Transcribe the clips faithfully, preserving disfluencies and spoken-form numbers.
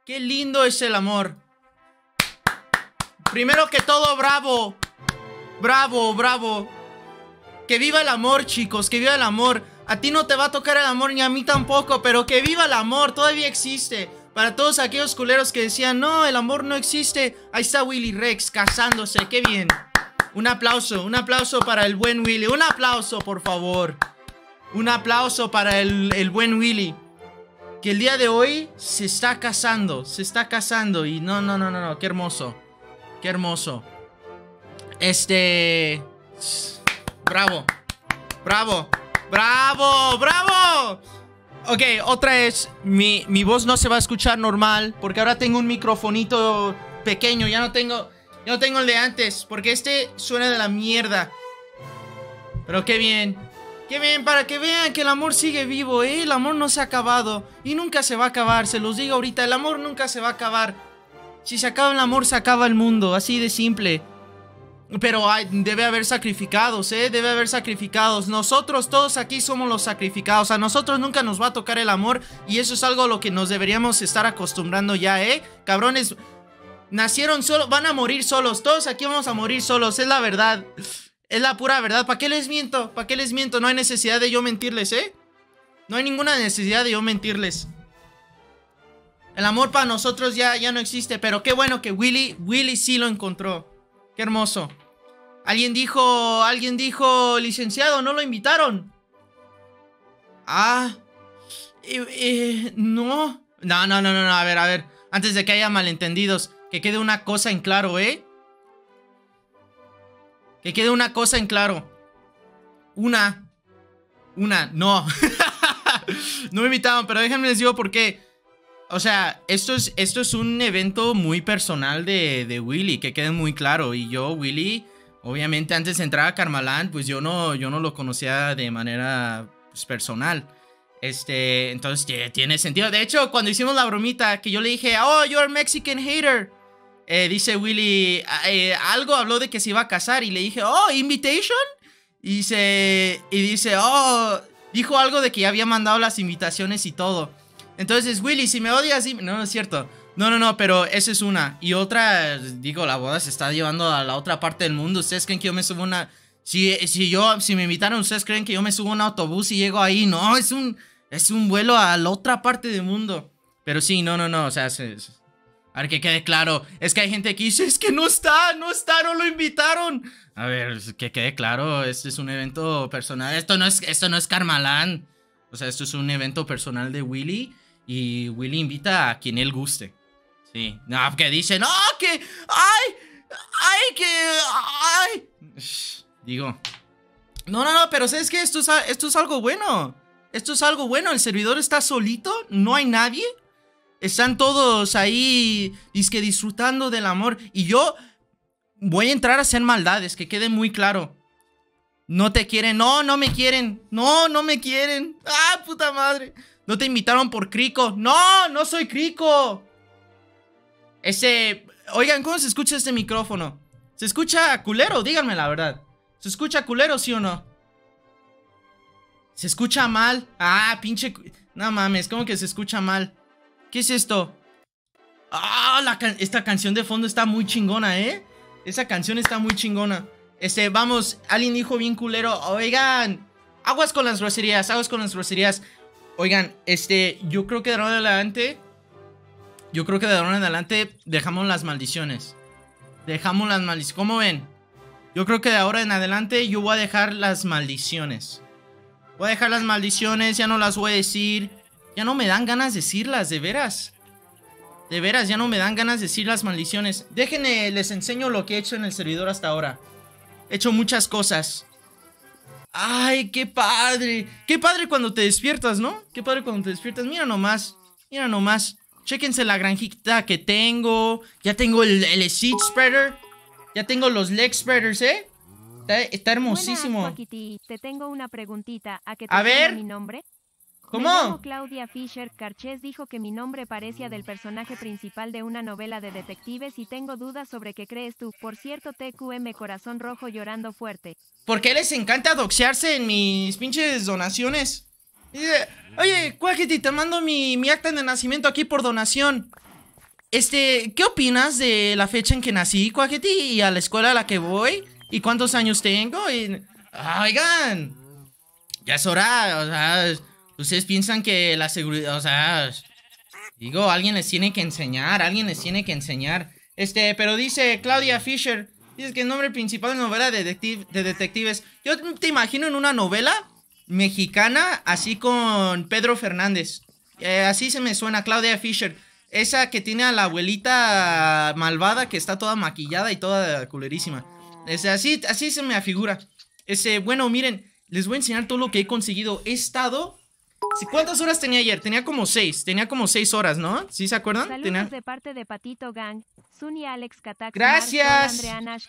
Qué lindo es el amor. Primero que todo, bravo. Bravo, bravo. Que viva el amor, chicos, que viva el amor. A ti no te va a tocar el amor, ni a mí tampoco, pero que viva el amor, todavía existe. Para todos aquellos culeros que decían, no, el amor no existe. Ahí está Willy Rex casándose, qué bien. Un aplauso, un aplauso para el buen Willy. Un aplauso, por favor. Un aplauso para el, el buen Willy. Que el día de hoy se está casando, se está casando. Y no, no, no, no, no, qué hermoso. Qué hermoso. Este... Bravo. Bravo. Bravo, bravo. Ok, otra es, mi, mi voz no se va a escuchar normal porque ahora tengo un microfonito pequeño, ya no tengo, ya no tengo el de antes, porque este suena de la mierda. Pero qué bien, qué bien, para que vean que el amor sigue vivo, ¿eh? El amor no se ha acabado y nunca se va a acabar, se los digo ahorita, el amor nunca se va a acabar. Si se acaba el amor, se acaba el mundo, así de simple. Pero hay, debe haber sacrificados, ¿eh? Debe haber sacrificados. Nosotros todos aquí somos los sacrificados. A nosotros nunca nos va a tocar el amor. Y eso es algo a lo que nos deberíamos estar acostumbrando ya, ¿eh? Cabrones, nacieron solos, van a morir solos. Todos aquí vamos a morir solos, es la verdad. Es la pura verdad. ¿Para qué les miento? ¿Para qué les miento? No hay necesidad de yo mentirles, ¿eh? No hay ninguna necesidad de yo mentirles. El amor para nosotros ya, ya no existe. Pero qué bueno que Willy, Willy sí lo encontró. Qué hermoso. Alguien dijo, alguien dijo, licenciado, ¿no lo invitaron? Ah, eh, eh, no. No, no, no, no, a ver, a ver. Antes de que haya malentendidos, que quede una cosa en claro, ¿eh? Que quede una cosa en claro. Una. Una, no. No me invitaron, pero déjenme les digo por qué. O sea, esto es, esto es un evento muy personal de, de Willy, que quede muy claro. Y yo, Willy, obviamente antes de entrar a Karmaland, pues yo no, yo no lo conocía de manera pues, personal. Este, entonces tiene sentido. De hecho, cuando hicimos la bromita, que yo le dije, oh, you're a Mexican hater. Eh, dice Willy, eh, algo habló de que se iba a casar. Y le dije, oh, invitation. Y dice, y dice, oh, dijo algo de que ya había mandado las invitaciones y todo. Entonces, Willy, si me odias... No, no es cierto. No, no, no, pero esa es una. Y otra, digo, la boda se está llevando a la otra parte del mundo. ¿Ustedes creen que yo me subo una... Si, si yo, si me invitaron, ¿ustedes creen que yo me subo a un autobús y llego ahí? No, es un... Es un vuelo a la otra parte del mundo. Pero sí, no, no, no, o sea... Es, es, a ver, que quede claro. Es que hay gente que dice, es que no está, no está, no lo invitaron. A ver, que quede claro, este es un evento personal. Esto no es, esto no es Karmaland. O sea, esto es un evento personal de Willy. Y Willy invita a quien él guste. Sí. No, que dice, no, que... ¡Ay! ¡Ay, que... ¡Ay! Digo. No, no, no, pero ¿sabes qué? Esto es, esto es algo bueno. Esto es algo bueno. El servidor está solito. No hay nadie. Están todos ahí dizque disfrutando del amor. Y yo voy a entrar a hacer maldades. Que quede muy claro. No te quieren. No, no me quieren. No, no me quieren. ¡Ah, puta madre! No te invitaron por Crico. No, no soy Crico. Ese... Oigan, ¿cómo se escucha este micrófono? ¿Se escucha culero? Díganme la verdad. ¿Se escucha culero, sí o no? ¿Se escucha mal? Ah, pinche... No mames, ¿cómo que se escucha mal? ¿Qué es esto? Ah, la can... esta canción de fondo está muy chingona, ¿eh? Esa canción está muy chingona. Este, vamos, alguien dijo bien culero. Oigan, aguas con las groserías, aguas con las groserías. Oigan, este, yo creo que de ahora en adelante, yo creo que de ahora en adelante dejamos las maldiciones. Dejamos las maldiciones. ¿Cómo ven? Yo creo que de ahora en adelante yo voy a dejar las maldiciones. Voy a dejar las maldiciones, ya no las voy a decir. Ya no me dan ganas de decirlas, de veras. De veras, ya no me dan ganas de decir las maldiciones. Déjenme, les enseño lo que he hecho en el servidor hasta ahora. He hecho muchas cosas. ¡Ay, qué padre! ¡Qué padre cuando te despiertas!, ¿no? ¡Qué padre cuando te despiertas! Mira nomás, mira nomás. Chéquense la granjita que tengo. Ya tengo el, el seed spreader. Ya tengo los leg spreaders, ¿eh? Está, está hermosísimo. Buenas, Wakiti. Te tengo una preguntita. ¿A qué te A ver. mi nombre? ¿Cómo? Me llamo Claudia Fisher. Carches dijo que mi nombre parecía del personaje principal de una novela de detectives y tengo dudas sobre qué crees tú. Por cierto, T Q M corazón rojo llorando fuerte. ¿Por qué les encanta doxearse en mis pinches donaciones? Dice, oye, Quackity, te mando mi, mi acta de nacimiento aquí por donación. Este, ¿qué opinas de la fecha en que nací, Quackity? Y a la escuela a la que voy. ¿Y cuántos años tengo? Y... Oigan, ya es hora, o sea, ustedes piensan que la seguridad, o sea, digo, alguien les tiene que enseñar, alguien les tiene que enseñar. Este, pero dice Claudia Fisher, dice que el nombre principal de novela de, detective, de detectives. Yo te imagino en una novela mexicana, así con Pedro Fernández. Eh, así se me suena, Claudia Fisher. Esa que tiene a la abuelita malvada que está toda maquillada y toda culerísima. Este, así, así se me afigura. Este, bueno, miren, les voy a enseñar todo lo que he conseguido. He estado... ¿Cuántas horas tenía ayer? Tenía como seis, tenía como seis horas, ¿no? ¿Sí se acuerdan? Saludos tenía... de parte de Patito Gang, Sunny Alex Katak. Gracias.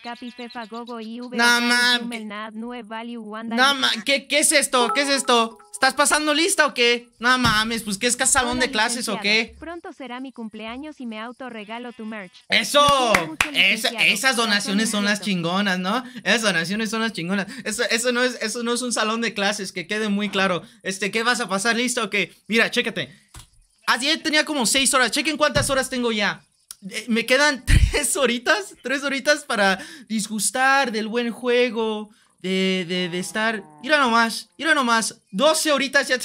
No mames. No mames, ¿qué, ¿qué es esto? ¿Qué es esto? ¿Estás pasando lista o qué? No mames, pues ¿qué es salón Hola, de clases o qué? Pronto será mi cumpleaños y me autorregalo tu merch. ¡Eso! Esa, esas donaciones son las chingonas, ¿no? Esas donaciones son las chingonas. Eso, eso, no es, eso no es un salón de clases, que quede muy claro. Este, ¿qué vas a pasar? ¿Listo o qué? Mira, chécate. Ayer tenía como seis horas. Chequen cuántas horas tengo ya. Eh, me quedan tres horitas. Tres horitas para disgustar del buen juego. De, de, de estar... Mira nomás, mira nomás. doce horitas ya... Te...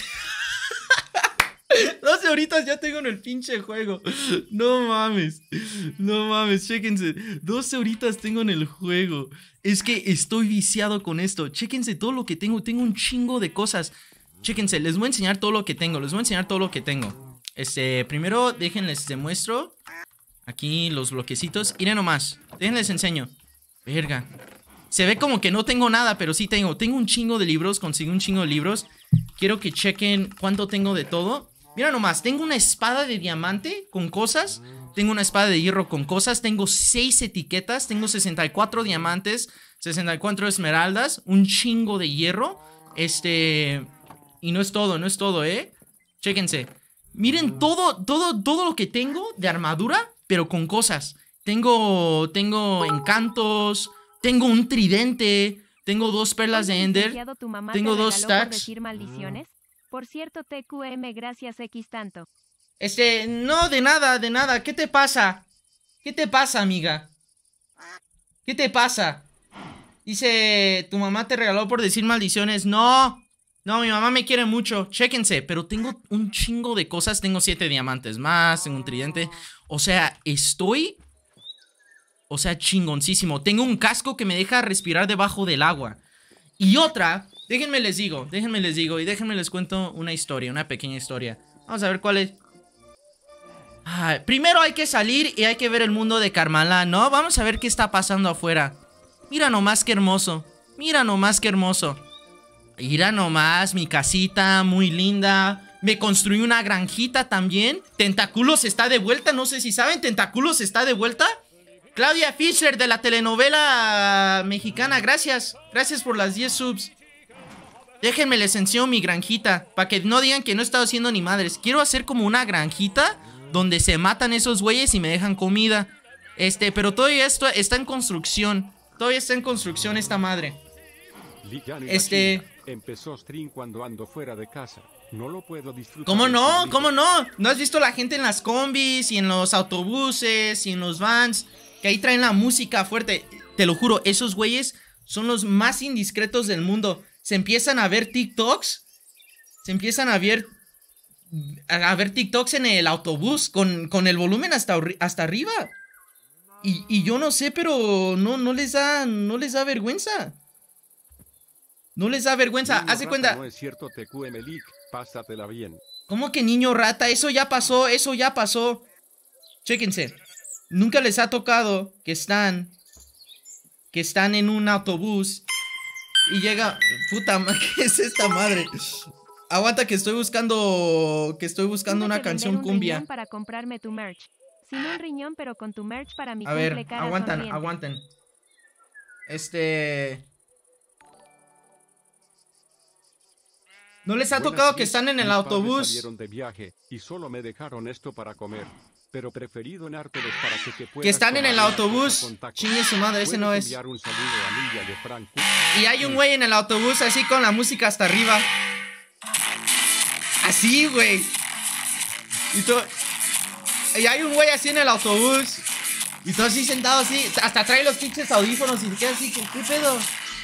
doce horitas ya tengo en el pinche juego. No mames. No mames, chéquense. doce horitas tengo en el juego. Es que estoy viciado con esto. Chéquense todo lo que tengo. Tengo un chingo de cosas. Chéquense, les voy a enseñar todo lo que tengo. Les voy a enseñar todo lo que tengo. Este, primero déjenles demuestro. Aquí los bloquecitos. Miren nomás, déjenles enseño. Verga. Se ve como que no tengo nada, pero sí tengo. Tengo un chingo de libros, conseguí un chingo de libros. Quiero que chequen cuánto tengo de todo. Mira nomás, tengo una espada de diamante con cosas. Tengo una espada de hierro con cosas. Tengo seis etiquetas. Tengo sesenta y cuatro diamantes, sesenta y cuatro esmeraldas, un chingo de hierro. Este... Y no es todo, no es todo, ¿eh? Chéquense. Miren todo, todo, todo lo que tengo de armadura, pero con cosas. Tengo, tengo encantos, tengo un tridente, tengo dos perlas de Ender, tengo dos stacks. Por cierto, T Q M, gracias X tanto. Este, no, de nada, de nada. ¿Qué te pasa? ¿Qué te pasa, amiga? ¿Qué te pasa? Dice, tu mamá te regaló por decir maldiciones. No, no, mi mamá me quiere mucho. Chéquense, pero tengo un chingo de cosas. Tengo siete diamantes más, tengo un tridente. O sea, estoy... O sea, chingoncísimo. Tengo un casco que me deja respirar debajo del agua. Y otra, déjenme les digo, déjenme les digo y déjenme les cuento una historia, una pequeña historia. Vamos a ver cuál es. Ah, primero hay que salir y hay que ver el mundo de Karmalán, ¿no? Vamos a ver qué está pasando afuera. Mira nomás qué hermoso. Mira nomás qué hermoso. Mira nomás mi casita, muy linda. Me construí una granjita también. Tentaculos está de vuelta, no sé si saben, Tentaculos está de vuelta. Claudia Fisher de la telenovela mexicana, gracias. Gracias por las diez subs. Déjenme les enseño mi granjita, para que no digan que no he estado haciendo ni madres. Quiero hacer como una granjita donde se matan esos güeyes y me dejan comida. Este, pero todavía esto está en construcción. Todavía está en construcción esta madre. Este... Empezó stream cuando ando fuera de casa. No lo puedo disfrutar. ¿Cómo no? ¿Cómo no? ¿No has visto la gente en las combis y en los autobuses y en los vans? Que ahí traen la música fuerte. Te lo juro, esos güeyes son los más indiscretos del mundo. Se empiezan a ver TikToks. Se empiezan a ver... A ver TikToks en el autobús con, con el volumen hasta, hasta arriba. Y, y yo no sé, pero no, no les da... No les da vergüenza. No les da vergüenza, Niño haz de rata, cuenta. No es cierto, T Q M League, pásatela bien. ¿Cómo que niño rata? Eso ya pasó, eso ya pasó. Chéquense. Nunca les ha tocado que están... Que están en un autobús y llega... Puta madre, ¿qué es esta madre? Aguanta que estoy buscando... Que estoy buscando una canción cumbia. Para comprarme tu merch. Sin un riñón, pero con tu merch para mi A ver, cumple cara aguantan, sonriente. aguanten. Este... ¿No les ha Buenas tocado que días, están en el mis padres autobús? salieron de viaje y solo me dejaron esto para comer, pero preferí donártelos para que te puedas Que están en el tomar una autobús. taza con tacos. Chingue su madre, ese no ¿Puedes es. enviar un saludo a Lilia de Franco? Y hay un güey en el autobús así con la música hasta arriba. Así, güey. Y todo... y hay un güey así en el autobús. Y todo así sentado así. Hasta trae los pinches audífonos y se queda así. ¿Qué, qué pedo?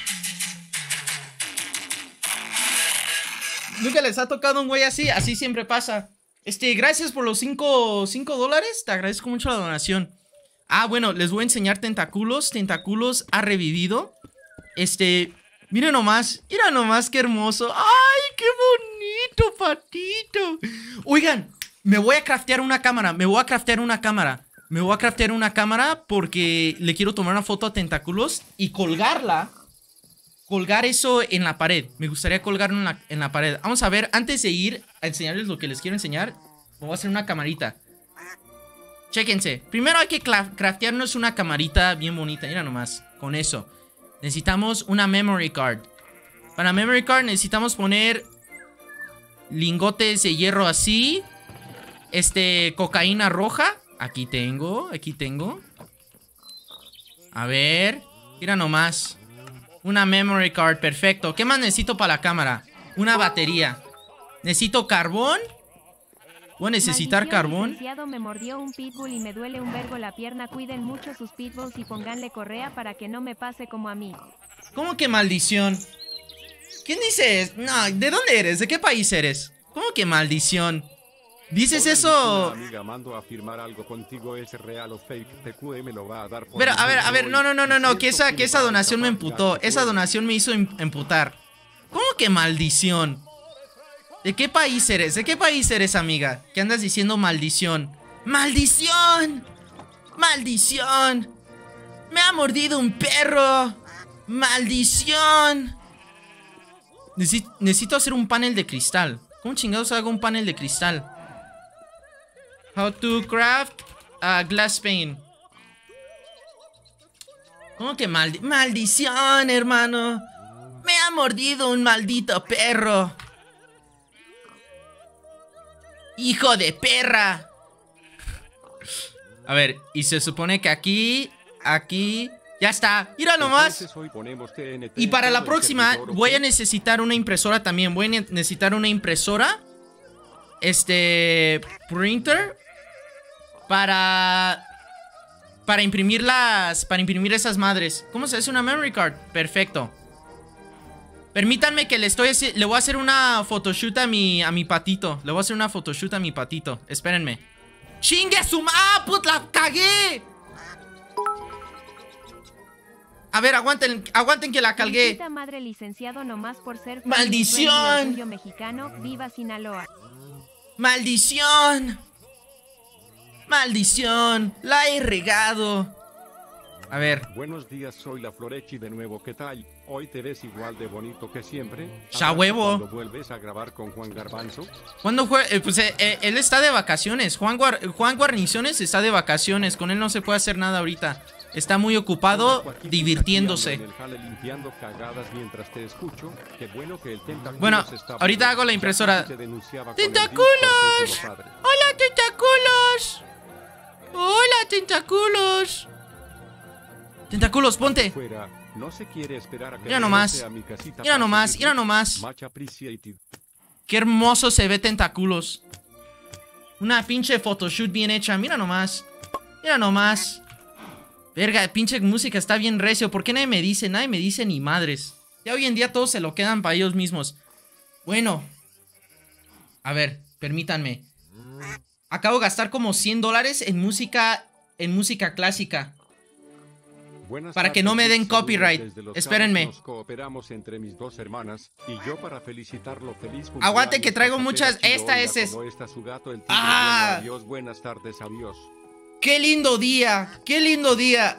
Nunca les ha tocado un güey así. Así siempre pasa. Este, gracias por los cinco dólares. Te agradezco mucho la donación. Ah, bueno, les voy a enseñar Tentáculos. Tentáculos ha revivido. Este, miren nomás. Mira nomás qué hermoso. ¡Ay, qué bonito, patito! Oigan, me voy a craftear una cámara. Me voy a craftear una cámara. Me voy a craftear una cámara porque le quiero tomar una foto a Tentáculos y colgarla. Colgar eso en la pared. Me gustaría colgarlo en la, en la pared. Vamos a ver, antes de ir a enseñarles lo que les quiero enseñar, me voy a hacer una camarita. Chéquense. Primero hay que craftearnos una camarita bien bonita. Mira nomás, con eso. Necesitamos una memory card. Para memory card necesitamos poner lingotes de hierro así. Este, cocaína roja. Aquí tengo, aquí tengo. A ver, mira nomás. Una memory card, perfecto. ¿Qué más necesito para la cámara? Una batería. Necesito carbón. Voy a necesitar Maldición, carbón. licenciado, me mordió un pitbull y me duele un vergo la pierna. Cuiden mucho sus pitbulls y pónganle correa para que no me pase como a mí. ¿Cómo que maldición? ¿Quién dice eso? No, ¿de dónde eres? ¿De qué país eres? ¿Cómo que maldición? ¿Dices Hola, eso? mi amiga, mando a firmar algo contigo, ¿es real o fake? T Q M lo va a dar por Pero, a ver, a ver, hoy. no, no, no, no, no, que Siento esa, que esa me va a donación me escapar, emputó. ya, Esa Q M. donación me hizo em- emputar. ¿Cómo que maldición? ¿De qué país eres? ¿De qué país eres, amiga? ¿Qué andas diciendo maldición? ¡Maldición! ¡Maldición! ¡Me ha mordido un perro! ¡Maldición! Necesito, necesito hacer un panel de cristal. ¿Cómo chingados hago un panel de cristal? How to craft a glass pane. ¿Cómo que maldi- maldición, hermano? Me ha mordido un maldito perro. ¡Hijo de perra! A ver, y se supone que aquí, aquí, ya está. Mira nomás. Entonces, hoy ponemos T N T Y para en la todo el próxima servidor, voy a ¿ok? necesitar una impresora también. Voy a ne- necesitar una impresora. Este... Printer. Para... Para imprimir las... Para imprimir esas madres. ¿Cómo se hace una memory card? Perfecto. Permítanme que le estoy... haci- Le voy a hacer una photoshoot a mi... A mi patito. Le voy a hacer una photoshoot a mi patito. Espérenme. ¡Chingue a su... ¡Ah, put! ¡La cagué! A ver, aguanten, aguanten que la calgué. Felicita madre licenciado nomás por ser ¡Maldición! friendly, orgullo mexicano. Viva Sinaloa. ¡Maldición! ¡Maldición! ¡La he regado! A ver. Buenos días, soy la Florechi de nuevo, ¿qué tal? Hoy te ves igual de bonito que siempre. ¡Ya ¿Acaso huevo! cuando vuelves a grabar con Juan Garbanzo? ¿Cuándo fue? Eh, pues eh, eh, él está de vacaciones. Juan, Guar Juan Guarniciones está de vacaciones. Con él no se puede hacer nada ahorita. Está muy ocupado Joaquín, divirtiéndose. aquí ando en el jale limpiando cagadas mientras te escucho. Qué bueno que el Tentáculos Bueno, está ahorita bueno. hago la impresora. Ya casi te denunciaba con el ¡Tentáculos! Discord, padre. ¡Hola, tentáculos! ¡Hola, tentáculos! Tentáculos, ponte. Fuera, no se quiere esperar a que Mira nomás. regrese a mi casita Mira para nomás, seguir. mira nomás. Much appreciated. Qué hermoso se ve Tentáculos. Una pinche photoshoot bien hecha. Mira nomás. Mira nomás. Verga, pinche música está bien recio. ¿Por qué nadie me dice? Nadie me dice ni madres. Ya hoy en día todos se lo quedan para ellos mismos. Bueno. A ver, permítanme. Acabo de gastar como cien dólares en música. En música clásica. Buenas Para que tardes, no me den saludos copyright. desde Los Espérenme. Cabos. Nos cooperamos entre mis dos hermanas y yo para felicitarlo feliz cumpleaños. Aguante que traigo Pasatera muchas- Chido, esta hola, es- es- como está su gato, el tigre. Ah. Bueno, adiós, buenas tardes, adiós. ¡Qué lindo día! ¡Qué lindo día!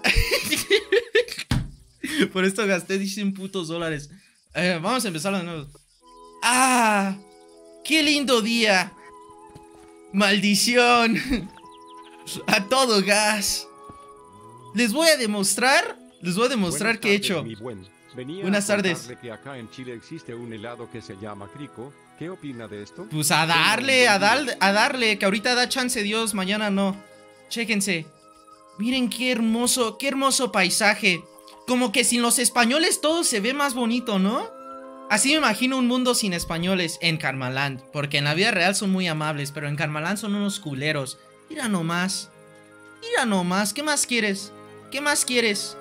Por esto gasté cien putos dólares. Eh, vamos a empezar de nuevo. ¡Ah! ¡Qué lindo día! ¡Maldición! A todo gas. Les voy a demostrar. Les voy a demostrar Buenas qué he tardes, hecho. mi buen. Venía Buenas a tardes. contarle que acá en Chile existe un helado que se llama Crico. ¿Qué opina de esto? Pues a darle, a darle, a darle. Que ahorita da chance Dios, mañana no. Chéquense. Miren qué hermoso, qué hermoso paisaje. Como que sin los españoles todo se ve más bonito, ¿no? Así me imagino un mundo sin españoles en Karmaland. Porque en la vida real son muy amables, pero en Karmaland son unos culeros. Mira nomás. Mira nomás. ¿Qué más quieres? ¿Qué más quieres?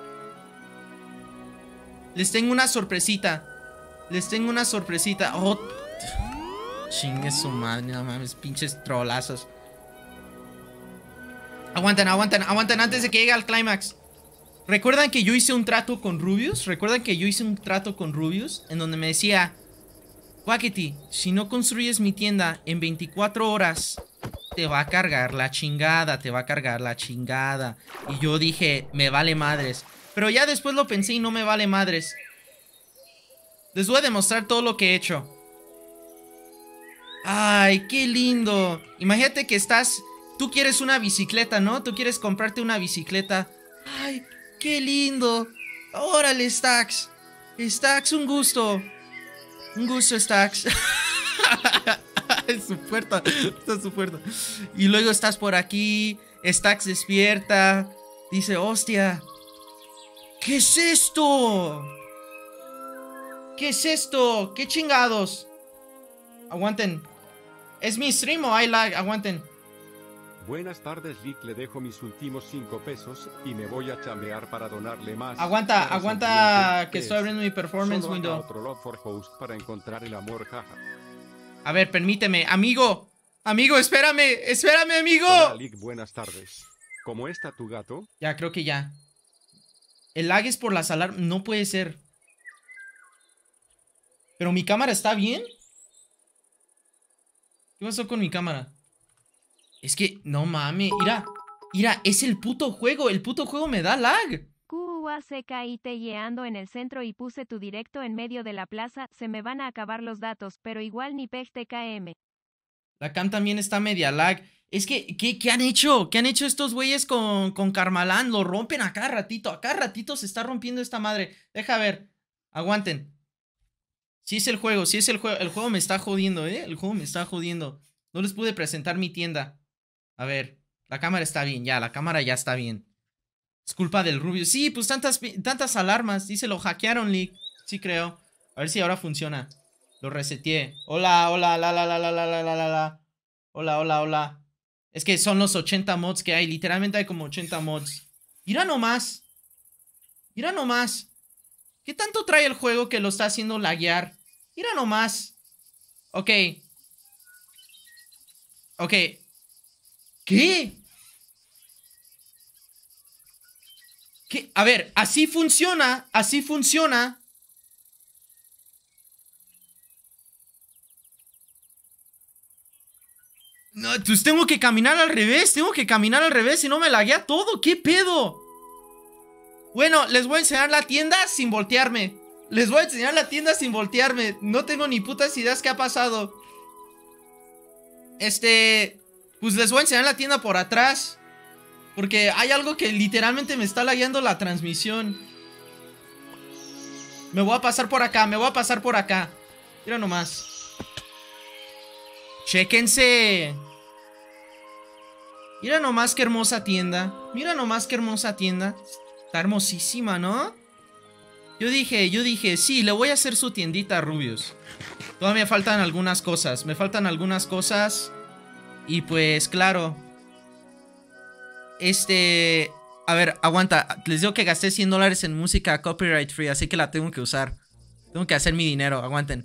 Les tengo una sorpresita. Les tengo una sorpresita. Oh, chingue su madre, no mames, pinches trollazos. Aguanten, aguanten, aguanten antes de que llegue al clímax. ¿Recuerdan que yo hice un trato con Rubius? ¿Recuerdan que yo hice un trato con Rubius? En donde me decía: Quackity, si no construyes mi tienda en veinticuatro horas, te va a cargar la chingada, te va a cargar la chingada. Y yo dije, me vale madres. Pero ya después lo pensé y no me vale madres. Les voy a demostrar todo lo que he hecho. Ay, qué lindo. Imagínate que estás... Tú quieres una bicicleta, ¿no? Tú quieres comprarte una bicicleta. Ay, qué lindo. Órale, Stacks. Stacks, un gusto. Un gusto, Stacks. Es su puerta. Está su puerta. Y luego estás por aquí. Stacks despierta. Dice, hostia. ¿Qué es esto? ¿Qué es esto? ¿Qué chingados? Aguanten. ¿Es mi stream o hay lag? Aguanten. Buenas tardes, Lick. Le dejo mis últimos cinco pesos y me voy a chambear para donarle más. Aguanta, Para aguanta, que es, estoy abriendo mi performance solo window. haga otro Love for Host para encontrar el amor, jaja. A ver, permíteme, amigo. Amigo, espérame, espérame, amigo. Hola, Lick, buenas tardes. ¿Cómo está tu gato? Ya, creo que ya. El lag es por las alarmas. No puede ser. ¿Pero mi cámara está bien? ¿Qué pasó con mi cámara? Es que, no mames. Mira, mira, es el puto juego. El puto juego me da lag. Q U A C K I T yeando en el centro y puse tu directo en medio de la plaza. Se me van a acabar los datos, pero igual ni peg T K M. La cam también está media lag. Es que, ¿qué, qué han hecho? ¿Qué han hecho estos güeyes con, con Karmaland? Lo rompen a cada ratito. A cada ratito se está rompiendo esta madre. Deja ver. Aguanten. Sí es el juego, sí es el juego. El juego me está jodiendo, ¿eh? El juego me está jodiendo. No les pude presentar mi tienda. A ver. La cámara está bien, ya. La cámara ya está bien. Es culpa del Rubio. Sí, pues tantas, tantas alarmas. Dice, lo hackearon, Leak. Sí creo. A ver si ahora funciona. Lo reseteé. Hola, hola, la, la, la, la, la, la, la, la. Hola, hola, hola. Es que son los ochenta mods que hay. Literalmente hay como ochenta mods. Mira nomás. Mira nomás. ¿Qué tanto trae el juego que lo está haciendo laguear? Mira nomás. Ok. Ok. ¿Qué? ¿Qué? A ver, así funciona. Así funciona. No, pues tengo que caminar al revés. Tengo que caminar al revés y no me laguea todo. ¿Qué pedo? Bueno, les voy a enseñar la tienda sin voltearme. Les voy a enseñar la tienda sin voltearme. No tengo ni putas ideas qué ha pasado. Este... Pues les voy a enseñar la tienda por atrás. Porque hay algo que literalmente me está lagueando la transmisión. Me voy a pasar por acá, me voy a pasar por acá. Mira nomás. Chéquense. Mira nomás qué hermosa tienda. Mira nomás qué hermosa tienda. Está hermosísima, ¿no? Yo dije, yo dije, sí, le voy a hacer su tiendita a Rubius. Todavía me faltan algunas cosas. Me faltan algunas cosas. Y pues, claro. Este... A ver, aguanta. Les digo que gasté cien dólares en música copyright free, así que la tengo que usar. Tengo que hacer mi dinero, aguanten.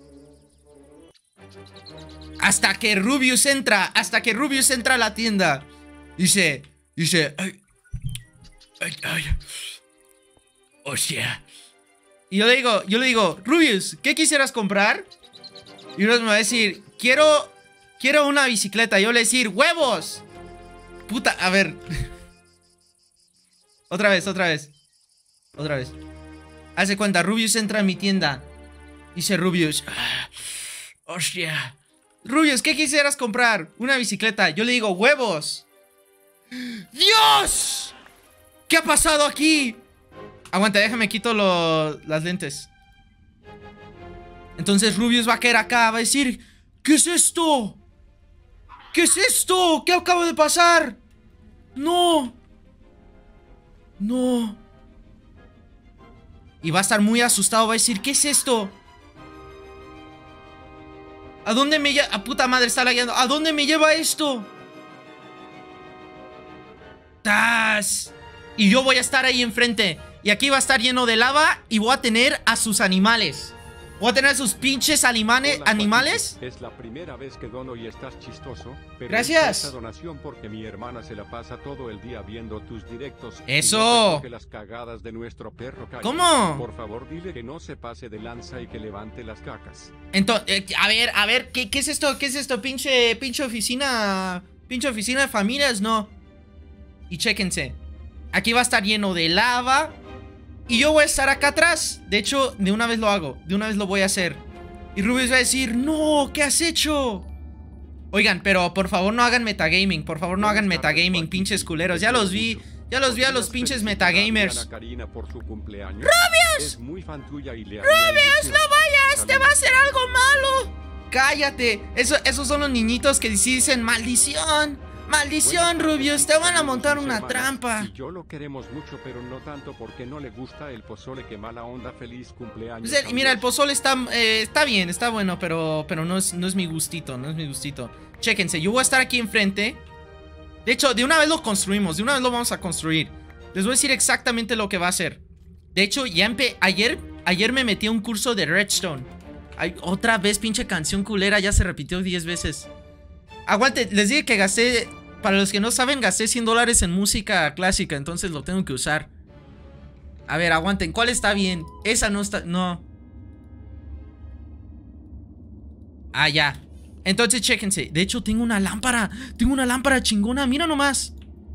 Hasta que Rubius entra. Hasta que Rubius entra a la tienda. Dice, dice... Ay, ay, ay. O sea... Y yo le digo, yo le digo, Rubius, ¿qué quisieras comprar? Y Rubius me va a decir, quiero... Quiero una bicicleta. Y yo le decir, ¡huevos! Puta, a ver. Otra vez, otra vez. Otra vez. Hace cuenta, Rubius entra a mi tienda. Dice Rubius, ah, hostia. Rubius, ¿qué quisieras comprar? Una bicicleta. Yo le digo, ¡huevos! ¡Dios! ¿Qué ha pasado aquí? Aguanta, déjame quito lo, las lentes. Entonces Rubius va a caer acá. Va a decir, ¿qué es esto? ¿Qué es esto? ¿Qué acaba de pasar? No. No. Y va a estar muy asustado. Va a decir, ¿qué es esto? ¿A dónde me lleva? A puta madre está lagueando. ¿A dónde me lleva esto? ¡Tas! Y yo voy a estar ahí enfrente. Y aquí va a estar lleno de lava. Y voy a tener a sus animales. Voy a tener a sus pinches animales. Hola, ¿Animales? Es la primera vez que dono y estás chistoso. Pero Gracias. esta donación porque mi hermana se la pasa todo el día viendo tus directos. Eso. Y no recoge las cagadas de nuestro perro Calle. ¿Cómo? Por favor, dile que no se pase de lanza y que levante las cacas. Entonces, eh, a ver, a ver, ¿qué, ¿qué es esto? ¿Qué es esto? Pinche, pinche oficina. Pinche oficina de familias, no. Y chéquense. Aquí va a estar lleno de lava. Y yo voy a estar acá atrás. De hecho, de una vez lo hago. De una vez lo voy a hacer. Y Rubius va a decir, no, ¿qué has hecho? Oigan, pero por favor no hagan metagaming. Por favor no hagan metagaming, pinches culeros. Ya los vi. Ya los vi a los pinches metagamers. ¡Rubius! Es muy fan tuya y le ¡Rubius, no vayas! ¡Te va a hacer algo malo! ¡Cállate! Eso, esos son los niñitos que sí dicen maldición. ¡Maldición, Rubius! Te van a montar una trampa. Y yo lo queremos mucho, pero no tanto porque no le gusta el pozole. Que mala onda, feliz cumpleaños. Pues el- mira, el pozole está, eh, está bien, está bueno, pero, pero no, es, no es mi gustito, no es mi gustito. Chéquense, yo voy a estar aquí enfrente. De hecho, de una vez lo construimos, de una vez lo vamos a construir. Les voy a decir exactamente lo que va a hacer. De hecho, ya empe ayer, ayer me metí a un curso de Redstone. Ay, otra vez pinche canción culera, ya se repitió diez veces. Aguante, les dije que gasté, para los que no saben, gasté cien dólares en música clásica, entonces lo tengo que usar. A ver, aguanten, ¿cuál está bien? Esa no está, no. Ah, ya. Entonces, chéquense. De hecho, tengo una lámpara. Tengo una lámpara chingona, mira nomás.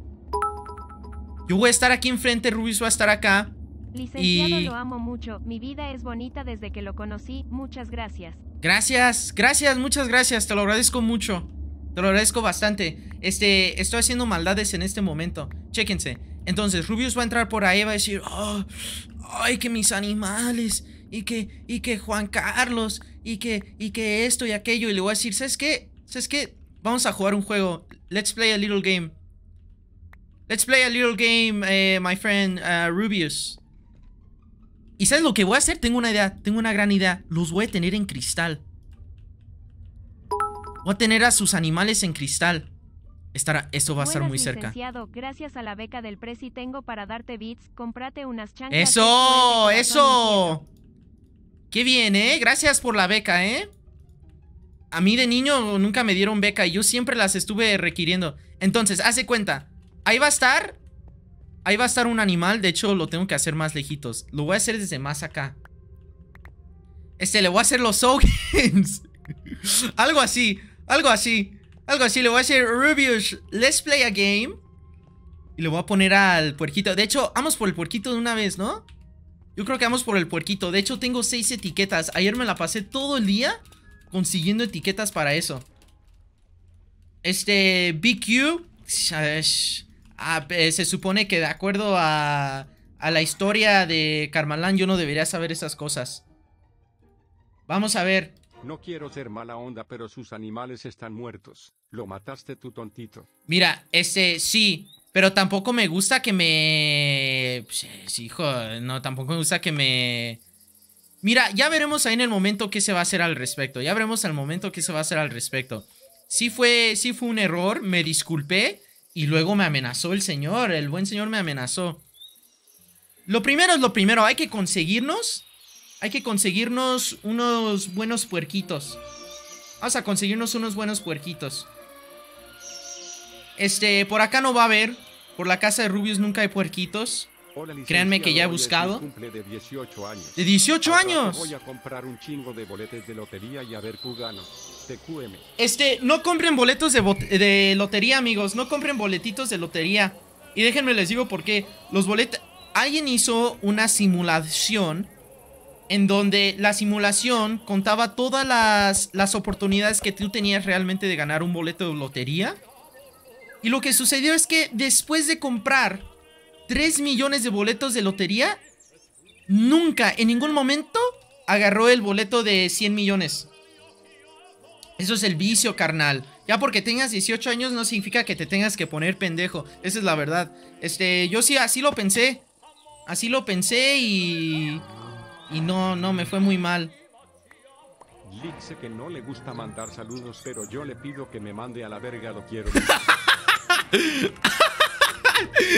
Yo voy a estar aquí enfrente, Rubius va a estar acá. Licenciado, Y- lo amo mucho. Mi vida es bonita desde que lo conocí. Muchas gracias. Gracias, gracias, muchas gracias. Te lo agradezco mucho. Te lo agradezco bastante. Este, estoy haciendo maldades en este momento. Chéquense. Entonces, Rubius va a entrar por ahí, va a decir, oh, ay, que mis animales, y que, y que Juan Carlos, y que, y que esto y aquello. Y le voy a decir, ¿sabes qué? ¿Sabes qué? Vamos a jugar un juego. Let's play a little game. Let's play a little game, eh, my friend, uh, Rubius. ¿Y sabes lo que voy a hacer? Tengo una idea, tengo una gran idea. Los voy a tener en cristal. Voy a tener a sus animales en cristal. Estará, esto va a estar Buenas, muy cerca. licenciado. Gracias a la beca del Prezi tengo para darte bits. Cómprate unas chanclas. ¡Eso! de corazón ¡Eso! ¡Qué bien, eh! Gracias por la beca, eh. A mí de niño nunca me dieron beca y yo siempre las estuve requiriendo. Entonces, hace cuenta. Ahí va a estar. Ahí va a estar un animal. De hecho, lo tengo que hacer más lejitos. Lo voy a hacer desde más acá. Este, le voy a hacer los tokens. Algo así. Algo así. Algo así. Le voy a hacer Rubius, let's play a game. Y le voy a poner al puerquito. De hecho, vamos por el puerquito de una vez, ¿no? Yo creo que vamos por el puerquito. De hecho, tengo seis etiquetas. Ayer me la pasé todo el día consiguiendo etiquetas para eso. Este, B Q. Ah, se supone que de acuerdo a, a la historia de Karmalán, yo no debería saber esas cosas. Vamos a ver. No quiero ser mala onda, pero sus animales están muertos. Lo mataste tú, tontito. Mira, este, sí. Pero tampoco me gusta que me... Sí, hijo, no, tampoco me gusta que me... Mira, ya veremos ahí en el momento qué se va a hacer al respecto. Ya veremos al momento qué se va a hacer al respecto. Sí fue, sí fue un error, me disculpé. Y luego me amenazó el señor, el buen señor me amenazó. Lo primero es lo primero, hay que conseguirnos... Hay que conseguirnos unos buenos puerquitos. Vamos a conseguirnos unos buenos puerquitos. Este, por acá no va a haber. Por la casa de Rubius nunca hay puerquitos. Hola, Créanme que ya he licenciado, hoy es mi buscado. cumple de dieciocho años. ¿De dieciocho Al rato años? Voy a comprar un chingo de boletes de lotería y a ver cu gano. T Q M. Este, no compren boletos de, bot- de lotería, amigos. No compren boletitos de lotería. Y déjenme les digo por qué. Los boletos... Alguien hizo una simulación en donde la simulación contaba todas las, las oportunidades que tú tenías realmente de ganar un boleto de lotería. Y lo que sucedió es que después de comprar tres millones de boletos de lotería, nunca, en ningún momento, agarró el boleto de cien millones. Eso es el vicio, carnal. Ya porque tengas dieciocho años no significa que te tengas que poner pendejo. Esa es la verdad. Este, yo sí, así lo pensé. Así lo pensé y... Y no, no, me fue muy mal. Dice que no le gusta mandar saludos, pero yo le pido que me mande a la verga, lo quiero.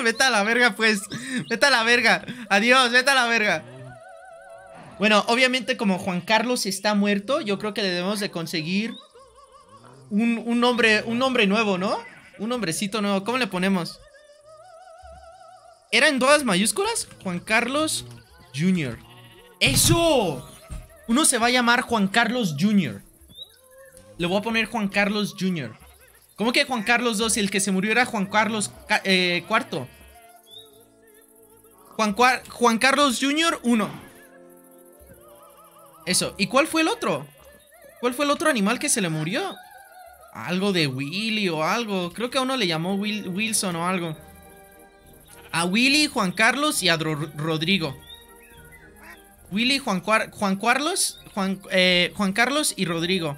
Vete a la verga, pues. Vete a la verga. Adiós, vete a la verga. Bueno, obviamente como Juan Carlos está muerto, yo creo que le debemos de conseguir un, un nombre, un nombre nuevo, ¿no? Un nombrecito nuevo. ¿Cómo le ponemos? ¿Era en todas mayúsculas? Juan Carlos junior ¡Eso! Uno se va a llamar Juan Carlos junior Le voy a poner Juan Carlos junior ¿Cómo que Juan Carlos dos? Y el que se murió era Juan Carlos eh, cuarto. Juan, Juan Carlos junior uno Eso. ¿Y cuál fue el otro? ¿Cuál fue el otro animal que se le murió? Algo de Willy o algo. Creo que a uno le llamó Will, Wilson o algo. A Willy, Juan Carlos y a Ro Rodrigo. Willy, Juan, Juan Carlos, Juan, eh, Juan Carlos y Rodrigo.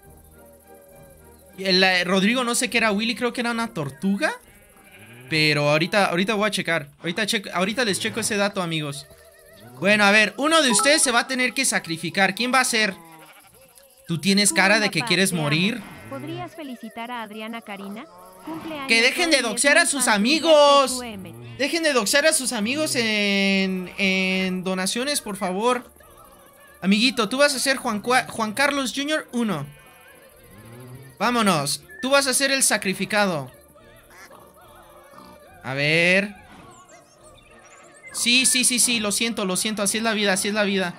El, eh, Rodrigo no sé qué era. Willy creo que era una tortuga. Pero ahorita, ahorita voy a checar. Ahorita, checo, ahorita les checo ese dato, amigos. Bueno, a ver, uno de ustedes se va a tener que sacrificar. ¿Quién va a ser? ¿Tú tienes cara de que quieres morir? ¿Podrías felicitar a Adriana Karina? Cumpleaños. Que dejen de doxear a sus amigos. Dejen de doxear a sus amigos en, en donaciones, por favor. Amiguito, tú vas a ser Juan, Juan Carlos junior uno Vámonos. Tú vas a ser el sacrificado. A ver. Sí, sí, sí, sí, lo siento, lo siento. Así es la vida, así es la vida.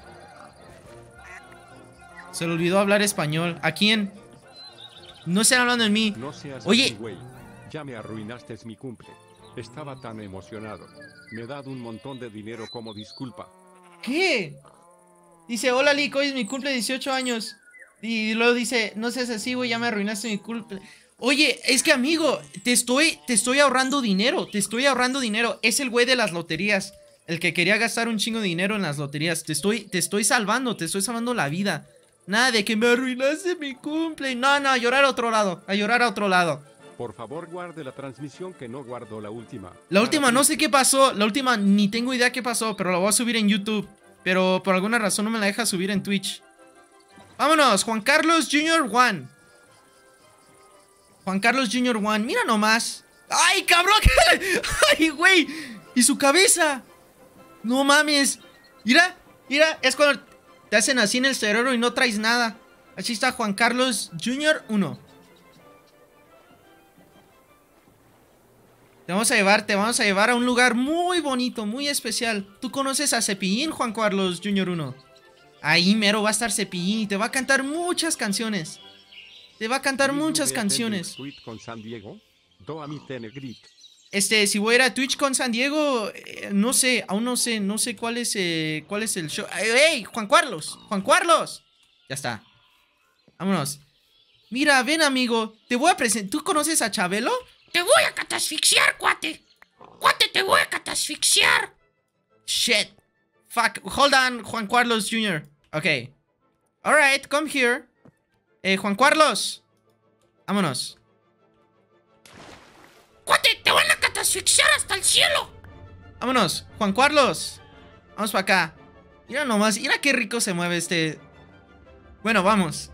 Se le olvidó hablar español. ¿A quién? No están hablando en mí. No seas Oye. así, güey. Ya me arruinaste mi cumple. Estaba tan emocionado. Me he dado un montón de dinero como disculpa. ¿Qué? Dice, hola Lick, hoy es mi cumple de dieciocho años. Y luego dice, no seas así, güey, ya me arruinaste mi cumple. Oye, es que amigo, te estoy, te estoy ahorrando dinero. Te estoy ahorrando dinero. Es el güey de las loterías. El que quería gastar un chingo de dinero en las loterías. Te estoy, te estoy salvando, te estoy salvando la vida. Nada de que me arruinaste mi cumple. No, no, a llorar a otro lado. A llorar a otro lado. Por favor, guarde la transmisión que no guardo la última. La última no sé qué pasó. La última ni tengo idea qué pasó. Pero la voy a subir en YouTube. Pero por alguna razón no me la deja subir en Twitch. Vámonos, Juan Carlos junior uno Juan Carlos junior uno Mira nomás. ¡Ay, cabrón! ¡Ay, güey! ¿Y su cabeza? No mames. Mira, mira. Es cuando te hacen así en el cerebro y no traes nada. Así está Juan Carlos junior uno Te vamos a llevar, te vamos a llevar a un lugar muy bonito, muy especial. ¿Tú conoces a Cepillín, Juan Carlos junior uno? Ahí mero va a estar Cepillín y te va a cantar muchas canciones. Te va a cantar muchas canciones. Con San Diego, do a mi tenegrit. Este, si voy a ir a Twitch con San Diego, eh, no sé, aún no sé, no sé cuál es, eh, cuál es el show. ¡Ey, Juan Carlos! ¡Juan Carlos! Ya está. Vámonos. Mira, ven, amigo, te voy a presentar. ¿Tú conoces a Chabelo? Te voy a catasfixiar, cuate. Cuate, te voy a catasfixiar. Shit. Fuck. Hold on, Juan Carlos junior Ok. Alright, come here. Eh, Juan Carlos. Vámonos. Cuate, te van a catasfixiar hasta el cielo. Vámonos, Juan Carlos. Vamos para acá. Mira nomás, mira qué rico se mueve este. Bueno, vamos.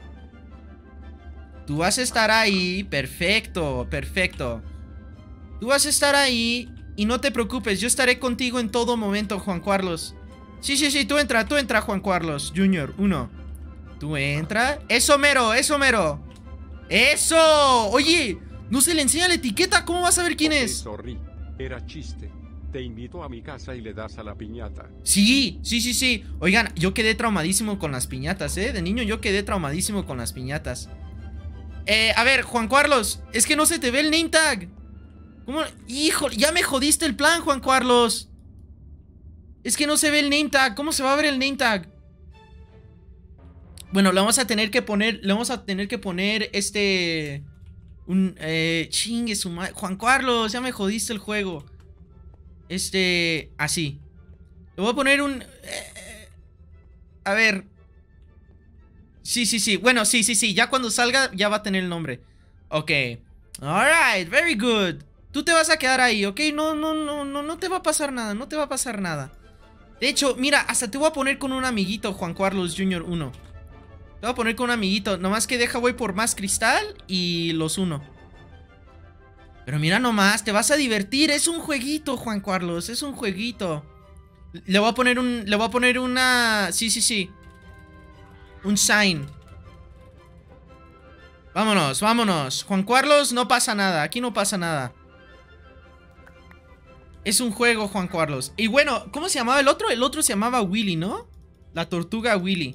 Tú vas a estar ahí. Perfecto, perfecto. Tú vas a estar ahí. Y no te preocupes, yo estaré contigo en todo momento, Juan Carlos. Sí, sí, sí, tú entra, tú entra, Juan Carlos junior uno Tú entra. Eso mero, eso mero. ¡Eso! Oye, no se le enseña la etiqueta. ¿Cómo vas a ver quién Okay, es? Sorry, era chiste. Te invito a mi casa y le das a la piñata. Sí, sí, sí, sí. Oigan, yo quedé traumadísimo con las piñatas, ¿eh? De niño yo quedé traumadísimo con las piñatas. Eh, a ver, Juan Carlos, es que no se te ve el name tag. ¿Cómo? Hijo, ya me jodiste el plan, Juan Carlos. Es que no se ve el name tag. ¿Cómo se va a ver el name tag? Bueno, le vamos a tener que poner. Le vamos a tener que poner este. Un. Eh, chingue su madre. Juan Carlos, ya me jodiste el juego. Este. Así. Le voy a poner un. Eh, a ver. Sí, sí, sí. Bueno, sí, sí, sí. Ya cuando salga, ya va a tener el nombre. Ok. Alright, very good. Tú te vas a quedar ahí, ¿ok? No, no, no, no, no te va a pasar nada. No te va a pasar nada. De hecho, mira, hasta te voy a poner con un amiguito, Juan Carlos junior uno Te voy a poner con un amiguito. Nomás que deja, voy por más cristal y los uno. Pero mira nomás, te vas a divertir. Es un jueguito, Juan Carlos. Es un jueguito. Le voy a poner un... Le voy a poner una... Sí, sí, sí. Un sign. Vámonos, vámonos. Juan Carlos, no pasa nada. Aquí no pasa nada. Es un juego, Juan Carlos. Y bueno, ¿cómo se llamaba el otro? El otro se llamaba Willy, ¿no? La tortuga Willy.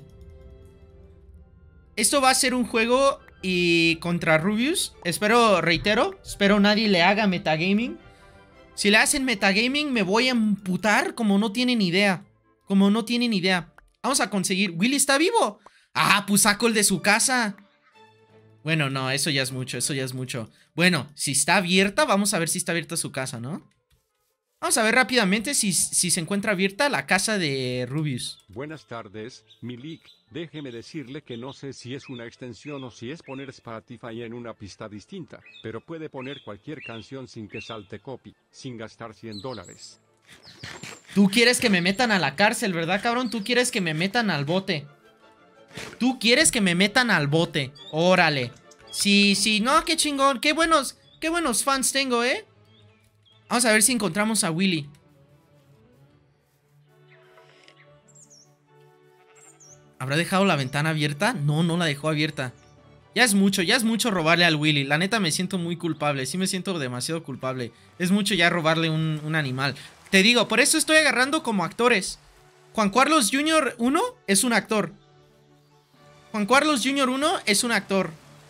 Esto va a ser un juego y contra Rubius. Espero, reitero, espero nadie le haga metagaming. Si le hacen metagaming me voy a emputar como no tienen idea. Como no tienen idea. Vamos a conseguir... ¿Willy está vivo? Ah, pues saco el de su casa. Bueno, no, eso ya es mucho, eso ya es mucho. Bueno, si está abierta, vamos a ver si está abierta su casa, ¿no? Vamos a ver rápidamente si, si se encuentra abierta la casa de Rubius. Buenas tardes, Milik. Déjeme decirle que no sé si es una extensión o si es poner Spotify en una pista distinta, pero puede poner cualquier canción sin que salte copy, sin gastar cien dólares. Tú quieres que me metan a la cárcel, ¿verdad, cabrón? Tú quieres que me metan al bote. Tú quieres que me metan al bote. Órale. Sí, sí, no, qué chingón. Qué buenos, qué buenos fans tengo, ¿eh? Vamos a ver si encontramos a Willy. ¿Habrá dejado la ventana abierta? No, no la dejó abierta. Ya es mucho, ya es mucho robarle al Willy. La neta me siento muy culpable. Sí me siento demasiado culpable. Es mucho ya robarle un, un animal. Te digo, por eso estoy agarrando como actores. Juan Carlos junior uno es un actor. Juan Carlos junior uno es un actor.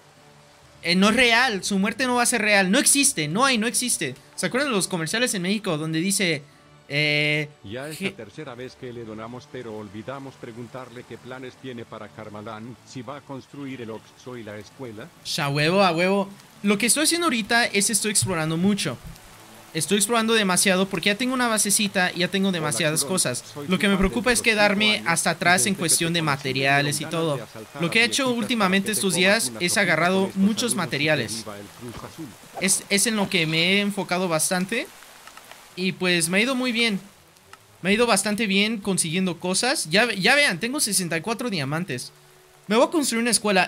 Eh, no es real, su muerte no va a ser real. No existe, no hay, no existe. ¿Se acuerdan de los comerciales en México donde dice... Eh, ya es la tercera vez que le donamos, pero olvidamos preguntarle qué planes tiene para Karmalán, si va a construir el Oxxo y la escuela? A huevo, a huevo. Lo que estoy haciendo ahorita es estoy explorando mucho. Estoy explorando demasiado porque ya tengo una basecita y ya tengo demasiadas cosas. Lo que me preocupa es quedarme hasta atrás en cuestión de materiales y todo. Lo que he hecho últimamente estos días es agarrado muchos materiales. Es, es en lo que me he enfocado bastante. Y pues me ha ido muy bien. Me ha ido bastante bien consiguiendo cosas. Ya, ya vean, tengo sesenta y cuatro diamantes. Me voy a construir una escuela.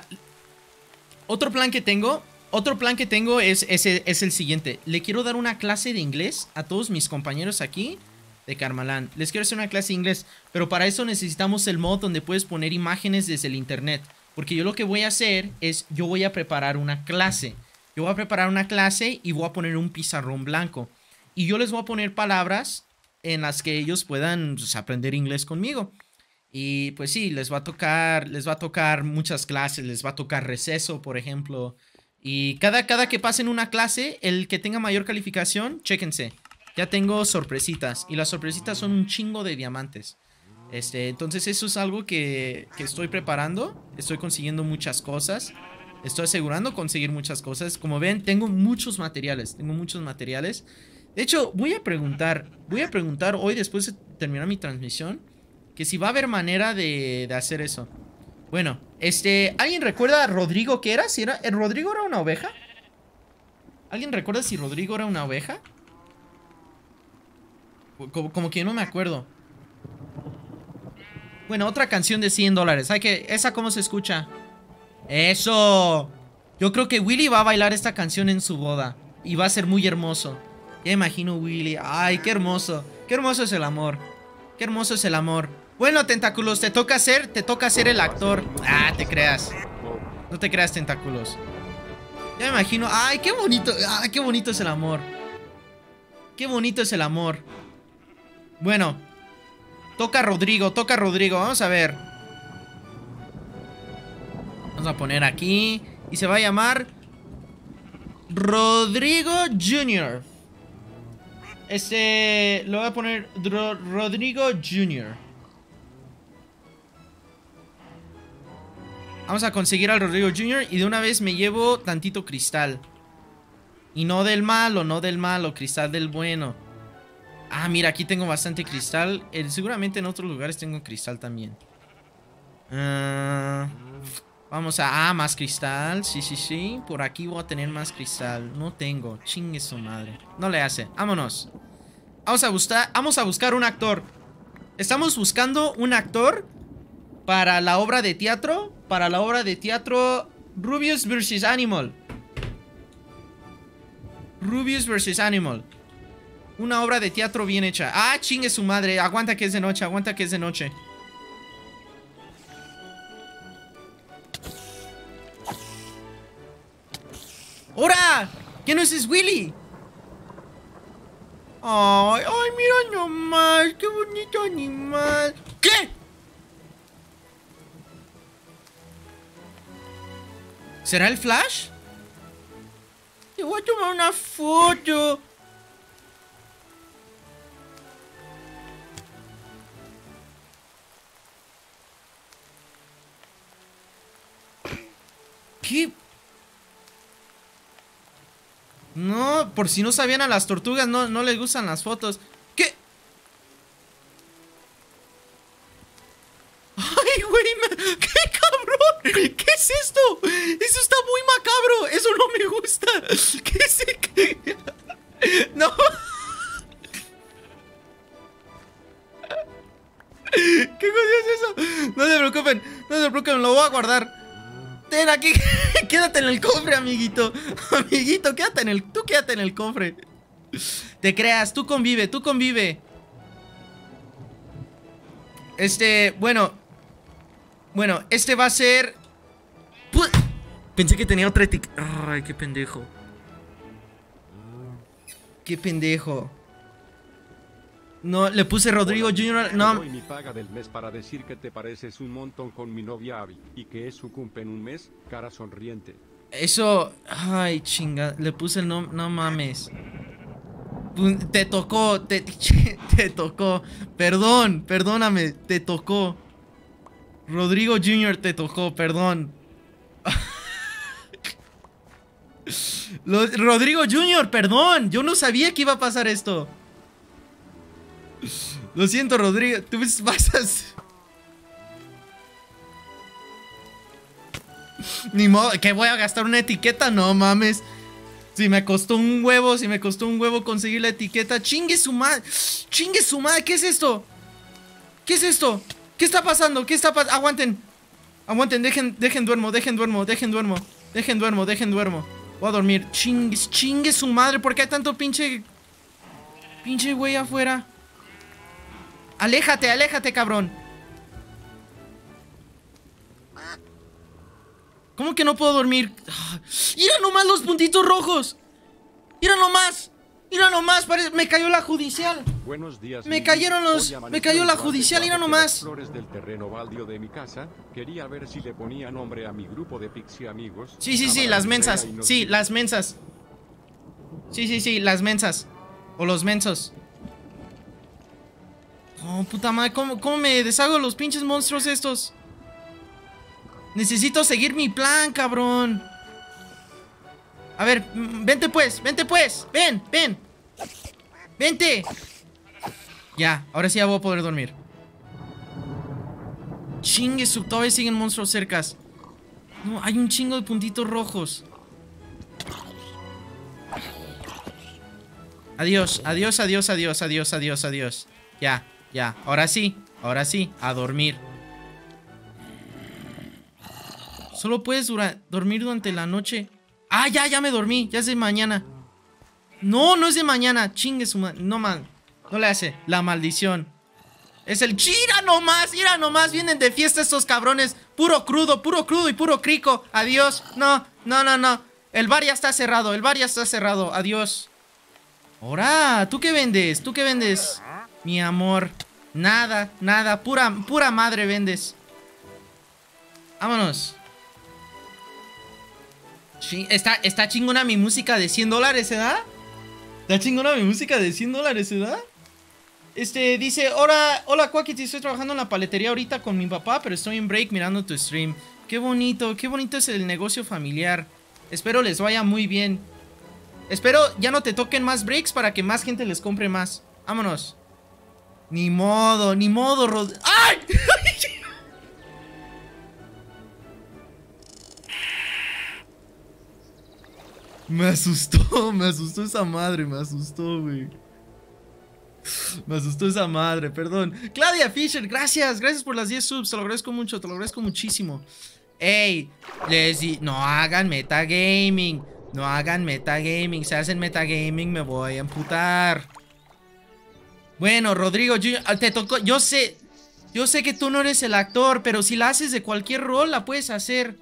Otro plan que tengo... Otro plan que tengo es, es, es el siguiente. Le quiero dar una clase de inglés a todos mis compañeros aquí de Karmalán. Les quiero hacer una clase de inglés. Pero para eso necesitamos el mod donde puedes poner imágenes desde el internet. Porque yo lo que voy a hacer es... Yo voy a preparar una clase. Yo voy a preparar una clase y voy a poner un pizarrón blanco. Y yo les voy a poner palabras en las que ellos puedan, pues, aprender inglés conmigo. Y pues sí, les va a tocar, les va a tocar muchas clases. Les va a tocar receso, por ejemplo. Y cada, cada que pasen una clase, el que tenga mayor calificación, chéquense. Ya tengo sorpresitas. Y las sorpresitas son un chingo de diamantes. Este, entonces eso es algo que, que estoy preparando. Estoy consiguiendo muchas cosas. Estoy asegurando conseguir muchas cosas. Como ven, tengo muchos materiales. Tengo muchos materiales. De hecho, voy a preguntar, voy a preguntar hoy después de terminar mi transmisión, que si va a haber manera de, de hacer eso. Bueno, este, ¿alguien recuerda a Rodrigo qué era? ¿Si era, ¿el Rodrigo era una oveja? ¿Alguien recuerda si Rodrigo era una oveja? Como, como que yo no me acuerdo. Bueno, otra canción de cien dólares. Hay que, ¿esa cómo se escucha? ¡Eso! Yo creo que Willy va a bailar esta canción en su boda. Y va a ser muy hermoso. Ya imagino Willy. Ay, qué hermoso. Qué hermoso es el amor. Qué hermoso es el amor. Bueno, Tentáculos, te toca ser, te toca ser el actor. Ah, te creas. No te creas, Tentáculos. Ya me imagino. Ay, qué bonito. Ay, qué bonito es el amor. Qué bonito es el amor. Bueno. Toca Rodrigo, toca Rodrigo. Vamos a ver. Vamos a poner aquí. Y se va a llamar Rodrigo junior Este, lo voy a poner Ro Rodrigo junior Vamos a conseguir al Rodrigo junior Y de una vez me llevo tantito cristal. Y no del malo, no del malo, cristal del bueno. Ah, mira, aquí tengo bastante cristal. eh, Seguramente en otros lugares tengo cristal también. uh, Vamos a... Ah, más cristal. Sí, sí, sí. Por aquí voy a tener más cristal. No tengo. Chingue su madre. No le hace. Vámonos. Vamos a buscar, vamos a buscar un actor. Estamos buscando un actor para la obra de teatro. Para la obra de teatro Rubius versus Animal. Rubius versus Animal. Una obra de teatro bien hecha. Ah, chingue su madre. Aguanta que es de noche, aguanta que es de noche. ¡Hora! ¿Qué no es Willy? Ay, ay, mira nomás. Qué bonito animal. ¿Qué? ¿Será el Flash? Te voy a tomar una foto. ¿Qué? No, por si no sabían, a las tortugas no, no les gustan las fotos. ¿Qué? ¡Ay, güey! Me... ¡Qué cabrón! ¿Qué es esto? Eso está muy macabro. Eso no me gusta. ¿Qué es qué? No. ¿Qué cosa es eso? No se preocupen, no se preocupen, lo voy a guardar. Ten aquí, quédate en el cofre, amiguito. Amiguito, quédate en el, tú quédate en el cofre. Te creas, tú convive, tú convive. Este, bueno. Bueno, este va a ser... Pensé que tenía otra etiqueta. Ay, qué pendejo. Qué pendejo. No, le puse Rodrigo Hola, junior te No. doy mi paga del mes para decir que te pareces un montón con mi novia Abby y que es su cumple en un mes, cara sonriente. Eso... Ay, chinga. Le puse el nombre... No mames. Te tocó. Te, te tocó. Perdón, perdóname. Te tocó. Rodrigo junior te tocó, perdón. Lo, Rodrigo junior, perdón. Yo no sabía que iba a pasar esto. Lo siento, Rodrigo. Tú vas a... Ni modo, que voy a gastar una etiqueta, no mames. Si me costó un huevo, si me costó un huevo conseguir la etiqueta. Chingue su madre. Chingue su madre, ¿qué es esto? ¿Qué es esto? ¿Qué está pasando? ¿Qué está pasando? Aguanten. Aguanten, dejen, dejen duermo, dejen duermo, dejen duermo. Dejen duermo, dejen duermo. Voy a dormir. Chingue, chingue su madre. ¿Por qué hay tanto pinche... Pinche güey afuera? Aléjate, aléjate, cabrón. ¿Cómo que no puedo dormir? ¡Mira nomás los puntitos rojos! ¡Mira nomás! ¡Mira nomás! Parece... Me cayó la judicial. Buenos días. Me Lili. cayeron los... Hoy Me cayó la amaneció judicial, mira debajo de las nomás. flores del terreno baldío de mi casa. Quería ver si le ponía nombre a mi grupo de Pixie amigos. Sí, sí, sí, Cámara las Andrea mensas. y nos Sí, dijo, las mensas. Sí, sí, sí, las mensas. O los mensos. Oh, puta madre, ¿cómo, cómo me deshago de los pinches monstruos estos? Necesito seguir mi plan, cabrón. A ver, mm, vente pues, vente pues. Ven, ven. Vente. Ya, ahora sí ya voy a poder dormir. Chingue su, todavía siguen monstruos cercas. No, hay un chingo de puntitos rojos. Adiós, adiós, adiós, adiós, adiós, adiós, adiós. Ya, ya, ahora sí, ahora sí, a dormir. Solo puedes dura dormir durante la noche. Ah, ya, ya me dormí, ya es de mañana. No, no es de mañana, chingue su madre. No, man, no le hace, la maldición. Es el... ¡Ira nomás! ¡Ira nomás! Vienen de fiesta estos cabrones. Puro crudo, puro crudo y puro crico. Adiós. No, no, no, no. El bar ya está cerrado, el bar ya está cerrado. Adiós. Ahora, ¿tú qué vendes? ¿Tú qué vendes? Mi amor. Nada, nada. Pura, pura madre vendes. Vámonos. Sí, está, está chingona mi música de cien dólares, ¿verdad? Está chingona mi música de cien dólares, ¿verdad? Este, dice, hola, hola Quackity, estoy trabajando en la paletería ahorita con mi papá, pero estoy en break mirando tu stream. Qué bonito, qué bonito es el negocio familiar. Espero les vaya muy bien. Espero ya no te toquen más breaks para que más gente les compre más. Vámonos. Ni modo, ni modo, Rod... ¡Ay! Me asustó, me asustó esa madre, me asustó, güey. Me asustó esa madre, perdón. Claudia Fisher, gracias, gracias por las diez subs. Te lo agradezco mucho, te lo agradezco muchísimo. Ey, les di... No hagan metagaming. No hagan metagaming. Si hacen metagaming me voy a emputar. Bueno, Rodrigo junior Te tocó. Yo sé. Yo sé que tú no eres el actor. Pero si la haces de cualquier rol, la puedes hacer.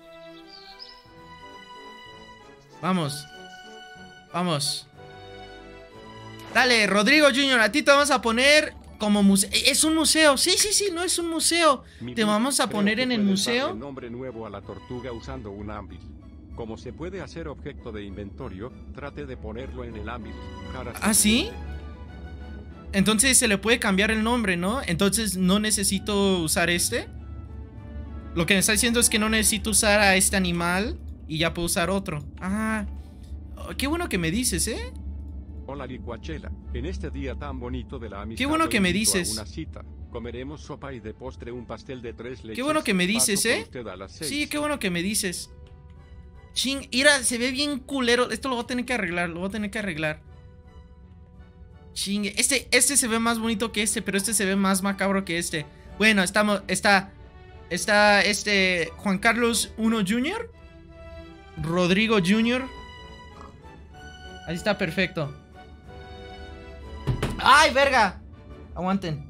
Vamos. Vamos. Dale, Rodrigo junior A ti te vamos a poner como museo. Es un museo. Sí, sí, sí. No es un museo. Mi Te vamos a poner en el museo. Darle nombre nuevo a la tortuga usando un ámbil. Como se puede hacer objeto de inventario, trate de ponerlo en el ámbil. ¿Ah, sí? Entonces se le puede cambiar el nombre, ¿no? Entonces no necesito usar este. Lo que me está diciendo es que no necesito usar a este animal y ya puedo usar otro. Ah, qué bueno que me dices, ¿eh? Hola licuachela, en este día tan bonito de la amistad. Qué bueno que me invito a dices. Una cita. Comeremos sopa y de postre un pastel de tres leches. Qué bueno que me dices, Paso por ¿eh? usted a las seis. Sí, qué bueno que me dices. Ching, mira, se ve bien culero. Esto lo voy a tener que arreglar, lo voy a tener que arreglar. Chingue, este, este se ve más bonito que este, pero este se ve más macabro que este. Bueno, estamos, está, está este Juan Carlos uno junior Rodrigo junior Ahí está, perfecto. ¡Ay, verga! Aguanten.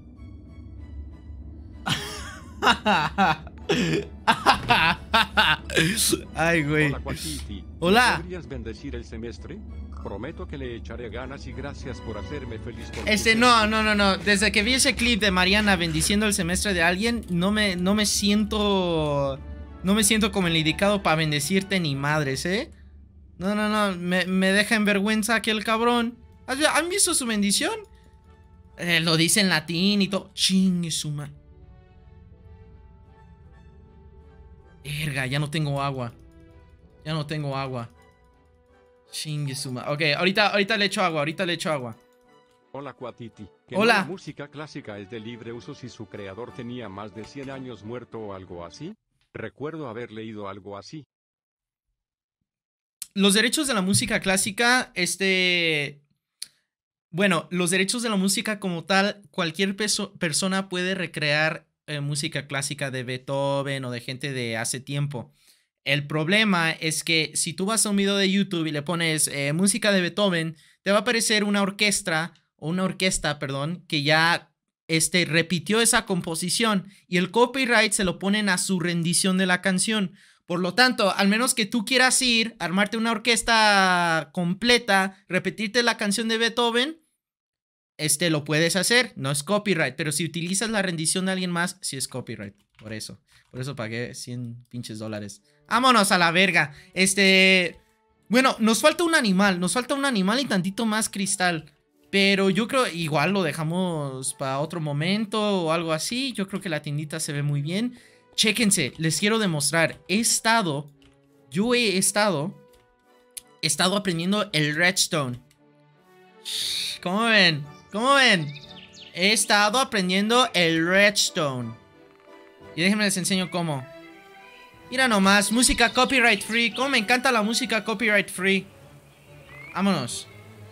Ay, güey. Hola, Cuatiti. Hola. ¿Podrías bendecir el semestre? Prometo que le echaré ganas y gracias por hacerme feliz con Este, tu no, no, no, no. Desde que vi ese clip de Mariana bendiciendo el semestre de alguien, no me, no me siento... No me siento como el indicado para bendecirte ni madres, ¿eh? No, no, no. Me, me deja en vergüenza aquel cabrón. ¿Han visto su bendición? Eh, lo dice en latín y todo. Chingue su ma... Verga, ya no tengo agua. Ya no tengo agua. Chingue su ma... Ok, ahorita, ahorita le echo agua, ahorita le echo agua. Hola, Cuatiti. Que Hola. no la música clásica es de libre uso si su creador tenía más de cien años muerto o algo así. Recuerdo haber leído algo así. Los derechos de la música clásica, este... Bueno, los derechos de la música como tal, cualquier persona puede recrear eh, música clásica de Beethoven o de gente de hace tiempo. El problema es que si tú vas a un video de YouTube y le pones eh, música de Beethoven, te va a aparecer una orquesta, o una orquesta, perdón, que ya este, repitió esa composición y el copyright se lo ponen a su rendición de la canción. Por lo tanto, al menos que tú quieras ir, armarte una orquesta completa, repetirte la canción de Beethoven, este lo puedes hacer, no es copyright, pero si utilizas la rendición de alguien más, sí es copyright. Por eso, por eso pagué cien pinches dólares. Vámonos a la verga. Este, bueno, nos falta un animal, nos falta un animal y tantito más cristal. Pero yo creo, igual lo dejamos para otro momento o algo así. Yo creo que la tiendita se ve muy bien. Chéquense, les quiero demostrar. He estado, yo he estado, he estado aprendiendo el redstone. ¿Cómo ven? ¿Cómo ven? He estado aprendiendo el redstone. Y déjenme les enseño cómo. Mira nomás, música copyright free. Cómo me encanta la música copyright free. Vámonos.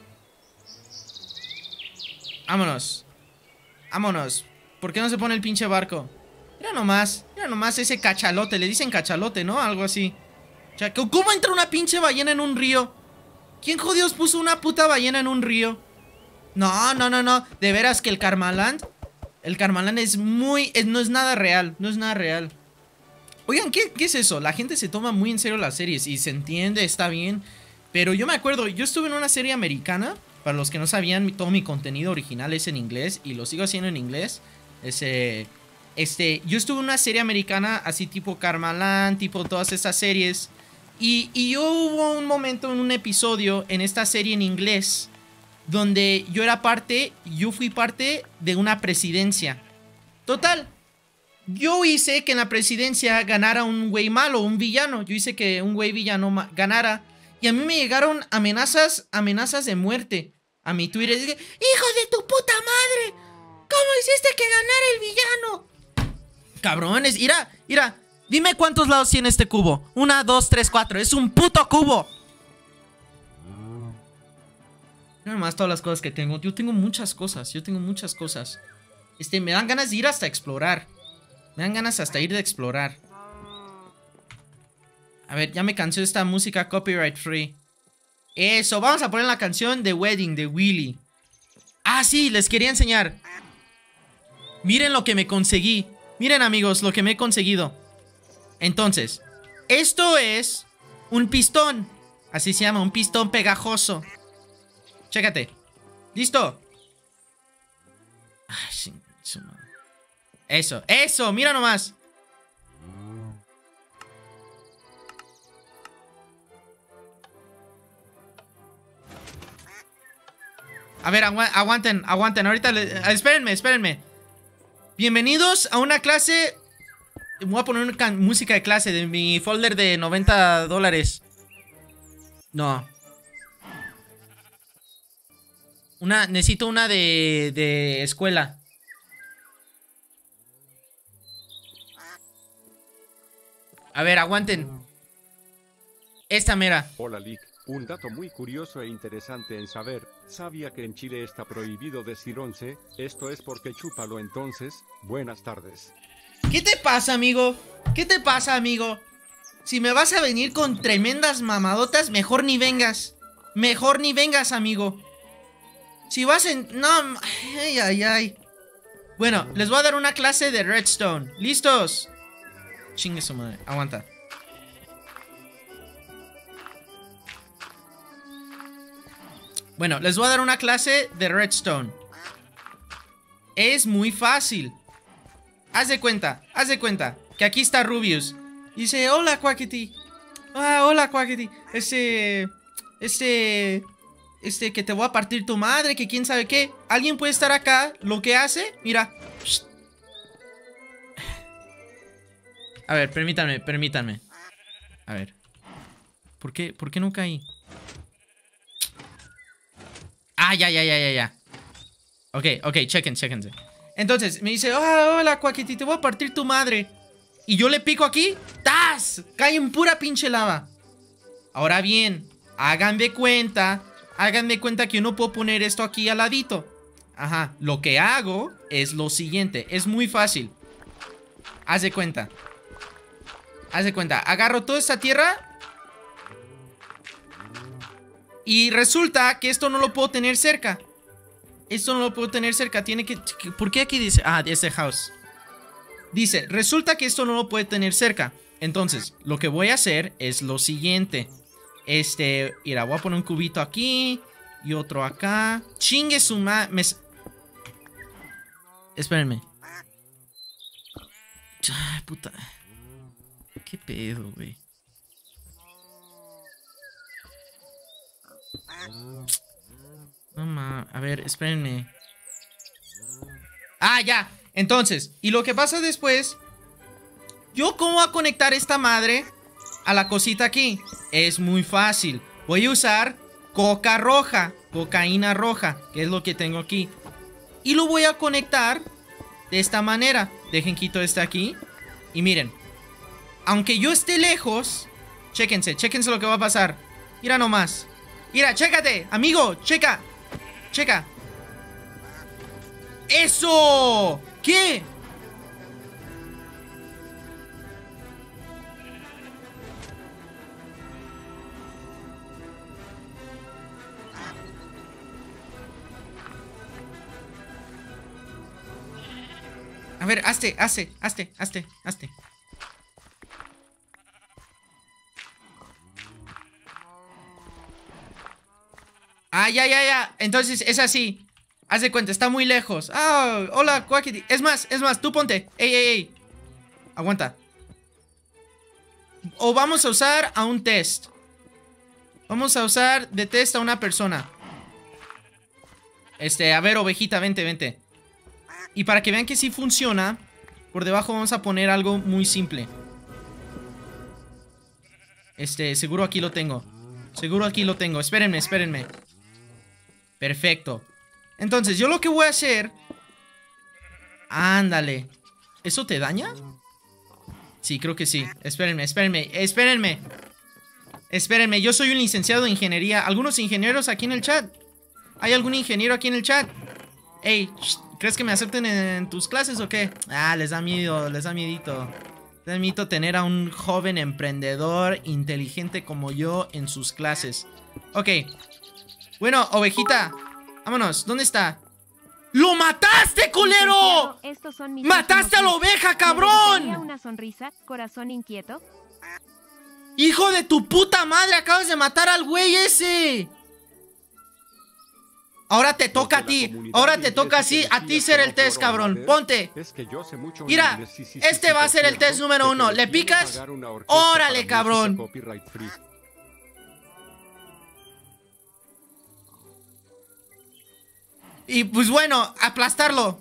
Vámonos. Vámonos. ¿Por qué no se pone el pinche barco? Mira nomás, mira nomás ese cachalote. Le dicen cachalote, ¿no? Algo así. O sea, ¿cómo entra una pinche ballena en un río? ¿Quién jodidos puso una puta ballena en un río? No, no, no, no. De veras que el Karmaland, el Karmaland es muy... Es, no es nada real, no es nada real. Oigan, ¿qué, ¿qué es eso? La gente se toma muy en serio las series y se entiende, está bien. Pero yo me acuerdo, yo estuve en una serie americana. Para los que no sabían, todo mi contenido original es en inglés y lo sigo haciendo en inglés. Ese... Este, yo estuve en una serie americana así tipo Karmaland, tipo todas estas series. Y, y yo hubo un momento en un episodio en esta serie en inglés donde yo era parte, yo fui parte de una presidencia. Total, yo hice que en la presidencia ganara un güey malo, un villano. Yo hice que un güey villano ganara. Y a mí me llegaron amenazas, amenazas de muerte a mi Twitter. Dije, ¡hijo de tu puta madre! ¿Cómo hiciste que ganara el villano? Cabrones, mira, mira. Dime cuántos lados tiene este cubo. Una, dos, tres, cuatro. Es un puto cubo. Mira nomás todas las cosas que tengo. Yo tengo muchas cosas. Yo tengo muchas cosas. Este, me dan ganas de ir hasta explorar. Me dan ganas hasta ir de explorar. A ver, ya me cansé de esta música copyright free. Eso, vamos a poner la canción de Wedding de Willy. Ah, sí, les quería enseñar. Miren lo que me conseguí. Miren, amigos, lo que me he conseguido. Entonces, esto es un pistón. Así se llama, un pistón pegajoso. Chécate. ¿Listo? Eso, eso, mira nomás. A ver, agu aguanten, aguanten. Ahorita, le espérenme, espérenme. Bienvenidos a una clase. Voy a poner una música de clase de mi folder de noventa dólares. No. Una, necesito una de, de escuela. A ver, aguanten. Esta mera. Hola, Lick. Un dato muy curioso e interesante en saber. ¿Sabía que en Chile está prohibido decir once? Esto es porque chúpalo entonces. Buenas tardes. ¿Qué te pasa, amigo? ¿Qué te pasa, amigo? Si me vas a venir con tremendas mamadotas, mejor ni vengas. Mejor ni vengas, amigo. Si vas en... No... Ay, ay, ay. Bueno, les voy a dar una clase de Redstone. ¿Listos? Chingue su madre. Aguanta. Bueno, les voy a dar una clase de Redstone. Es muy fácil. Haz de cuenta, haz de cuenta que aquí está Rubius. Dice, hola, Quackity. Ah, hola, Quackity. Este... Este... Este, que te voy a partir tu madre, que quién sabe qué. Alguien puede estar acá, lo que hace, mira. A ver, permítanme, permítanme. A ver. ¿Por qué, por qué no caí? Ah, ya, ya, ya, ya, ya. Ok, ok, chequen, chequense. Entonces, me dice, oh, hola, Quackity, te voy a partir tu madre. Y yo le pico aquí, ¡tas! Cae en pura pinche lava. Ahora bien, hagan de cuenta, hagan de cuenta que yo no puedo poner esto aquí al ladito. Ajá, lo que hago es lo siguiente, es muy fácil. Haz de cuenta. Haz de cuenta, agarro toda esta tierra. Y resulta que esto no lo puedo tener cerca. Esto no lo puedo tener cerca. Tiene que... ¿Por qué aquí dice? Ah, ese house. Dice, resulta que esto no lo puede tener cerca. Entonces, lo que voy a hacer es lo siguiente. Este... Mira, voy a poner un cubito aquí. Y otro acá. Chingue su ma... Me... Espérenme. Ay, puta. ¿Qué pedo, güey? No ma, a ver, espérenme. Ah, ya. Entonces, y lo que pasa después, ¿yo cómo voy a conectar esta madre a la cosita aquí? Es muy fácil. Voy a usar coca roja, cocaína roja, que es lo que tengo aquí. Y lo voy a conectar de esta manera. Dejen quito este aquí. Y miren, aunque yo esté lejos, chéquense, chéquense lo que va a pasar. Mira nomás. Mira, chécate, amigo, checa. Checa. ¡Eso! ¿Qué? A ver, hazte, hazte, hazte, hazte, hazte. Ah, ya, ya, ya. Entonces es así. Haz de cuenta, está muy lejos. Ah, hola, Quackity. Es más, es más, tú ponte. Ey, ey, ey. Aguanta. O vamos a usar a un test. Vamos a usar de test a una persona. Este, a ver, ovejita, vente, vente. Y para que vean que sí funciona, por debajo vamos a poner algo muy simple. Este, seguro aquí lo tengo. Seguro aquí lo tengo. Espérenme, espérenme. Perfecto. Entonces, yo lo que voy a hacer... Ándale. ¿Eso te daña? Sí, creo que sí. Espérenme, espérenme, espérenme. Espérenme, yo soy un licenciado de ingeniería. ¿Algunos ingenieros aquí en el chat? ¿Hay algún ingeniero aquí en el chat? Ey, ¿crees que me acepten en tus clases o qué? Ah, les da miedo, les da miedito. Les da miedo tener a un joven emprendedor inteligente como yo en sus clases. Ok. Bueno, ovejita. Vámonos. ¿Dónde está? ¡Lo mataste, culero! Estos son mis ¡Mataste a la últimos oveja, días. cabrón! ¿Me una sonrisa, corazón inquieto? ¡Hijo de tu puta madre! Acabas de matar al güey ese. Ahora te toca a ti. Ahora te toca así a ti ser el test, cabrón. Ponte. Mira, este va a ser el test número uno. ¿Le picas? ¡Órale, cabrón! Y pues bueno, aplastarlo.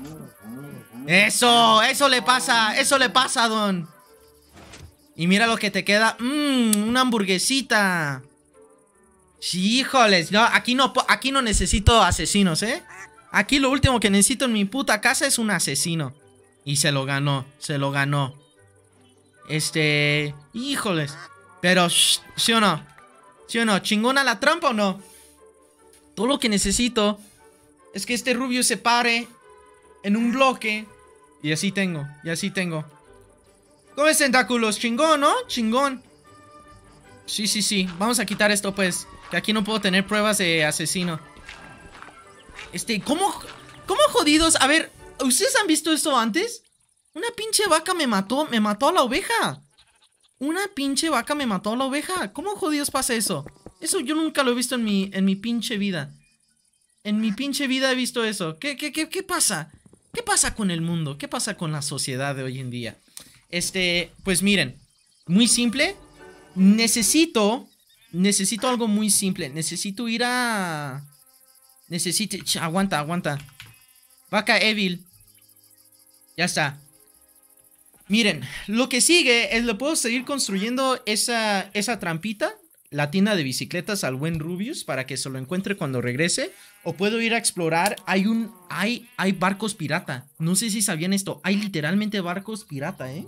Eso, eso le pasa, eso le pasa, don. Y mira lo que te queda. Mmm, una hamburguesita. Sí, híjoles, no, aquí no, aquí no necesito asesinos, ¿eh? Aquí lo último que necesito en mi puta casa es un asesino. Y se lo ganó, se lo ganó. Este... Híjoles. Pero, shh, ¿sí o no? ¿Sí o no? ¿Chingona la trampa o no? Todo lo que necesito es que este rubio se pare en un bloque. Y así tengo, y así tengo. ¿Cómo es, tentáculos? Chingón, ¿no? Chingón. Sí, sí, sí. Vamos a quitar esto, pues. Que aquí no puedo tener pruebas de asesino. Este, ¿cómo? ¿Cómo jodidos? A ver, ¿ustedes han visto esto antes? Una pinche vaca me mató, me mató a la oveja. Una pinche vaca me mató a la oveja. ¿Cómo jodidos pasa eso? Eso yo nunca lo he visto en mi, en mi pinche vida. En mi pinche vida he visto eso. ¿Qué, qué, qué, qué pasa? ¿Qué pasa con el mundo? ¿Qué pasa con la sociedad de hoy en día? Este, pues miren. Muy simple. Necesito... Necesito algo muy simple. Necesito ir a... Necesito... Ch, aguanta, aguanta. Vaca Evil. Ya está. Miren, lo que sigue es... ¿Le puedo seguir construyendo esa, esa trampita? La tienda de bicicletas al buen Rubius para que se lo encuentre cuando regrese. O puedo ir a explorar. Hay un... Hay, hay barcos pirata. No sé si sabían esto. Hay literalmente barcos pirata, ¿eh?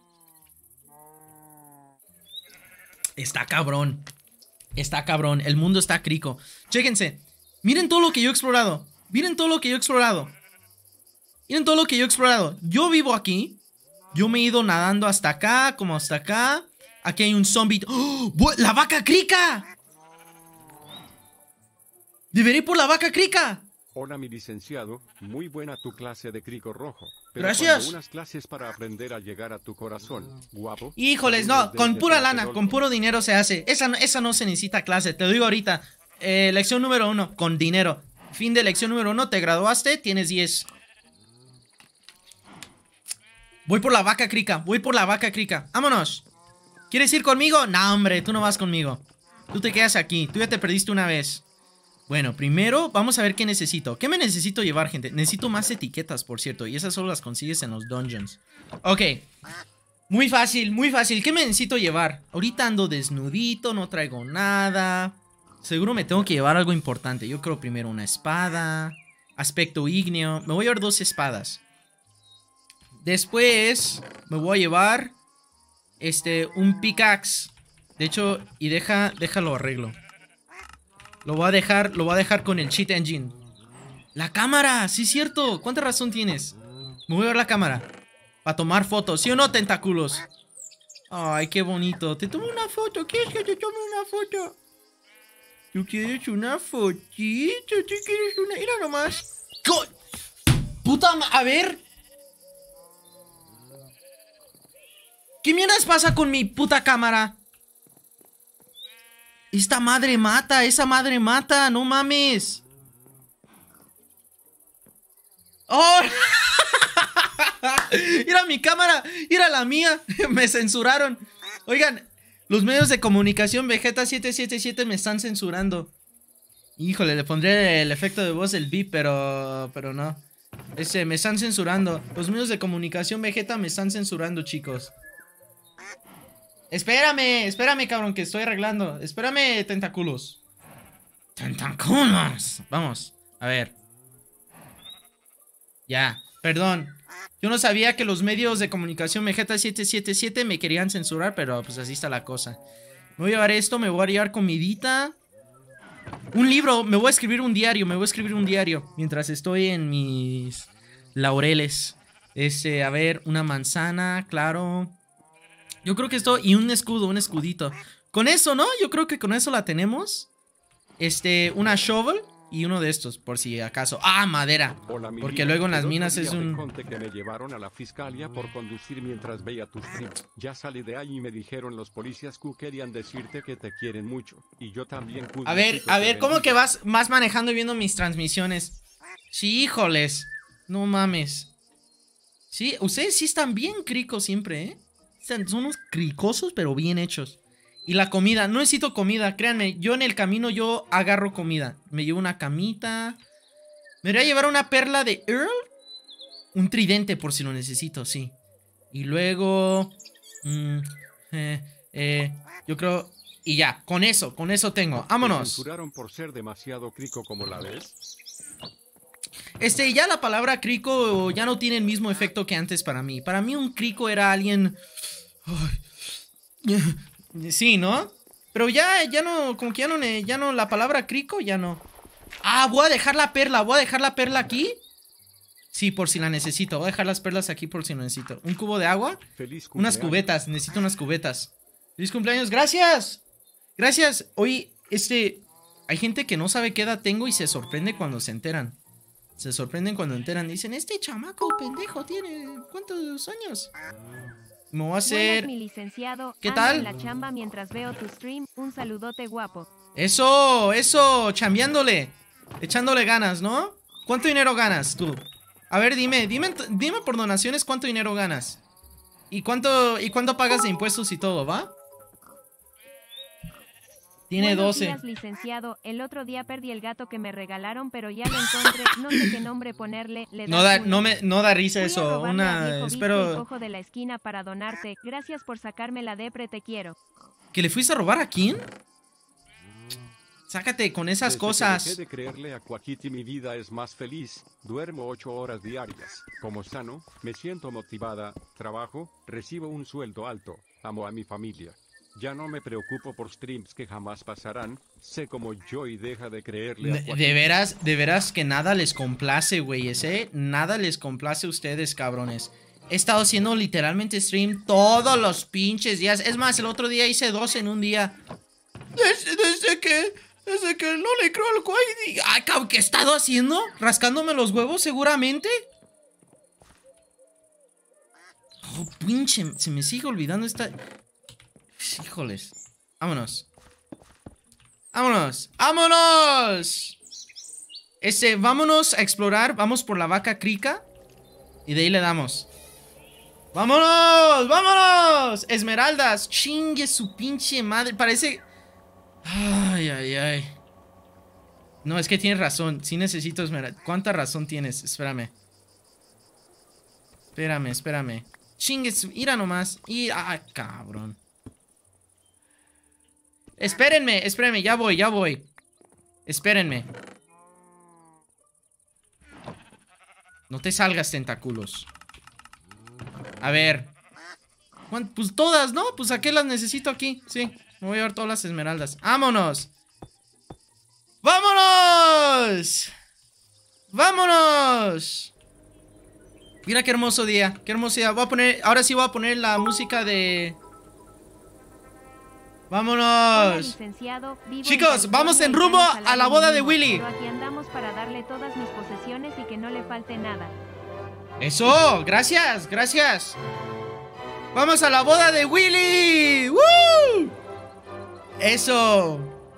Está cabrón. Está cabrón. El mundo está crico. Chéquense. Miren todo lo que yo he explorado. Miren todo lo que yo he explorado. Miren todo lo que yo he explorado. Yo vivo aquí. Yo me he ido nadando hasta acá, como hasta acá. Aquí hay un zombie. ¡Oh! ¡La vaca crica! Deberé ir por la vaca crica. Hola, mi licenciado. Muy buena tu clase de crico rojo. Pero gracias. Unas clases para aprender a llegar a tu corazón, guapo. Híjoles, no, con pura lana, con puro dinero se hace. Esa, esa no se necesita clase, te lo digo ahorita. Eh, lección número uno, con dinero. Fin de lección número uno, te graduaste, tienes diez. Voy por la vaca crica, voy por la vaca crica. Vámonos. ¿Quieres ir conmigo? No, hombre, tú no vas conmigo. Tú te quedas aquí, tú ya te perdiste una vez. Bueno, primero vamos a ver qué necesito. ¿Qué me necesito llevar, gente? Necesito más etiquetas, por cierto. Y esas solo las consigues en los dungeons. Ok. Muy fácil, muy fácil. ¿Qué me necesito llevar? Ahorita ando desnudito, no traigo nada. Seguro me tengo que llevar algo importante. Yo creo primero una espada. Aspecto ígneo. Me voy a llevar dos espadas. Después me voy a llevar Este, un pickaxe. De hecho, y deja, déjalo arreglo. Lo voy a dejar, lo voy a dejar con el cheat engine. La cámara, sí es cierto. ¿Cuánta razón tienes? Me voy a ver la cámara para tomar fotos, ¿sí o no, tentáculos? Ay, qué bonito. Te tomo una foto. ¿Quieres que te tome una foto? ¿Tú quieres una fotito? ¿Tú quieres una? Mira nomás. ¡Co! Puta ma... A ver. ¿Qué mierdas pasa con mi puta cámara? Esta madre mata, esa madre mata, no mames. ¡Oh! Mira mi cámara, mira la mía. Me censuraron. Oigan, los medios de comunicación Vegeta siete siete siete me están censurando. Híjole, le pondré el efecto de voz del beep, pero... Pero no. Ese, me están censurando. Los medios de comunicación Vegeta me están censurando, chicos. Espérame, espérame, cabrón, que estoy arreglando. Espérame, tentáculos. Tentáculos. Vamos, a ver. Ya, perdón. Yo no sabía que los medios de comunicación Vegeta siete siete siete me querían censurar, pero pues así está la cosa. Me voy a llevar esto, me voy a llevar comidita. Un libro, me voy a escribir un diario, me voy a escribir un diario mientras estoy en mis laureles. Este, a ver, una manzana, claro. Yo creo que esto, y un escudo, un escudito. Con eso, ¿no? Yo creo que con eso la tenemos. Este, una shovel y uno de estos, por si acaso. ¡Ah, madera! Hola, mi Porque vida. luego en las El otro minas día es te un... conté que me llevaron a la fiscalía por conducir mientras veía tus streams. Ya salí de ahí y me dijeron los policías que querían decirte que te quieren mucho. Y yo también pude. A ver, a ver, ¿cómo que vas, vas manejando y viendo mis transmisiones? Sí, híjoles. No mames. Sí, ustedes sí están bien cricos siempre, ¿eh? Son unos cricosos, pero bien hechos. Y la comida, no necesito comida, créanme. Yo en el camino yo agarro comida. Me llevo una camita. Me voy a llevar una perla de Earl. Un tridente por si lo necesito, sí. Y luego... Mmm, eh, eh, yo creo... Y ya, con eso, con eso tengo. Vámonos. ¿Te censuraron por ser demasiado crico como la ves? Este, ya la palabra crico ya no tiene el mismo efecto que antes para mí. Para mí un crico era alguien... Ay. Sí, ¿no? Pero ya, ya no, como que ya no, ya no, la palabra crico ya no. Ah, voy a dejar la perla, voy a dejar la perla aquí. Sí, por si la necesito, voy a dejar las perlas aquí por si lo necesito. Un cubo de agua. Feliz Unas cubetas, necesito unas cubetas. Feliz cumpleaños, gracias. Gracias. Oye, este, hay gente que no sabe qué edad tengo y se sorprende cuando se enteran. Se sorprenden cuando enteran. Dicen, este chamaco pendejo tiene ¿cuántos años? Me voy a hacer... Buenas, mi licenciado. ¿Qué Ando tal? en la chamba mientras veo tu stream. Un saludote guapo. Eso, eso, chambeándole. Echándole ganas, ¿no? ¿Cuánto dinero ganas tú? A ver, dime, dime, dime por donaciones cuánto dinero ganas. ¿Y cuánto, y cuánto pagas de impuestos y todo, va? Tiene Buenos doce. días, licenciado. El otro día perdí el gato que me regalaron, pero ya lo encontré. No sé qué nombre ponerle. Le No das da, una. no me, no da risa Fui a eso. robarle a Una, viejo Vizca y espero. cojo de la esquina para donarte. Gracias por sacarme la depre, te quiero. ¿Que le fuiste a robar a quién? Sácate con esas Desde cosas. que dejé de creerle a Quackity mi vida es más feliz. Duermo ocho horas diarias. Como sano, me siento motivada, trabajo, recibo un sueldo alto, amo a mi familia. Ya no me preocupo por streams que jamás pasarán. Sé como yo y deja de creerle a De, Quackity. de veras, de veras que nada les complace, güeyes, ¿eh? Nada les complace a ustedes, cabrones. He estado haciendo literalmente stream todos los pinches días. Es más, el otro día hice dos en un día. Desde, desde que... Desde que no le creo al Quackity. Ay, cabrón, ¿qué he estado haciendo? ¿Rascándome los huevos seguramente? Oh, pinche, se me sigue olvidando esta... Híjoles. Vámonos. Vámonos. ¡Vámonos! Este, vámonos a explorar. Vamos por la vaca crica. Y de ahí le damos. ¡Vámonos! ¡Vámonos! Esmeraldas. Chingue su pinche madre. Parece... Ay, ay, ay. No, es que tienes razón. Sí necesito esmeraldas. ¿Cuánta razón tienes? Espérame. Espérame, espérame. Chingue su... Ira nomás. Ira... Ah, cabrón. Espérenme, espérenme, ya voy, ya voy. Espérenme. No te salgas, tentáculos. A ver. Pues todas, ¿no? Pues ¿a qué las necesito aquí? Sí, me voy a llevar todas las esmeraldas. ¡Vámonos! ¡Vámonos! ¡Vámonos! Mira qué hermoso día, qué hermoso día. Voy a poner, ahora sí voy a poner la música de... Hola, ¡Vámonos! licenciado. Vivo Chicos, en vamos en California y rumbo gano a salario la boda de mínimo, Willy. pero aquí andamos para darle todas mis posesiones y que no le falte nada. ¡Eso! ¡Gracias! ¡Gracias! ¡Vamos a la boda de Willy! ¡Woo! ¡Eso!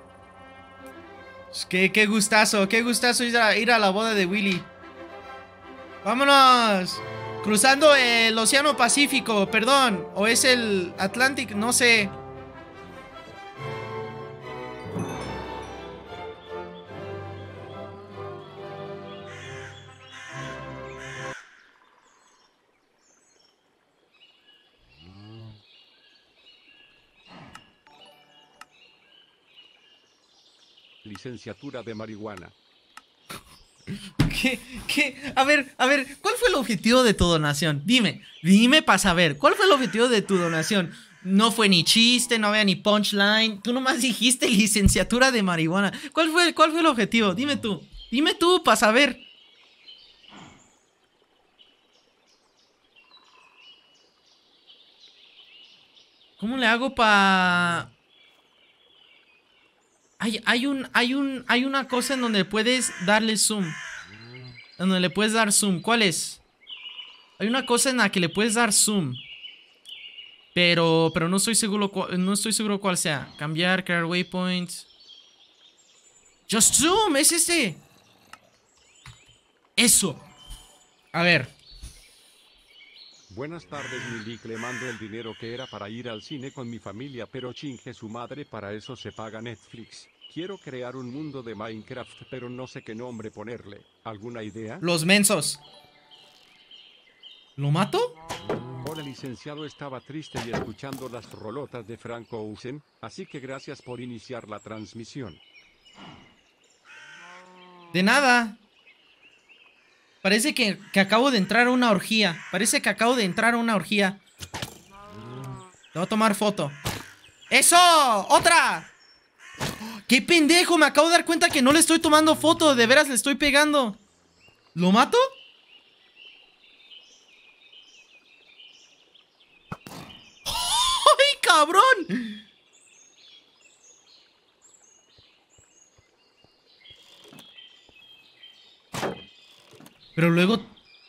¡Qué, qué gustazo! ¡Qué gustazo ir a, ir a la boda de Willy! ¡Vámonos! Cruzando el Océano Pacífico, perdón. O es el Atlántico, no sé. Licenciatura de marihuana. ¿Qué? ¿Qué? A ver, a ver, ¿cuál fue el objetivo de tu donación? Dime, dime para saber, ¿cuál fue el objetivo de tu donación? No fue ni chiste, no había ni punchline. Tú nomás dijiste licenciatura de marihuana. ¿Cuál fue, cuál fue el objetivo? Dime tú, dime tú para saber. ¿Cómo le hago para... Hay, hay un, hay un, hay una cosa en donde puedes darle zoom. En donde le puedes dar zoom. ¿Cuál es? Hay una cosa en la que le puedes dar zoom. Pero, pero no estoy seguro, no estoy seguro cuál sea. Cambiar, crear waypoints. Just zoom, es este. Eso. A ver. Buenas tardes, Milik, le mando el dinero que era para ir al cine con mi familia, pero chingue su madre, para eso se paga Netflix. Quiero crear un mundo de Minecraft, pero no sé qué nombre ponerle. ¿Alguna idea? Los mensos. ¿Lo mato? Hola, licenciado, estaba triste y escuchando las rolotas de Frank Ocean, así que gracias por iniciar la transmisión. De nada. Parece que, que acabo de entrar a una orgía. Parece que acabo de entrar a una orgía. Te voy a tomar foto. ¡Eso! ¡Otra! ¡Qué pendejo! Me acabo de dar cuenta que no le estoy tomando foto. De veras le estoy pegando. ¿Lo mato? ¡Ay, cabrón! Pero luego...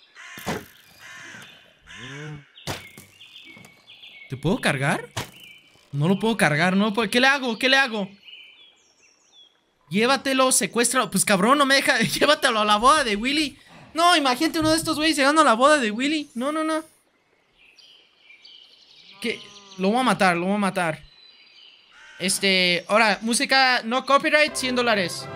¿Te puedo cargar? No lo puedo cargar, ¿no? ¿Qué le hago? ¿Qué le hago? Llévatelo, secuéstralo. Pues cabrón, no me deja... Llévatelo a la boda de Willy. No, imagínate uno de estos güeyes llegando a la boda de Willy. No, no, no. ¿Qué? Lo voy a matar, lo voy a matar. Este... Ahora, música no copyright, cien dólares.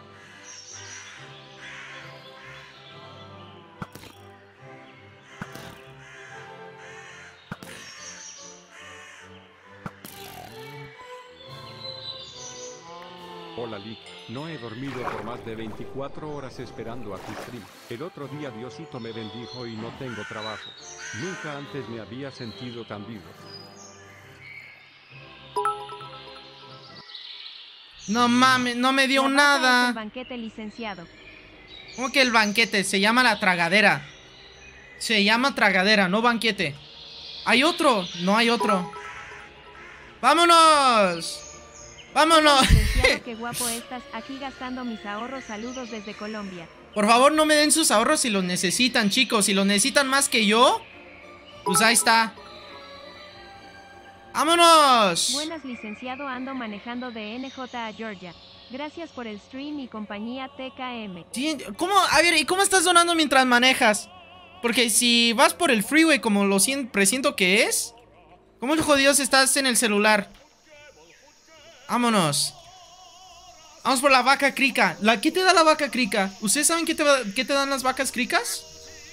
Hola, Lick. No he dormido por más de veinticuatro horas esperando a tu stream. El otro día Diosito me bendijo y no tengo trabajo. Nunca antes me había sentido tan vivo. No mames, no me dio La vaca nada. es el banquete, licenciado. ¿Cómo que el banquete? Se llama la tragadera. Se llama tragadera, no banquete. ¿Hay otro? No hay otro. ¡Vámonos! ¡Vámonos! Licenciado, qué guapo estás, aquí gastando mis ahorros. Saludos desde Colombia. Por favor, no me den sus ahorros si los necesitan, chicos. Si los necesitan más que yo, pues ahí está. ¡Vámonos! Buenas, licenciado, ando manejando de N J a Georgia. Gracias por el stream y compañía T K M. Sí, ¿cómo? A ver, ¿y cómo estás donando mientras manejas? Porque si vas por el freeway como lo presiento que es, ¿cómo jodidos estás en el celular? Vámonos. Vamos por la vaca crica. ¿La, ¿Qué te da la vaca crica? ¿Ustedes saben qué te, qué te dan las vacas cricas?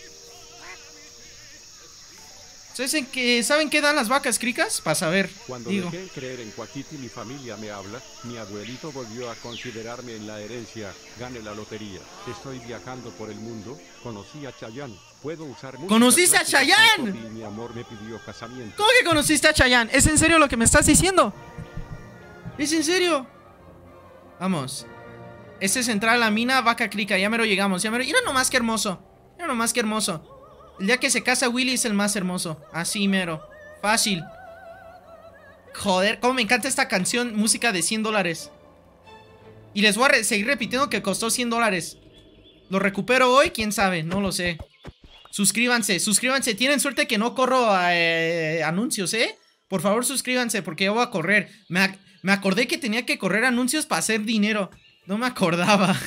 ¿Ustedes qué, saben qué dan las vacas cricas? Para saber. Cuando digo. dejé de creer en Cuaquiti, mi familia me habla. Mi abuelito volvió a considerarme en la herencia. Gané la lotería. Estoy viajando por el mundo. Conocí a Chayanne. Puedo usar música ¿Conociste a clásica Chayanne? con Sophie, mi amor me pidió casamiento. ¿Cómo que conociste a Chayanne? ¿Es en serio lo que me estás diciendo? ¿Es en serio? Vamos. Este es entrar a la mina vaca crica. Ya me lo llegamos. Ya me lo... Mira nomás que hermoso. Mira nomás que hermoso. El día que se casa Willy es el más hermoso. Así mero. Fácil. Joder, cómo me encanta esta canción. Música de cien dólares. Y les voy a re seguir repitiendo que costó cien dólares. ¿Lo recupero hoy? ¿Quién sabe? No lo sé. Suscríbanse, suscríbanse. Tienen suerte que no corro eh, anuncios, ¿eh? Por favor, suscríbanse porque yo voy a correr. Me, ac me acordé que tenía que correr anuncios para hacer dinero. No me acordaba.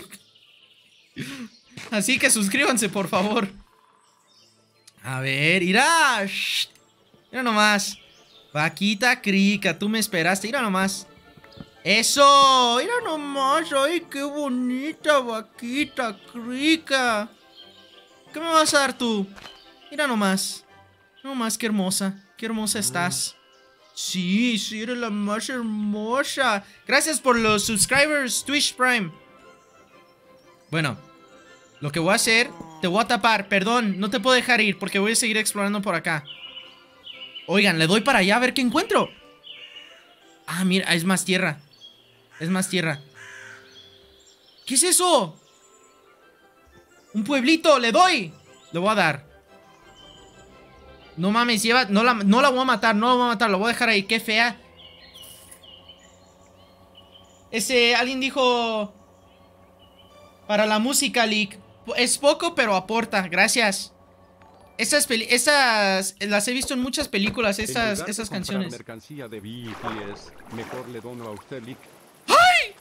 Así que suscríbanse, por favor. A ver, irá. Shh. Mira nomás. Vaquita crica, tú me esperaste. Mira nomás. Eso. Mira nomás. Ay, qué bonita vaquita crica. ¿Qué me vas a dar tú? Mira nomás. Mira nomás, qué hermosa. Qué hermosa estás. Sí, sí, eres la más hermosa. Gracias por los subscribers, Twitch Prime. Bueno, lo que voy a hacer, te voy a tapar. Perdón, no te puedo dejar ir porque voy a seguir explorando por acá. Oigan, le doy para allá a ver qué encuentro. Ah, mira, es más tierra. Es más tierra. ¿Qué es eso? Un pueblito, le doy. Le voy a dar. No mames, lleva, no la, no la voy a matar, no la voy a matar, la voy a dejar ahí, qué fea. Ese, alguien dijo... Para la música, Leak. Es poco, pero aporta. Gracias. Esas, peli esas las he visto en muchas películas, esas, esas canciones. Mercancía de B T S, mejor le dono a usted, Leak. ¡Ay!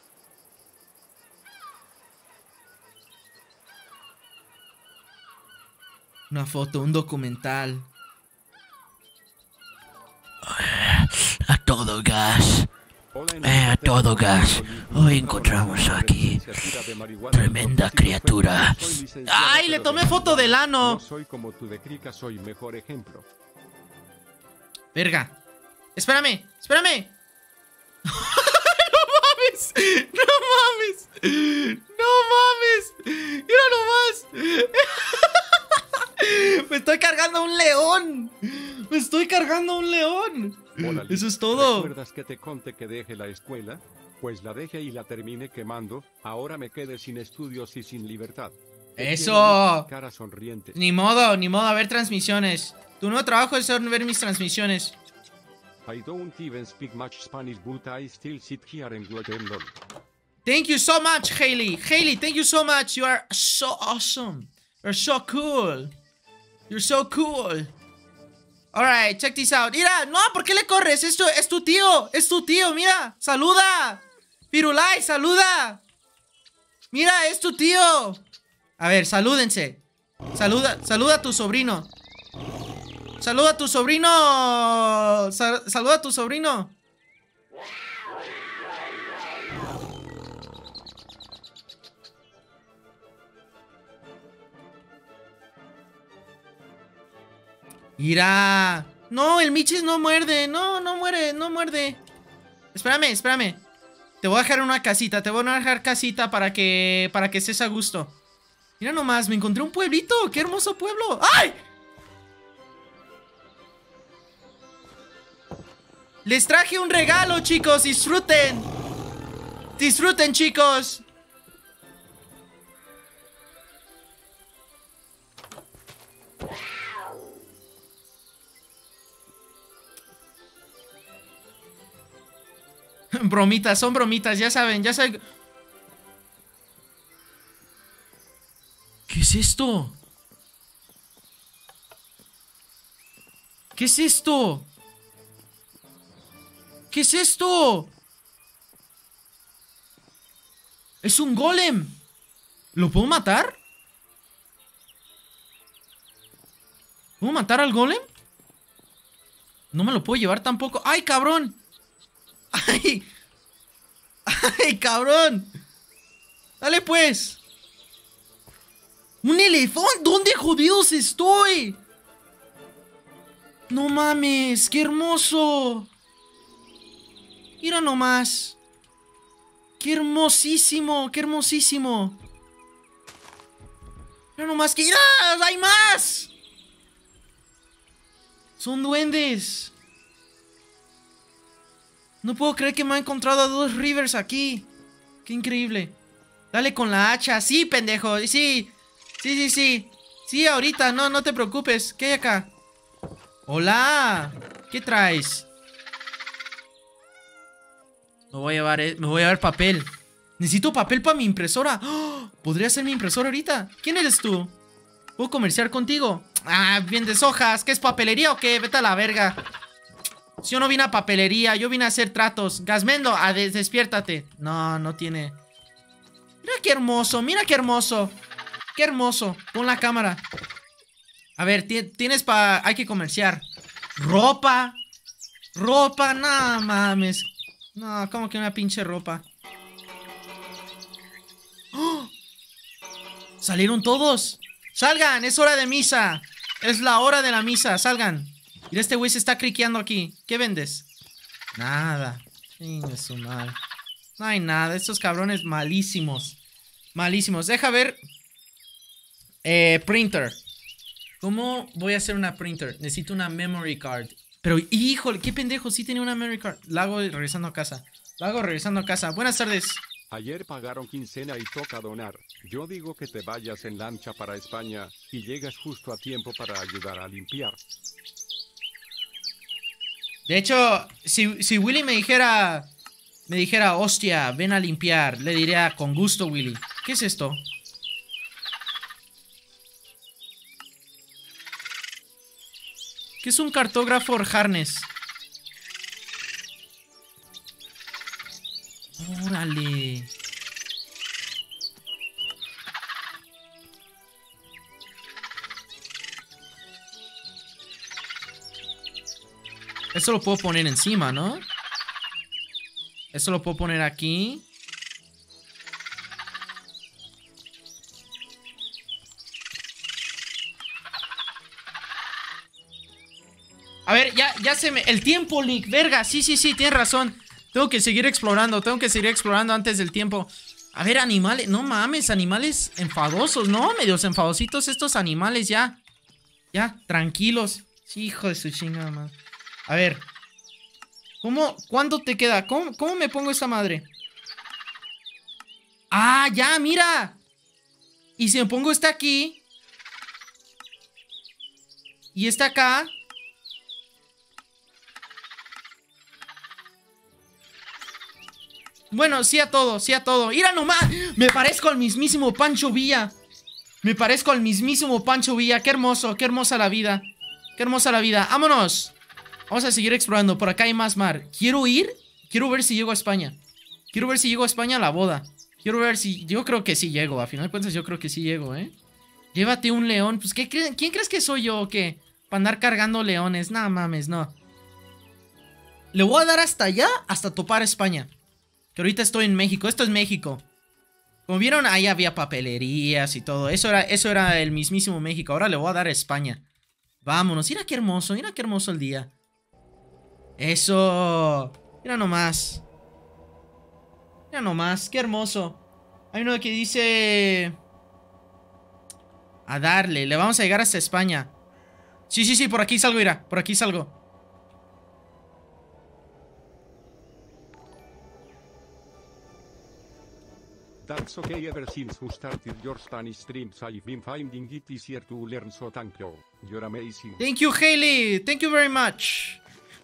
Una foto, un documental. A todo gas. Eh, a todo gas. Hoy encontramos aquí tremenda criatura. ¡Ay! Le tomé foto del ano. No soy como tu de Krika, soy mejor ejemplo. Verga. Espérame, espérame. No mames. No mames. No mames. Mira nomás. Me estoy cargando un león. Me estoy cargando un león. Hola, Eso es todo. ¿Recuerdas que te conté que deje la escuela? Pues la dejé y la terminé quemando. Ahora me quedé sin estudios y sin libertad. Eso. Cara sonriente. Ni modo, ni modo, a ver transmisiones. Tu nuevo trabajo es ver mis transmisiones. I don't even speak much Spanish, but I still sit here and watch them lol. Thank you so much, Hailey. Hailey, thank you so much. You are so awesome. You're so cool. You're so cool. Alright, check this out. Mira, no, ¿por qué le corres? Esto es tu tío. Es tu tío, mira. Saluda. Firulai, saluda. Mira, es tu tío. A ver, salúdense. Saluda, saluda a tu sobrino. Saluda a tu sobrino. Sal, saluda a tu sobrino. Mira. No, el Michis no muerde. No, no muere, no muerde. Espérame, espérame. Te voy a dejar una casita. Te voy a dejar casita para que para que estés a gusto. Mira nomás, me encontré un pueblito. ¡Qué hermoso pueblo! ¡Ay! Les traje un regalo, chicos. Disfruten. Disfruten, chicos. Bromitas, son bromitas, ya saben, ya saben. ¿Qué es esto? ¿Qué es esto? ¿Qué es esto? Es un golem. ¿Lo puedo matar? ¿Puedo matar al golem? No me lo puedo llevar tampoco. ¡Ay, cabrón! ¡Ay! ¡Ay, cabrón! Dale, pues. ¡Un elefante! ¿Dónde jodidos estoy? No mames, qué hermoso. Mira nomás. Qué hermosísimo, qué hermosísimo. Mira nomás que... ¡Mira! ¡Hay más! Son duendes. No puedo creer que me ha encontrado a dos Rivers aquí. Qué increíble. Dale con la hacha. Sí, pendejo. Sí, sí, sí, sí. Sí, ahorita. No, no te preocupes. ¿Qué hay acá? Hola. ¿Qué traes? Me voy a llevar, eh, me voy a llevar papel. Necesito papel para mi impresora. ¡Oh! ¿Podría ser mi impresora ahorita? ¿Quién eres tú? ¿Puedo comerciar contigo? Ah, vendes hojas. ¿Qué es papelería o qué? Vete a la verga. Si yo no vine a papelería, yo vine a hacer tratos. Gazmendo, a des despiértate. No, no tiene. Mira qué hermoso, mira qué hermoso. Qué hermoso. Pon la cámara. A ver, tienes para... Hay que comerciar. Ropa. Ropa, no mames. No, como que una pinche ropa. ¡Oh! Salieron todos. Salgan, es hora de misa. Es la hora de la misa, salgan. Mira, este güey se está criqueando aquí. ¿Qué vendes? Nada. Chingue su madre. No hay nada. Estos cabrones malísimos. Malísimos. Deja ver. Eh, printer. ¿Cómo voy a hacer una printer? Necesito una memory card. Pero, híjole, qué pendejo. Sí tenía una memory card. La hago regresando a casa. La hago regresando a casa. Buenas tardes. Ayer pagaron quincena y toca donar. Yo digo que te vayas en lancha para España y llegas justo a tiempo para ayudar a limpiar. De hecho, si, si Willy me dijera, me dijera, hostia, ven a limpiar, le diría con gusto, Willy. ¿Qué es esto? ¿Qué es un cartógrafo harness? Órale. Esto lo puedo poner encima, ¿no? Esto lo puedo poner aquí. A ver, ya, ya se me... El tiempo, Lick, verga. Sí, sí, sí, tienes razón. Tengo que seguir explorando, tengo que seguir explorando antes del tiempo. A ver, animales, no mames, animales enfadosos, ¿no? Medios enfadositos estos animales, ya. Ya, tranquilos. Sí, hijo de su chingada madre. A ver. ¿Cómo? ¿Cuánto te queda? ¿Cómo, cómo me pongo esta madre? ¡Ah, ya, mira! Y si me pongo esta aquí. Y esta acá. Bueno, sí a todo, sí a todo. ¡Mira nomás! Me parezco al mismísimo Pancho Villa. Me parezco al mismísimo Pancho Villa. ¡Qué hermoso! ¡Qué hermosa la vida! ¡Qué hermosa la vida! ¡Vámonos! Vamos a seguir explorando. Por acá hay más mar. Quiero ir. Quiero ver si llego a España. Quiero ver si llego a España a la boda. Quiero ver si... Yo creo que sí llego. A final de cuentas yo creo que sí llego, ¿eh? Llévate un león. Pues, ¿qué cre... ¿quién crees que soy yo o qué? Para andar cargando leones. No mames, no. Le voy a dar hasta allá, hasta topar España. Que ahorita estoy en México. Esto es México. Como vieron, ahí había papelerías y todo. Eso era, eso era el mismísimo México. Ahora le voy a dar a España. Vámonos. Mira qué hermoso. Mira qué hermoso el día. Eso. Mira nomás. Mira nomás. Qué hermoso. Hay uno que dice... A darle. Le vamos a llegar hasta España. Sí, sí, sí. Por aquí salgo, mira. Por aquí salgo. That's okay ever since you started your Spanish streams I've been finding it easier to learn, so thank you. You're amazing. Thank you, Hailey. Thank you very much.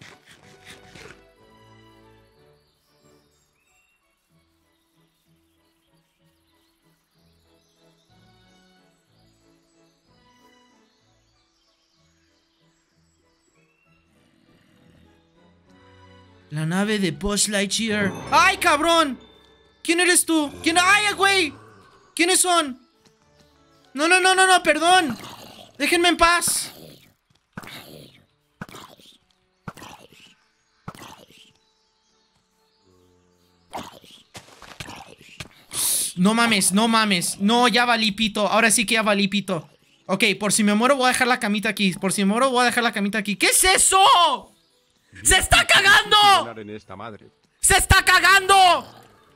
La nave de Buzz Lightyear. ¡Ay, cabrón! ¿Quién eres tú? ¿Quién? ¡Ay, güey! ¿Quiénes son? No, no, no, no, no, perdón. Déjenme en paz. No mames, no mames. No, ya valí pito. Ahora sí que ya valí pito. Ok, por si me muero voy a dejar la camita aquí. Por si me muero voy a dejar la camita aquí. ¿Qué es eso? ¡Se está cagando! ¡Se está cagando!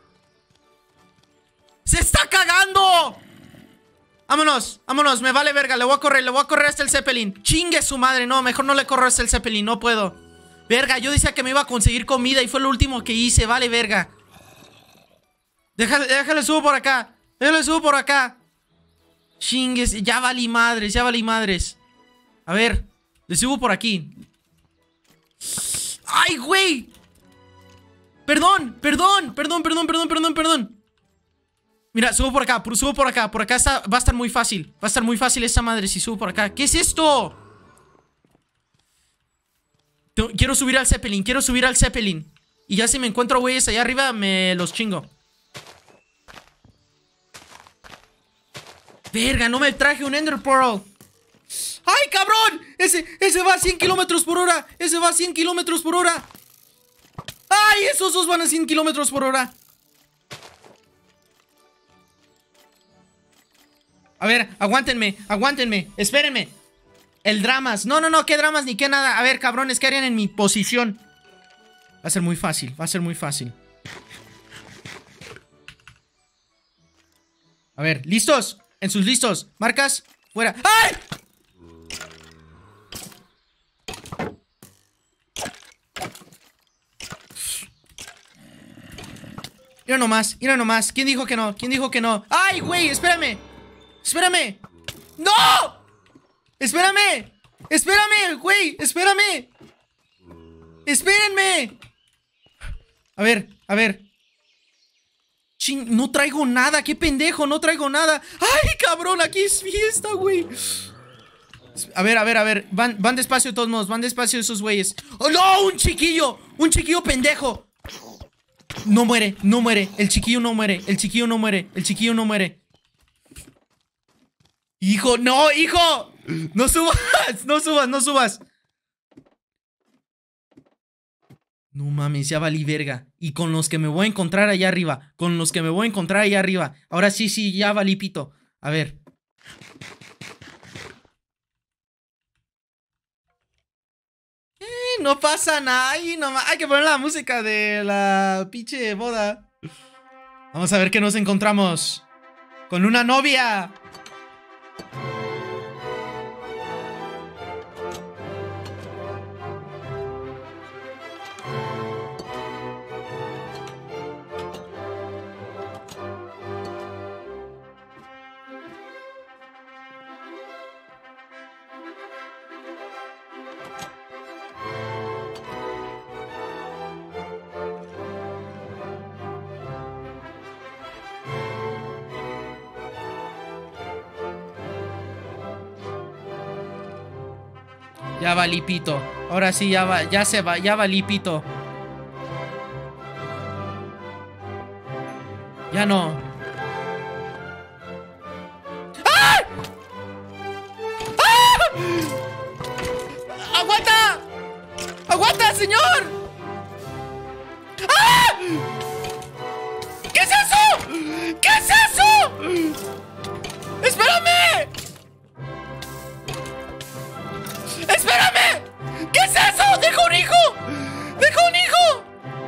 ¡Se está cagando! Vámonos, vámonos, me vale verga. Le voy a correr, le voy a correr hasta el Zeppelin. Chingue su madre, no, mejor no le corro hasta el Zeppelin. No puedo. Verga, yo decía que me iba a conseguir comida y fue lo último que hice, vale verga. Déjale, déjale subo por acá. Déjale subo por acá. Chingues, ya valí madres, ya valí madres. A ver, le subo por aquí. ¡Ay, güey! Perdón, perdón, perdón, perdón, perdón, perdón, perdón. Mira, subo por acá, subo por acá. Por acá está, va a estar muy fácil. Va a estar muy fácil esa madre si subo por acá. ¿Qué es esto? Quiero subir al Zeppelin, quiero subir al Zeppelin. Y ya si me encuentro güeyes allá arriba, me los chingo. Verga, no me traje un Ender Pearl. ¡Ay, cabrón! Ese, ese va a cien kilómetros por hora. Ese va a cien kilómetros por hora. ¡Ay, esos dos van a cien kilómetros por hora! A ver, aguántenme, aguántenme, espérenme. El dramas, no, no, no, qué dramas ni qué nada. A ver, cabrones, ¿qué harían en mi posición? Va a ser muy fácil, va a ser muy fácil. A ver, ¿listos? En sus listos, marcas, fuera. ¡Ay! Mira nomás, mira nomás. ¿Quién dijo que no? ¿Quién dijo que no? ¡Ay, güey! Espérame. Espérame. ¡No! Espérame. Espérame, güey. Espérame. Espérenme. A ver, A ver. Ching, no traigo nada, qué pendejo, no traigo nada. ¡Ay, cabrón! Aquí es fiesta, güey. A ver, a ver, a ver. Van, van despacio de todos modos, van despacio esos güeyes. ¡Oh, no! ¡Un chiquillo! ¡Un chiquillo pendejo! No muere, no muere. El chiquillo no muere, el chiquillo no muere, el chiquillo no muere. ¡Hijo, no, hijo! ¡No subas! ¡No subas, no subas! No mames, ya valí verga. Y con los que me voy a encontrar allá arriba. Con los que me voy a encontrar allá arriba. Ahora sí, sí, ya valí pito. A ver. Eh, no pasa nada. Ay, no, hay que poner la música de la pinche boda. Vamos a ver qué nos encontramos. Con una novia. Ya valí pito. Ahora sí, ya va, ya se va, ya valí pito. Ya no. ¡Ah! ¡Ah! ¡Aguanta! ¡Aguanta, señor! ¡Ah! ¿Qué es eso? ¿Qué es eso? ¡Espérame! ¡Espérame! ¿Qué es eso? ¡Deja un hijo! ¡Deja un hijo!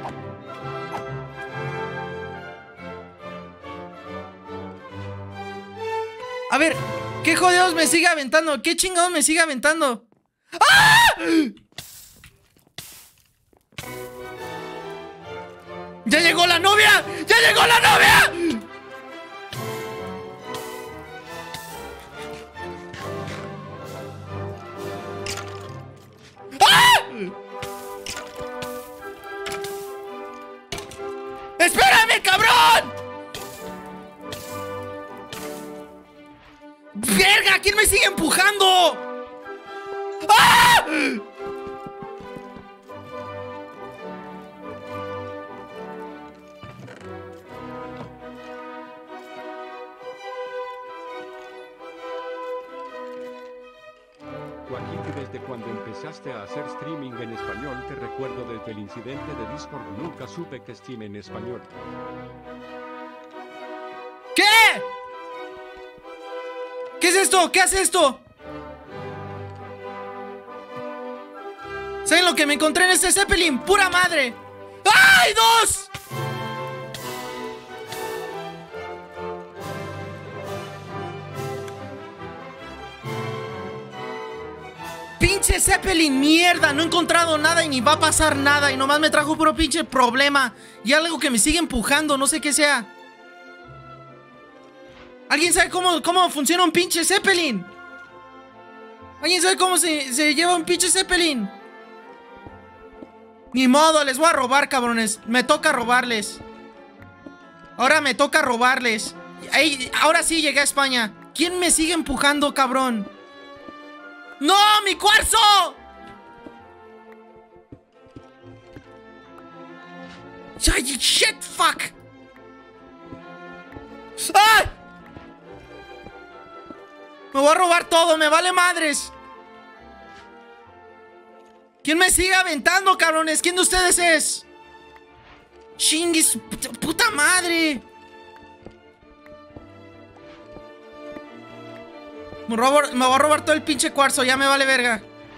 A ver, ¿qué jodidos me sigue aventando? ¿Qué chingados me sigue aventando? ¡Ah! ¡Ya llegó la novia! ¡Ya llegó la novia! ¡Espérame, cabrón! ¡Verga! ¿Quién me sigue empujando? ¡Ah! Joaquín, que desde cuando empezaste a hacer streaming en español te recuerdo desde el incidente de Discord, nunca supe que Steam en español. ¿Qué? ¿Qué es esto? ¿Qué hace esto? ¿Saben lo que me encontré en este Zeppelin? ¡Pura madre! ¡Ay, dos! Pinche Zeppelin, mierda, no he encontrado nada y ni va a pasar nada. Y nomás me trajo puro pinche problema. Y algo que me sigue empujando, no sé qué sea. ¿Alguien sabe cómo, cómo funciona un pinche Zeppelin? ¿Alguien sabe cómo se, se lleva un pinche Zeppelin? Ni modo, les voy a robar, cabrones. Me toca robarles. Ahora me toca robarles. Ay, ahora sí llegué a España. ¿Quién me sigue empujando, cabrón? ¡No, mi cuarzo! ¡Shit, fuck! ¡Ay! Me voy a robar todo, me vale madres. ¿Quién me sigue aventando, cabrones? ¿Quién de ustedes es? ¡Chinguis! ¡Puta madre! Me, robo, me voy a robar todo el pinche cuarzo, ya me vale verga.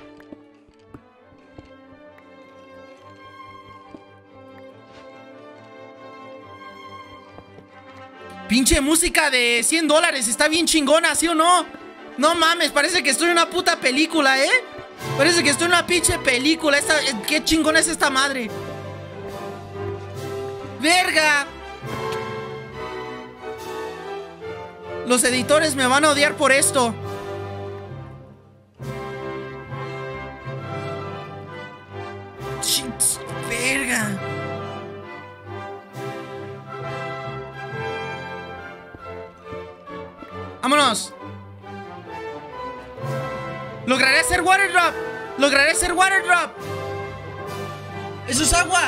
Pinche música de cien dólares, está bien chingona, ¿sí o no? No mames, parece que estoy en una puta película, ¿eh? Parece que estoy en una pinche película. Esta, ¿qué chingona es esta madre? ¡Verga! Los editores me van a odiar por esto. Chins, verga. Vámonos. Lograré hacer water drop. Lograré hacer water drop. Eso es agua.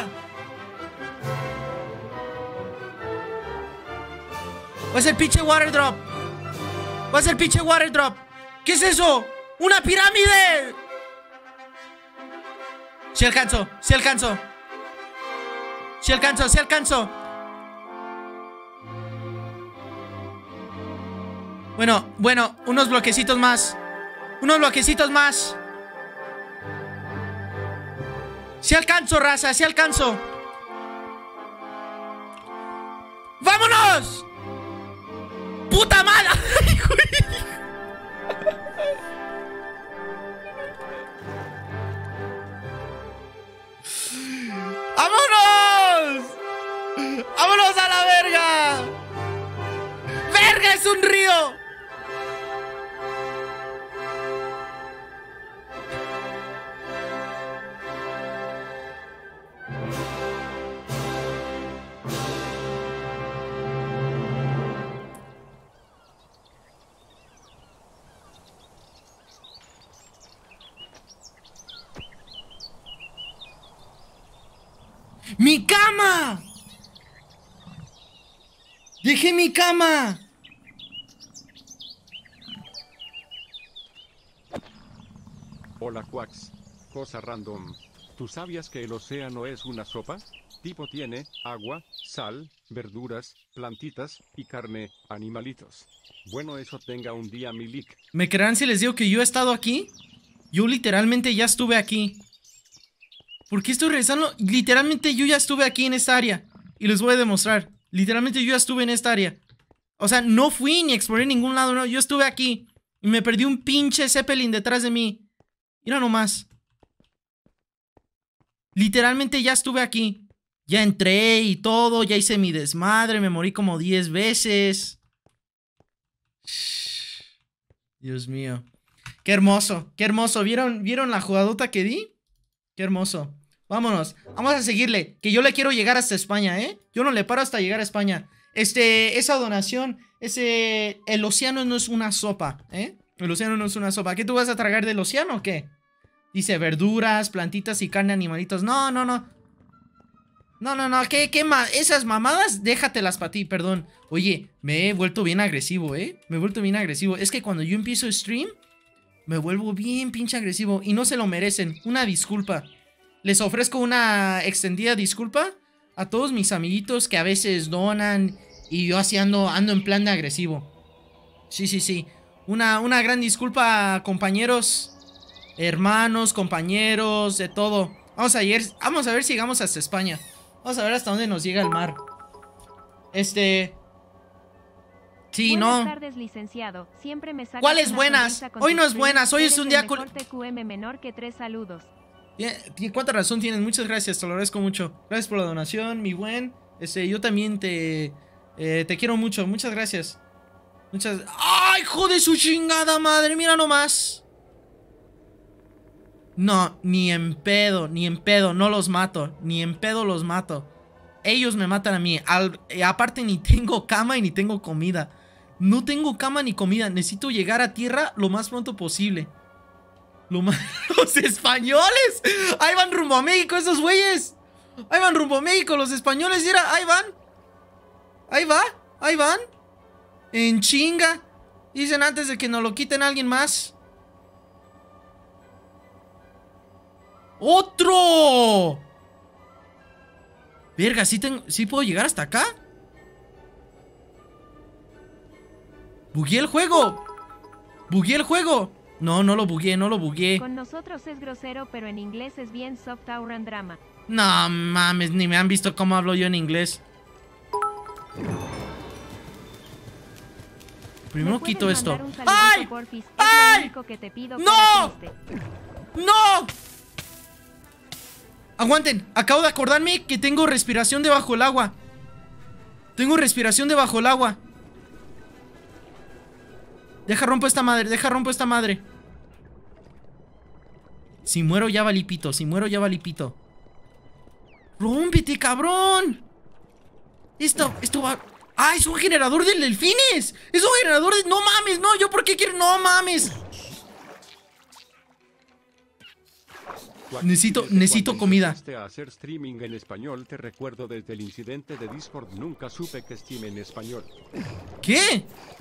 Va a ser pinche water drop. Va a ser pinche water drop. ¿Qué es eso? ¡Una pirámide! Si alcanzo, si alcanzo. Si alcanzo, si alcanzo. Bueno, bueno, unos bloquecitos más. Unos bloquecitos más. Si alcanzo, raza, si alcanzo. ¡Vámonos! ¡Puta madre! ¡Vámonos! ¡Vámonos a la verga! ¡Verga, es un río! ¡Mi cama! ¡Dejé mi cama! Hola Quax. Cosa random. ¿Tú sabías que el océano es una sopa? Tipo tiene agua, sal, verduras, plantitas y carne, animalitos. Bueno, eso tenga un día, Milik. ¿Me creerán si les digo que yo he estado aquí? Yo literalmente ya estuve aquí. ¿Por qué estoy regresando? Literalmente yo ya estuve aquí en esta área. Y les voy a demostrar. Literalmente yo ya estuve en esta área. O sea, no fui ni exploré ningún lado, no. Yo estuve aquí. Y me perdí un pinche Zeppelin detrás de mí. Mira nomás. Literalmente ya estuve aquí. Ya entré y todo. Ya hice mi desmadre. Me morí como diez veces. Dios mío. Qué hermoso. Qué hermoso. ¿Vieron, ¿vieron la jugadota que di? Qué hermoso. Vámonos. Vamos a seguirle. Que yo le quiero llegar hasta España, ¿eh? Yo no le paro hasta llegar a España. Este, esa donación, ese... El océano no es una sopa, ¿eh? El océano no es una sopa. ¿Qué tú vas a tragar del océano o qué? Dice verduras, plantitas y carne, animalitos. No, no, no. No, no, no. ¿Qué, qué ma esas mamadas? Déjatelas para ti, perdón. Oye, me he vuelto bien agresivo, ¿eh? Me he vuelto bien agresivo. Es que cuando yo empiezo stream... Me vuelvo bien pinche agresivo y no se lo merecen. Una disculpa. Les ofrezco una extendida disculpa a todos mis amiguitos que a veces donan y yo así ando, ando en plan de agresivo. Sí, sí, sí. Una, una gran disculpa, compañeros, hermanos, compañeros, de todo. Vamos a, ir, vamos a ver si llegamos hasta España. Vamos a ver hasta dónde nos llega el mar. Este... Sí, buenas no. tardes, licenciado. Siempre me sacas ¿Cuáles una buenas? sonrisa con Hoy tus no es tweets. buenas, hoy es Eres un el día mejor con... T Q M menor que tres saludos. Tiene- ¿Cuánta razón tienes? Muchas gracias, te lo agradezco mucho. Gracias por la donación, mi buen. Este, yo también te... eh, te quiero mucho, muchas gracias. Muchas... ¡Ay, hijo de su chingada madre! Mira nomás. No, ni en pedo, ni en pedo, no los mato. Ni en pedo los mato. Ellos me matan a mí. Al, eh, aparte ni tengo cama y ni tengo comida. No tengo cama ni comida. Necesito llegar a tierra lo más pronto posible. Lo más... ¡Los españoles! ¡Ahí van rumbo a México esos güeyes! ¡Ahí van rumbo a México los españoles! Mira, ahí van. Ahí va, ahí van. En chinga. Dicen antes de que nos lo quiten a alguien más. ¡Otro! Verga, ¿sí, tengo, ¿sí puedo llegar hasta acá? ¡Bugueé el juego! ¡Bugueé el juego! No, no lo bugueé, no lo bugueé. Con nosotros es grosero, pero en inglés es bien soft auran drama. No mames, ni me han visto cómo hablo yo en inglés. Primero quito esto. ¡Ay! Porfis? Es ¡Ay! lo único que te pido. ¡No! Triste. ¡No! Aguanten, acabo de acordarme que tengo respiración debajo del agua. Tengo respiración debajo del agua. Deja rompo esta madre, deja rompo esta madre. Si muero ya valí pito, si muero ya valí pito. ¡Rómpete, cabrón! Esto, esto va... ¡Ah, es un generador de delfines! ¡Es un generador de... ¡No mames! ¡No! ¿Yo por qué quiero...! ¡No mames! Necesito, necesito comida. A hacer streaming en español, te recuerdo desde el incidente de Discord, nunca supe que Steam en español. ¿Qué?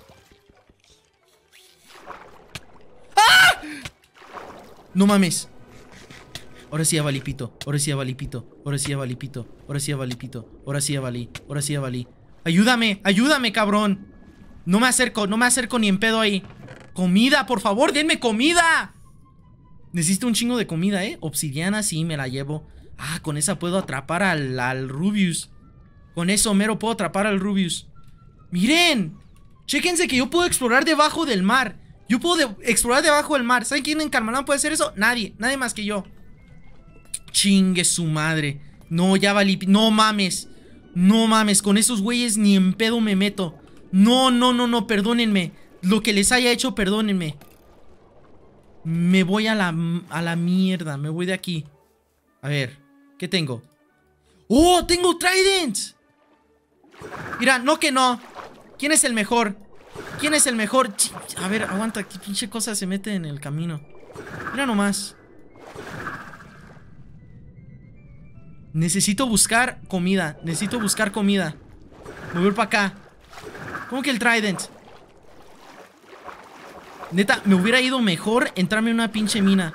¡Ah! No mames. Ahora sí ya valí pito. Ahora sí ya valí pito. Ahora sí ya valí pito. Ahora sí ya valí pito. Ahora sí ya valí. Ahora sí ya valí. Ayúdame, ayúdame, cabrón. No me acerco, no me acerco ni en pedo ahí. Comida, por favor, denme comida. Necesito un chingo de comida, ¿eh? Obsidiana, sí, me la llevo. Ah, con esa puedo atrapar al, al Rubius. Con eso, mero, puedo atrapar al Rubius. ¡Miren! Chéquense que yo puedo explorar debajo del mar. Yo puedo de explorar debajo del mar. ¿Saben quién en Carmalán puede hacer eso? Nadie, nadie más que yo. Chingue su madre. No, ya valí. No mames. No mames, con esos güeyes ni en pedo me meto. No, no, no, no, perdónenme. Lo que les haya hecho, perdónenme. Me voy a la, a la mierda. Me voy de aquí. A ver, ¿qué tengo? ¡Oh, tengo tridents! Mira, no que no. ¿Quién es el mejor? ¿Quién es el mejor? A ver, aguanta, qué pinche cosa se mete en el camino. Mira nomás. Necesito buscar comida. Necesito buscar comida. Mover para acá. ¿Cómo que el trident? Neta, me hubiera ido mejor entrarme en una pinche mina.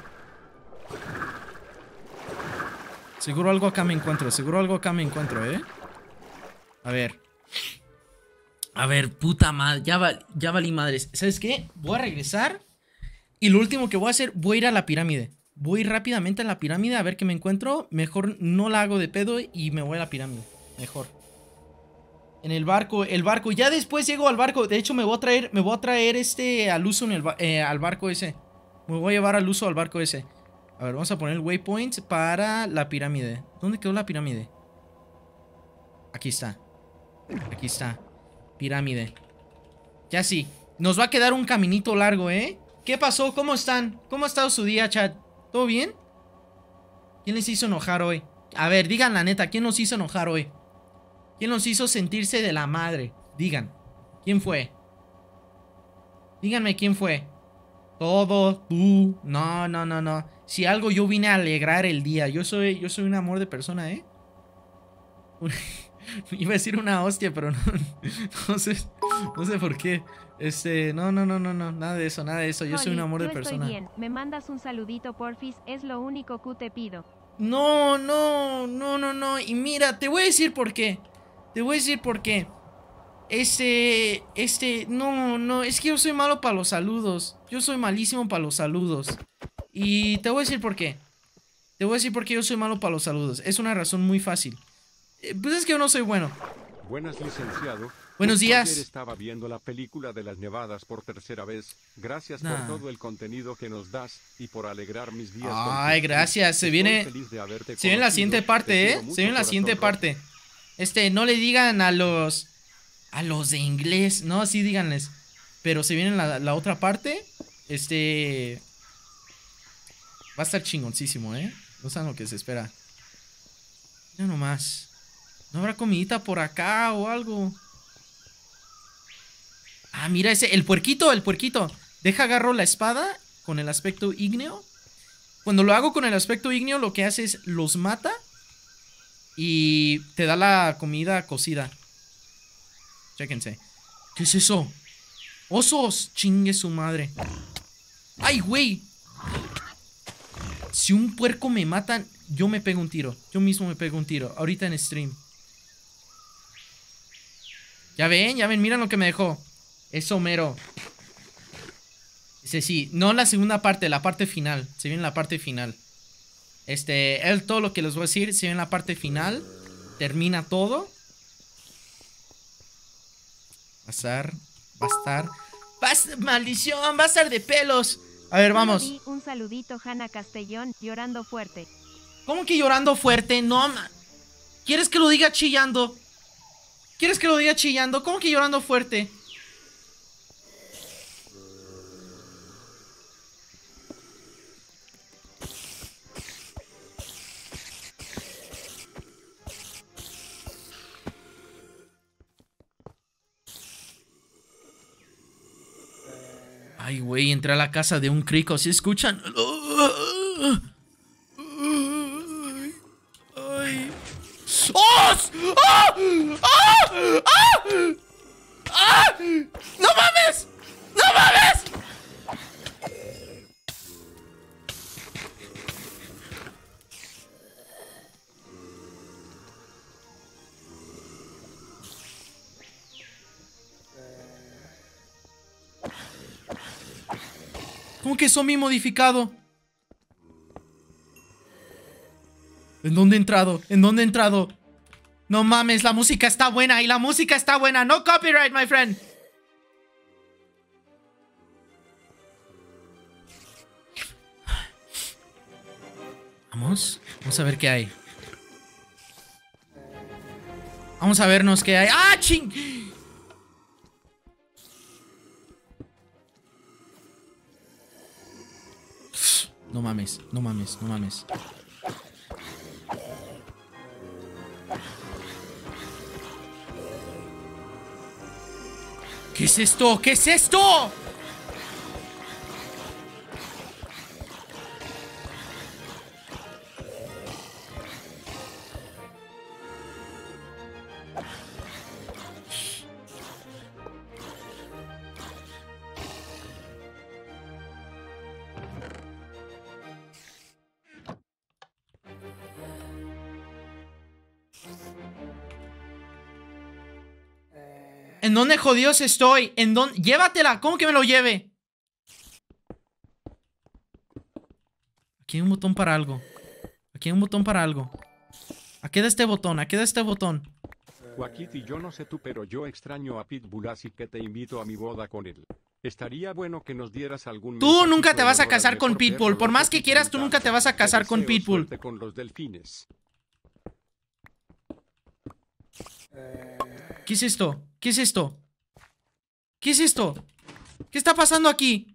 Seguro algo acá me encuentro. Seguro algo acá me encuentro, ¿eh? A ver. A ver, puta madre. Ya, val, ya valí madres. ¿Sabes qué? Voy a regresar. Y lo último que voy a hacer, voy a ir a la pirámide. Voy a ir rápidamente a la pirámide a ver qué me encuentro. Mejor no la hago de pedo y me voy a la pirámide. Mejor. En el barco, el barco. Ya después llego al barco. De hecho, me voy a traer, me voy a traer este al uso en el, eh, al barco ese. Me voy a llevar al uso al barco ese. A ver, vamos a poner el waypoint para la pirámide. ¿Dónde quedó la pirámide? Aquí está. Aquí está. Pirámide. Ya sí. Nos va a quedar un caminito largo, ¿eh? ¿Qué pasó? ¿Cómo están? ¿Cómo ha estado su día, chat? ¿Todo bien? ¿Quién les hizo enojar hoy? A ver, digan la neta, ¿quién nos hizo enojar hoy? ¿Quién nos hizo sentirse de la madre? Digan, ¿quién fue? Díganme quién fue. Todo, tú. No, no, no, no. Si algo yo vine a alegrar el día. Yo soy, yo soy un amor de persona, ¿eh? Iba a decir una hostia, pero no, no sé, no sé por qué. Este, no, no, no, no, no, nada de eso, nada de eso. Yo soy un amor de persona. Estoy bien. Me mandas un saludito, porfis, es lo único que te pido. No, no, no, no, no. Y mira, te voy a decir por qué. Te voy a decir por qué. Este, este, no, no, es que yo soy malo para los saludos. Yo soy malísimo para los saludos. Y te voy a decir por qué. Te voy a decir por qué yo soy malo para los saludos. Es una razón muy fácil. Eh, pues es que yo no soy bueno. Buenas, licenciado. Buenos días. Ayer estaba viendo la película de las nevadas por tercera vez. Gracias nah. por todo el contenido que nos das y por alegrar mis días. Ay, gracias. Se viene, se viene la siguiente parte, ¿eh? Se viene la siguiente parte. Este, no le digan a los, a los de inglés. No, sí díganles. Pero se viene la, la otra parte. Este, va a estar chingoncísimo, ¿eh? No saben lo que se espera. Mira nomás. ¿No habrá comidita por acá o algo? Ah, mira ese, el puerquito, el puerquito. Deja agarro la espada con el aspecto ígneo. Cuando lo hago con el aspecto ígneo, lo que hace es los mata y te da la comida cocida. Chéquense. ¿Qué es eso? ¡Osos! Chingue su madre. ¡Ay, güey! Si un puerco me matan, yo me pego un tiro. Yo mismo me pego un tiro. Ahorita en stream. Ya ven, ya ven, miren lo que me dejó. Es Homero. Dice, sí, no la segunda parte, la parte final. Se viene la parte final. Este, él, todo lo que les voy a decir, se viene la parte final. Termina todo. Va a estar, va a estar. Va a estar, maldición, va a estar de pelos. A ver, vamos. Un saludito, Hanna Castellón, llorando fuerte. ¿Cómo que llorando fuerte? No, man. ¿Quieres que lo diga chillando? ¿Quieres que lo diga chillando? ¿Cómo que llorando fuerte? Ay, güey, entré a la casa de un crico. ¿Sí escuchan? Ay. ¡Oh! ¡Ah! ¡Ah! ¡Ah! ¡Ah! ¡No mames! ¡No mames! ¿Cómo que zombie modificado? ¿En dónde he entrado? ¿En dónde he entrado? No mames, la música está buena y la música está buena. No copyright, my friend. Vamos, vamos a ver qué hay. Vamos a vernos qué hay. ¡Ah, ching! No mames, no mames, no mames. ¿Qué es esto? ¿Qué es esto? ¿En dónde jodidos estoy? ¿En dónde? Llévatela, ¿cómo que me lo lleve? Aquí hay un botón para algo. Aquí hay un botón para algo. Aquí da este botón, aquí da este botón. Wakiti, yo no sé tú, pero yo extraño a Pitbull, así que te invito a mi boda con él. Estaría bueno que nos dieras algún... Tú nunca te vas a casar con Pitbull. Por más que quieras, tú nunca te vas a casar con Pitbull. Con los delfines. ¿Qué es esto? ¿Qué es esto? ¿Qué es esto? ¿Qué está pasando aquí?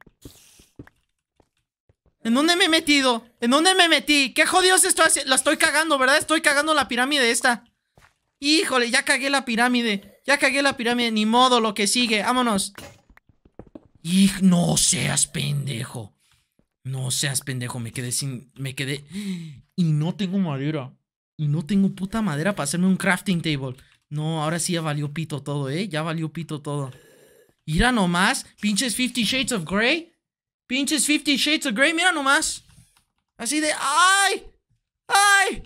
¿En dónde me he metido? ¿En dónde me metí? ¿Qué jodidos estoy haciendo? La estoy cagando, ¿verdad? Estoy cagando la pirámide esta. Híjole, ya cagué la pirámide. Ya cagué la pirámide. Ni modo, lo que sigue. Vámonos. Y no seas pendejo. No seas pendejo. Me quedé sin... Me quedé... Y no tengo madera. Y no tengo puta madera para hacerme un crafting table. No, ahora sí ya valió pito todo, ¿eh? Ya valió pito todo. Mira nomás. Pinches Fifty Shades of Grey. Pinches Fifty Shades of Grey. Mira nomás. Así de... ¡Ay! ¡Ay!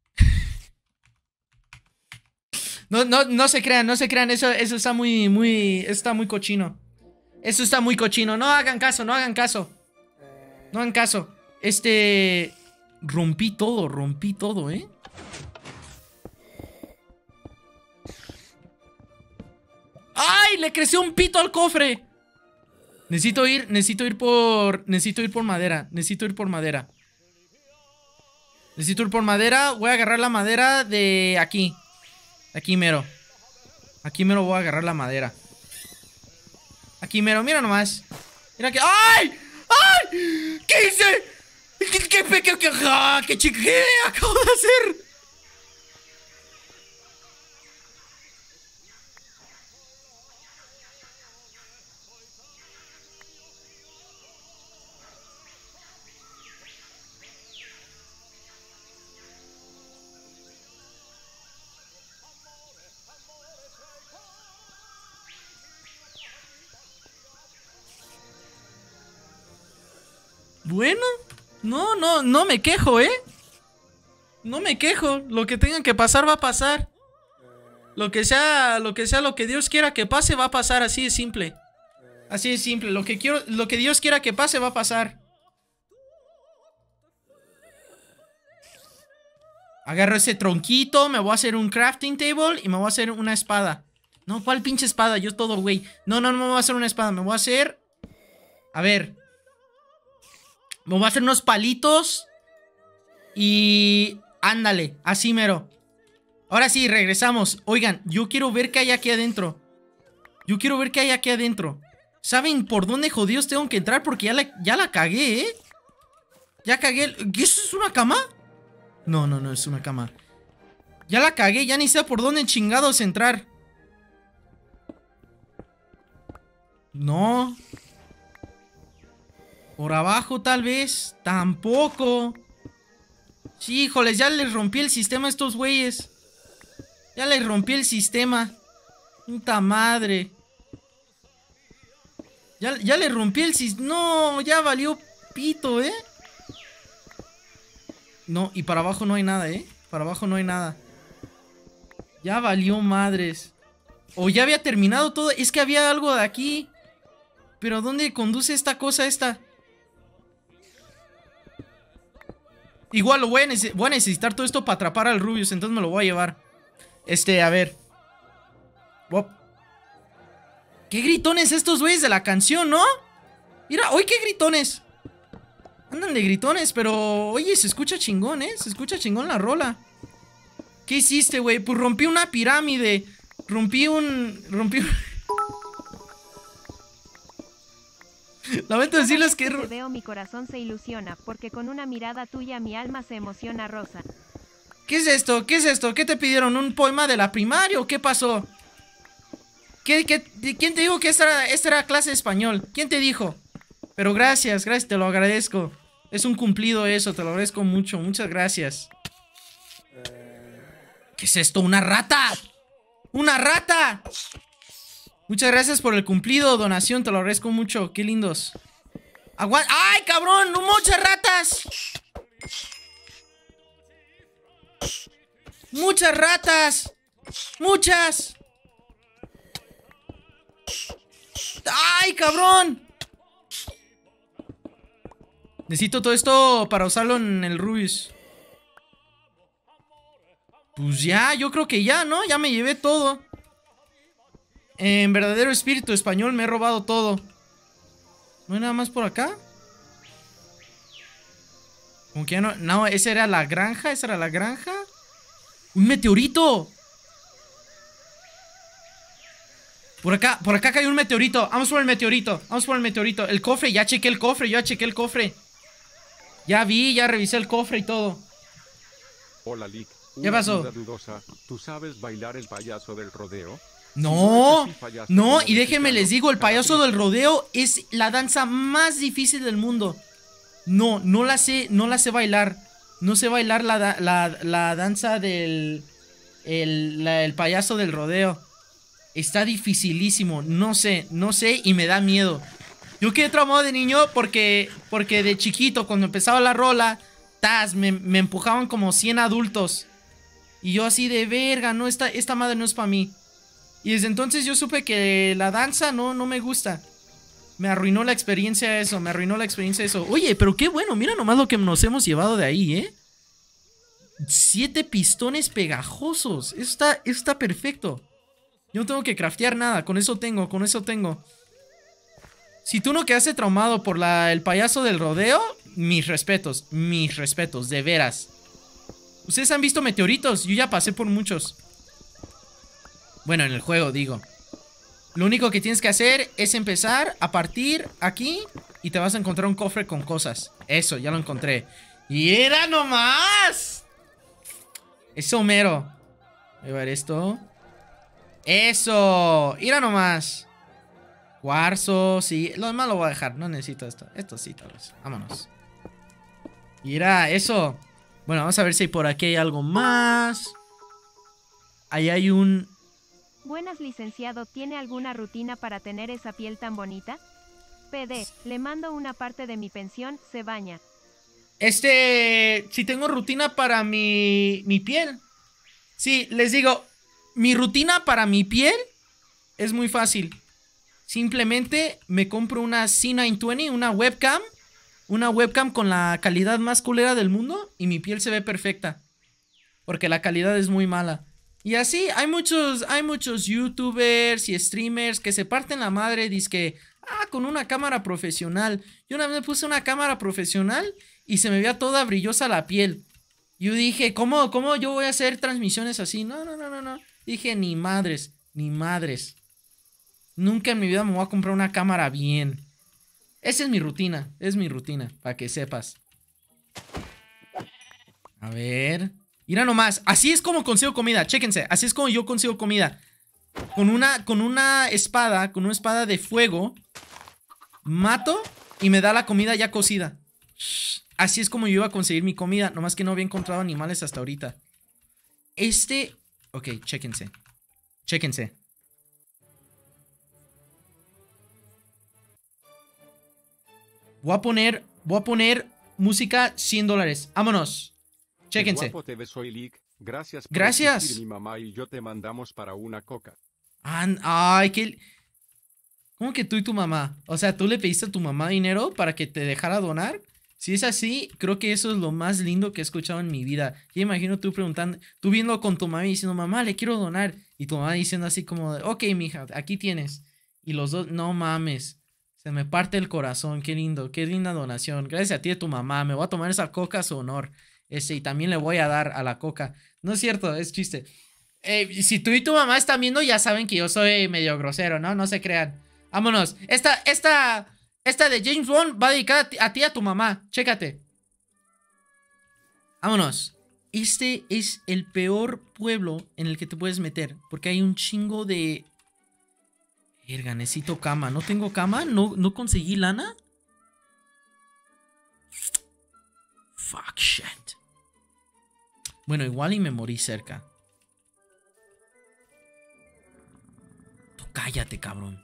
No, no, no se crean, no se crean. Eso, eso está muy, muy... Está muy cochino. Eso está muy cochino. No hagan caso, no hagan caso. No hagan caso. Este... Rompí todo, rompí todo, ¿eh? ¡Ay! Le creció un pito al cofre. Necesito ir, necesito ir por... Necesito ir por madera, necesito ir por madera. Necesito ir por madera. Voy a agarrar la madera de aquí. Aquí mero. Aquí mero voy a agarrar la madera. Aquí mero, mira nomás. Mira que... ¡Ay! ¡Ay! ¿Qué hice? ¿Qué, qué, qué, qué, qué, qué chiqué acabo de hacer? Bueno, no, no, no me quejo, ¿eh? No me quejo. Lo que tenga que pasar va a pasar. Lo que sea, lo que sea, lo que Dios quiera que pase va a pasar. Así de simple. Así de simple. Lo que quiero, lo que Dios quiera que pase va a pasar. Agarro ese tronquito, me voy a hacer un crafting table y me voy a hacer una espada. No, ¿cuál pinche espada? Yo todo, güey. No, no, no me voy a hacer una espada. Me voy a hacer... A ver... Me voy a hacer unos palitos. Y... Ándale, así mero. Ahora sí, regresamos. Oigan, yo quiero ver qué hay aquí adentro. Yo quiero ver qué hay aquí adentro. ¿Saben por dónde jodidos tengo que entrar? Porque ya la, ya la cagué, ¿eh? Ya cagué. ¿Qué eso es una cama? No, no, no es una cama. Ya la cagué, ya ni sé por dónde chingados entrar. No. Por abajo tal vez. Tampoco. Sí, híjoles, ya les rompí el sistema a estos güeyes. Ya les rompí el sistema. Puta madre. Ya, ya le rompí el sistema. No, ya valió pito, ¿eh? No, y para abajo no hay nada, ¿eh? Para abajo no hay nada. Ya valió madres. O ya había terminado todo. Es que había algo de aquí. Pero ¿dónde conduce esta cosa esta? Igual lo voy a, voy a necesitar todo esto para atrapar al Rubius. Entonces me lo voy a llevar. Este, a ver. Wop. ¿Qué gritones estos güeyes de la canción, no? Mira, hoy qué gritones. Andan de gritones, pero... Oye, se escucha chingón, ¿eh? Se escucha chingón la rola. ¿Qué hiciste, güey? Pues rompí una pirámide. Rompí un... Rompí un... Lamento decirles que... Te veo, mi corazón se ilusiona, porque con una mirada tuya mi alma se emociona, Rosa. ¿Qué es esto? ¿Qué es esto? ¿Qué te pidieron? ¿Un poema de la primaria o qué pasó? ¿Qué, qué, ¿Quién te dijo que esta era, esta era clase de español? ¿Quién te dijo? Pero gracias, gracias, te lo agradezco. Es un cumplido eso, te lo agradezco mucho. Muchas gracias. ¿Qué es esto? ¡Una rata! ¡Una rata! Muchas gracias por el cumplido, donación, te lo agradezco mucho. Qué lindos. Aguanta. ¡Ay, cabrón! ¡Muchas ratas! ¡Muchas ratas! ¡Muchas! ¡Ay, cabrón! Necesito todo esto para usarlo en el Rubius. Pues ya, yo creo que ya, ¿no? Ya me llevé todo. En verdadero espíritu español me he robado todo. ¿No hay nada más por acá? Como que ya no... No, esa era la granja, esa era la granja. ¡Un meteorito! Por acá, por acá cayó un meteorito. Vamos por el meteorito, vamos por el meteorito. El cofre, ya chequé el cofre, yo ya chequé el cofre. Ya vi, ya revisé el cofre y todo. Hola, Lick. ¿Qué pasó? Dudosa. ¿Tú sabes bailar el payaso del rodeo? No, no, y déjenme les digo, el payaso del rodeo es la danza más difícil del mundo. No, no la sé, no la sé bailar. No sé bailar la, la, la danza del el, la, el payaso del rodeo. Está dificilísimo, no sé, no sé y me da miedo. Yo quedé traumado de niño porque, porque de chiquito, cuando empezaba la rola, tas, me, me empujaban como cien adultos. Y yo así de verga, no, esta, esta madre no es para mí. Y desde entonces yo supe que la danza no, no me gusta. Me arruinó la experiencia eso, me arruinó la experiencia eso. Oye, pero qué bueno, mira nomás lo que nos hemos llevado de ahí, ¿eh? Siete pistones pegajosos. Eso está, eso está perfecto. Yo no tengo que craftear nada, con eso tengo, con eso tengo. Si tú no quedaste traumado por la, el payaso del rodeo, mis respetos, mis respetos, de veras. Ustedes han visto meteoritos, yo ya pasé por muchos. Bueno, en el juego, digo. Lo único que tienes que hacer es empezar a partir aquí y te vas a encontrar un cofre con cosas. Eso, ya lo encontré. ¡Y era nomás! Eso mero. Voy a ver esto. ¡Eso! ¡Mira nomás! Cuarzo, sí. Lo demás lo voy a dejar, no necesito esto. Esto sí, tal vez. Vámonos. Mira, eso. Bueno, vamos a ver si por aquí hay algo más. Ahí hay un... Buenas, licenciado, ¿tiene alguna rutina para tener esa piel tan bonita? P D, le mando una parte de mi pensión, se baña. Este... Si tengo rutina para mi... mi piel. Sí, les digo... Mi rutina para mi piel es muy fácil. Simplemente me compro una C novecientos veinte, una webcam. Una webcam con la calidad más culera del mundo y mi piel se ve perfecta. Porque la calidad es muy mala. Y así, hay muchos, hay muchos youtubers y streamers que se parten la madre, dizque, ah, con una cámara profesional. Yo una vez me puse una cámara profesional y se me veía toda brillosa la piel. Yo dije, ¿cómo, cómo yo voy a hacer transmisiones así? No, no, no, no, no. Dije, ni madres, ni madres. Nunca en mi vida me voy a comprar una cámara bien. Esa es mi rutina, es mi rutina, para que sepas. A ver... Mira nomás, así es como consigo comida, chéquense, así es como yo consigo comida. Con una, con una espada, con una espada de fuego, mato y me da la comida ya cocida. Así es como yo iba a conseguir mi comida. Nomás que no había encontrado animales hasta ahorita. Este... Ok, chéquense. Chéquense. Voy a poner... Voy a poner música cien dólares. Vámonos. Chéquense. Qué guapo te ves hoy, Lick. Gracias por Gracias. existir, mi mamá y yo te mandamos para una coca. An- Ay, qué... ¿Cómo que tú y tu mamá? O sea, ¿tú le pediste a tu mamá dinero para que te dejara donar? Si es así, creo que eso es lo más lindo que he escuchado en mi vida. Yo imagino tú preguntando, tú viendo con tu mamá y diciendo, mamá, le quiero donar. Y tu mamá diciendo así como, de, ok, mija, aquí tienes. Y los dos, no mames. Se me parte el corazón, qué lindo, qué linda donación. Gracias a ti y a tu mamá, me voy a tomar esa coca a su honor. Este, y también le voy a dar a la coca. No es cierto, es chiste. Eh, si tú y tu mamá están viendo, ya saben que yo soy medio grosero, ¿no? No se crean. Vámonos. Esta, esta, esta de James Bond va dedicada a ti, a ti y a tu mamá. Chécate. Vámonos. Este es el peor pueblo en el que te puedes meter. Porque hay un chingo de... Verga, necesito cama. ¿No tengo cama? ¿No, no conseguí lana? Fuck shit. Bueno, igual y me morí cerca. Tú cállate, cabrón.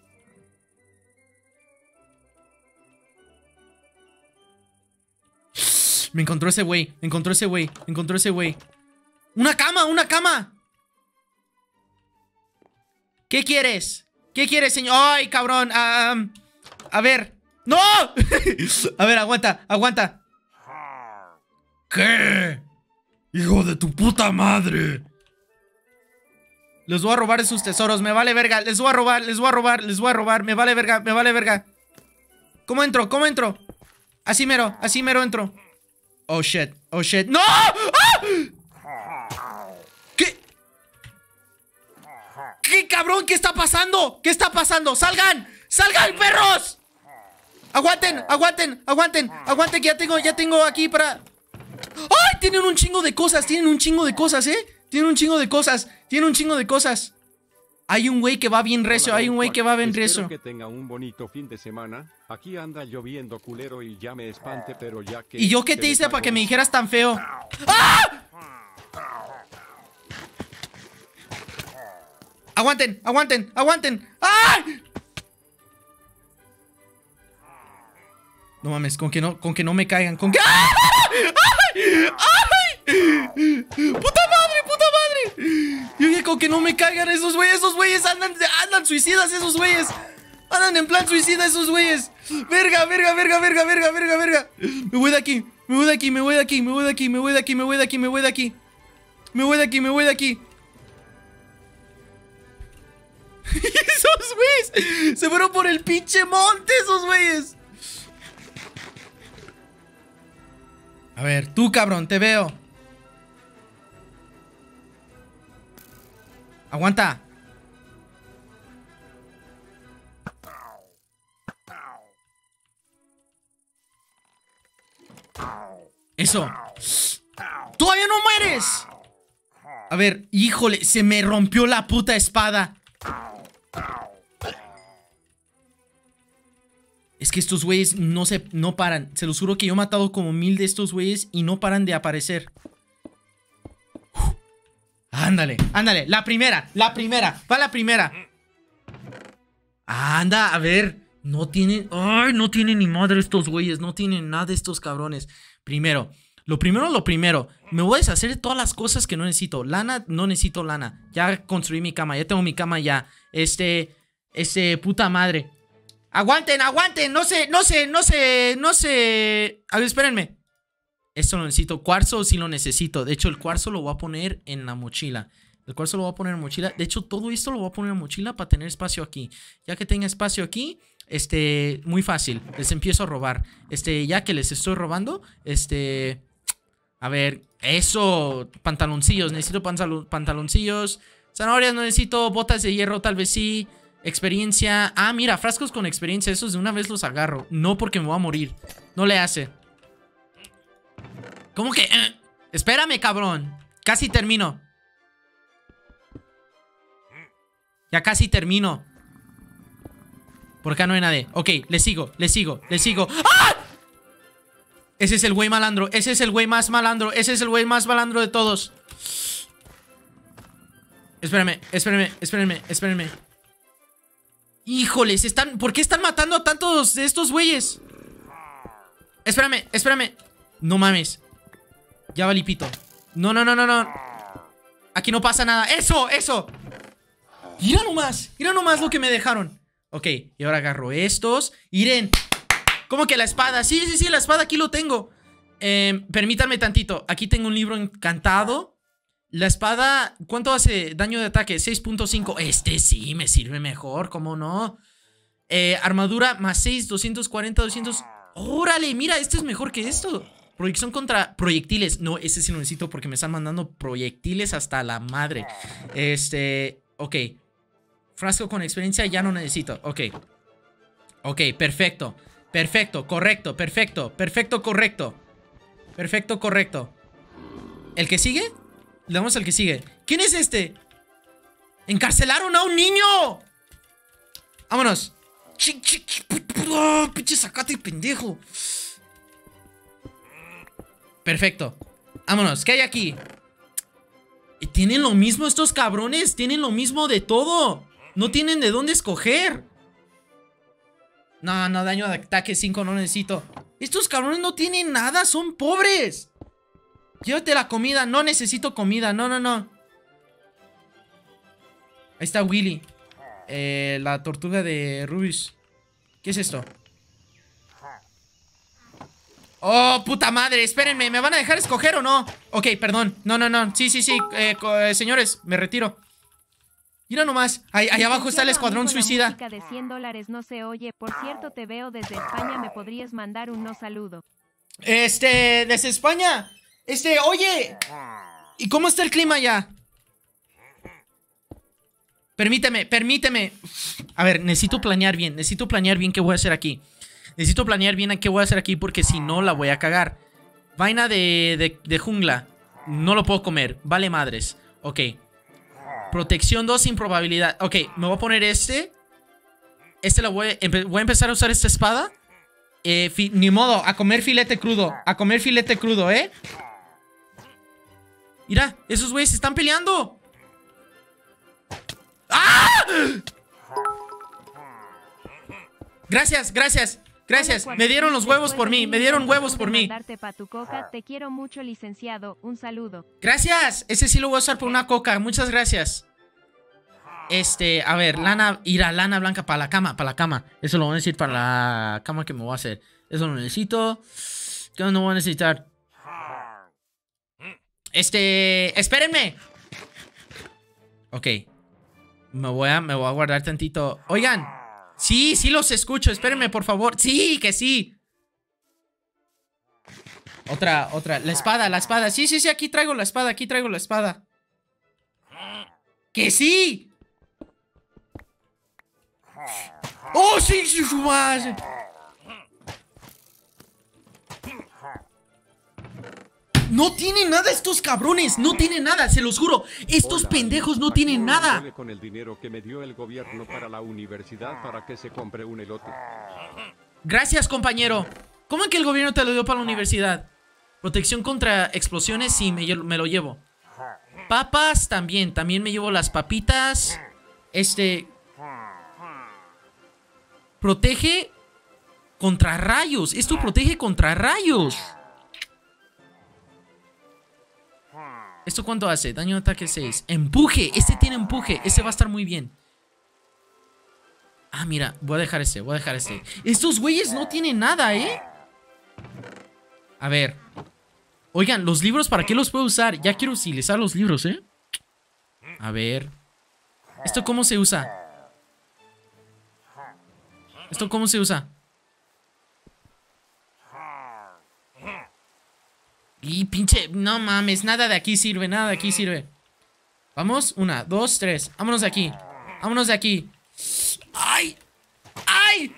Me encontró ese güey. Me encontró ese güey. Me encontró ese güey. ¡Una cama! ¡Una cama! ¿Qué quieres? ¿Qué quieres, señor? ¡Ay, cabrón! Um, a ver. ¡No! A ver, aguanta, aguanta. ¿Qué? ¡Hijo de tu puta madre! Les voy a robar esos tesoros. Me vale verga. Les voy a robar, les voy a robar, les voy a robar. Me vale verga, me vale verga. ¿Cómo entro? ¿Cómo entro? Así mero, así mero entro. Oh shit, oh shit. ¡No! ¡Ah! ¿Qué? ¿Qué cabrón? ¿Qué está pasando? ¿Qué está pasando? ¡Salgan! ¡Salgan, perros! Aguanten, aguanten, aguanten, aguanten que ya tengo, ya tengo aquí para... ¡Ay! Tienen un chingo de cosas, tienen un chingo de cosas, ¿eh? Tienen un chingo de cosas, tienen un chingo de cosas. Hay un güey que va bien recio, hay un güey que va bien recio. Espero que tenga un bonito fin de semana. Aquí anda lloviendo culero y ya me espante, pero ya que... ¿Y yo qué te hice para que me dijeras tan feo? ¡Ah! Aguanten, aguanten, aguanten. ¡Ay! No mames, con que no, con que no me caigan, con que... ¡Ay! ¡Ay! ¡Ay! ¡Puta madre, puta madre! Yo dije con que no me caigan esos güeyes, esos güeyes andan, andan suicidas esos güeyes. Andan en plan suicida esos güeyes. Verga, verga, verga, verga, verga, verga, verga. Me voy de aquí, me voy de aquí, me voy de aquí, me voy de aquí, me voy de aquí, me voy de aquí, me voy de aquí. Me voy de aquí, me voy de aquí. Esos güeyes se fueron por el pinche monte, esos güeyes. A ver, tú cabrón, te veo. Aguanta. Eso. ¡Todavía no mueres! A ver, híjole, se me rompió la puta espada. Es que estos güeyes no se, no paran. Se los juro que yo he matado como mil de estos güeyes y no paran de aparecer. Uf. Ándale, ándale, la primera, la primera, va la primera. Anda, a ver. No tienen, ay, no tienen ni madre estos güeyes. No tienen nada estos cabrones. Primero, lo primero, lo primero. Me voy a deshacer de todas las cosas que no necesito. Lana, no necesito lana. Ya construí mi cama, ya tengo mi cama ya. Este, este, puta madre. Aguanten, aguanten, no sé, no sé, no sé, no sé. A ver, espérenme. Esto lo necesito, cuarzo sí lo necesito. De hecho, el cuarzo lo voy a poner en la mochila. El cuarzo lo voy a poner en la mochila. De hecho, todo esto lo voy a poner en la mochila para tener espacio aquí. Ya que tenga espacio aquí, este, muy fácil. Les empiezo a robar. Este, ya que les estoy robando, este... A ver, eso, pantaloncillos, necesito pantalon pantaloncillos. Zanahorias no necesito, botas de hierro tal vez sí. Experiencia. Ah, mira, frascos con experiencia. Esos de una vez los agarro. No porque me voy a morir. No le hace. ¿Cómo que? Eh, espérame, cabrón. Casi termino. Ya casi termino. Por acá no hay nadie. Ok, le sigo, le sigo, le sigo. ¡Ah! Ese es el güey malandro. Ese es el güey más malandro. Ese es el güey más malandro de todos. Espérenme, espérenme, espérenme, espérenme. Híjoles, están... ¿por qué están matando a tantos de estos güeyes? Espérame, espérame. No mames. Ya valí pito. No, no, no, no, no. Aquí no pasa nada. ¡Eso, eso! Mira nomás, mira nomás lo que me dejaron. Ok, y ahora agarro estos. Iren. ¿Cómo que la espada? Sí, sí, sí, la espada aquí lo tengo. eh, Permítanme tantito. Aquí tengo un libro encantado. La espada, ¿cuánto hace daño de ataque? seis punto cinco. Este sí, me sirve mejor, ¿cómo no? eh, Armadura más seis, doscientos cuarenta, doscientos. ¡Órale! Mira, este es mejor que esto. Proyección contra proyectiles. No, ese sí lo necesito porque me están mandando proyectiles hasta la madre. Este... Ok. Frasco con experiencia ya no necesito. Ok. Ok, perfecto. Perfecto, correcto, perfecto. Perfecto, correcto. Perfecto, correcto. ¿El que sigue? Le damos al que sigue. ¿Quién es este? ¡Encarcelaron a un niño! ¡Vámonos! ¡Chi, chi, chi! ¡Oh, pinche sacate, pendejo! Perfecto. Vámonos, ¿qué hay aquí? Tienen lo mismo estos cabrones. Tienen lo mismo de todo. No tienen de dónde escoger. No, no, daño de ataque cinco no necesito. Estos cabrones no tienen nada, son pobres. Llévate la comida, no necesito comida. No, no, no. Ahí está Willy. eh, La tortuga de Rubius. ¿Qué es esto? Oh, puta madre, espérenme, ¿me van a dejar escoger o no? Ok, perdón, no, no, no, sí, sí, sí, eh, eh, señores, me retiro. Mira nomás, ahí, ahí abajo está el escuadrón suicida. La música de cien dólares no se oye. Por cierto, te veo desde España. ¿Me podrías mandar un no saludo? Este, desde España. Este, oye. ¿Y cómo está el clima ya? Permíteme, permíteme. A ver, necesito planear bien. Necesito planear bien qué voy a hacer aquí. Necesito planear bien qué voy a hacer aquí porque si no la voy a cagar. Vaina de, de, de jungla. No lo puedo comer. Vale madres. Ok. Protección dos sin probabilidad. Ok, me voy a poner este. Este lo voy a... Voy a empezar a usar esta espada. Eh, fi, ni modo, a comer filete crudo. A comer filete crudo, ¿eh? Mira, esos güeyes se están peleando. ¡Ah! Gracias, gracias. Gracias, me dieron los huevos por mí. Me dieron huevos por mí. Te quiero mucho, licenciado. Un saludo. Gracias, ese sí lo voy a usar por una coca. Muchas gracias. Este, a ver, lana, ir a lana blanca para la cama, para la cama. Eso lo voy a decir para la cama que me voy a hacer. Eso lo necesito. ¿Qué no voy a necesitar? Este, espérenme. Ok. Me voy a, me voy a guardar tantito. Oigan. Sí, sí los escucho, espérenme por favor. Sí, que sí. Otra, otra, la espada, la espada. Sí, sí, sí, aquí traigo la espada, aquí traigo la espada. ¡Que sí! ¡Oh, sí, sí, su madre! No tienen nada estos cabrones, no tienen nada, se los juro. Estos Hola, pendejos no tienen nada. Con el dinero que me dio el gobierno para la universidad para que se compre un elote. Gracias, compañero. ¿Cómo es que el gobierno te lo dio para la universidad? Protección contra explosiones, sí, me, me lo llevo. Papas, también, también me llevo las papitas. Este... Protege contra rayos. Esto protege contra rayos. ¿Esto cuánto hace? Daño de ataque seis. Empuje, este tiene empuje. Este va a estar muy bien. Ah, mira, voy a dejar este, voy a dejar este. Estos güeyes no tienen nada, ¿eh? A ver. Oigan, los libros, ¿para qué los puedo usar? Ya quiero utilizar los libros, ¿eh? A ver. ¿Esto cómo se usa? ¿Esto cómo se usa? Y pinche, no mames, nada de aquí sirve, nada de aquí sirve. Vamos, una, dos, tres. Vámonos de aquí, vámonos de aquí. ¡Ay! ¡Ay!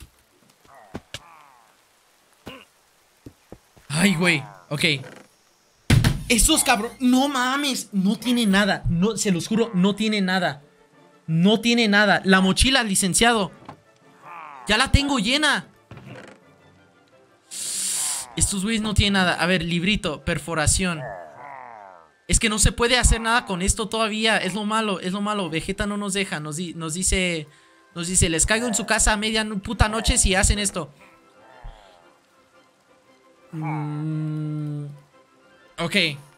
Ay, güey, ok. Estos cabrones, no mames, no tiene nada, no, se los juro, no tiene nada. No tiene nada, la mochila, licenciado. Ya la tengo llena. Estos güeyes no tienen nada. A ver, librito, perforación. Es que no se puede hacer nada con esto todavía. Es lo malo, es lo malo. Vegeta no nos deja. Nos, di nos dice... Nos dice, les caigo en su casa a media puta noche si hacen esto. Mm, ok.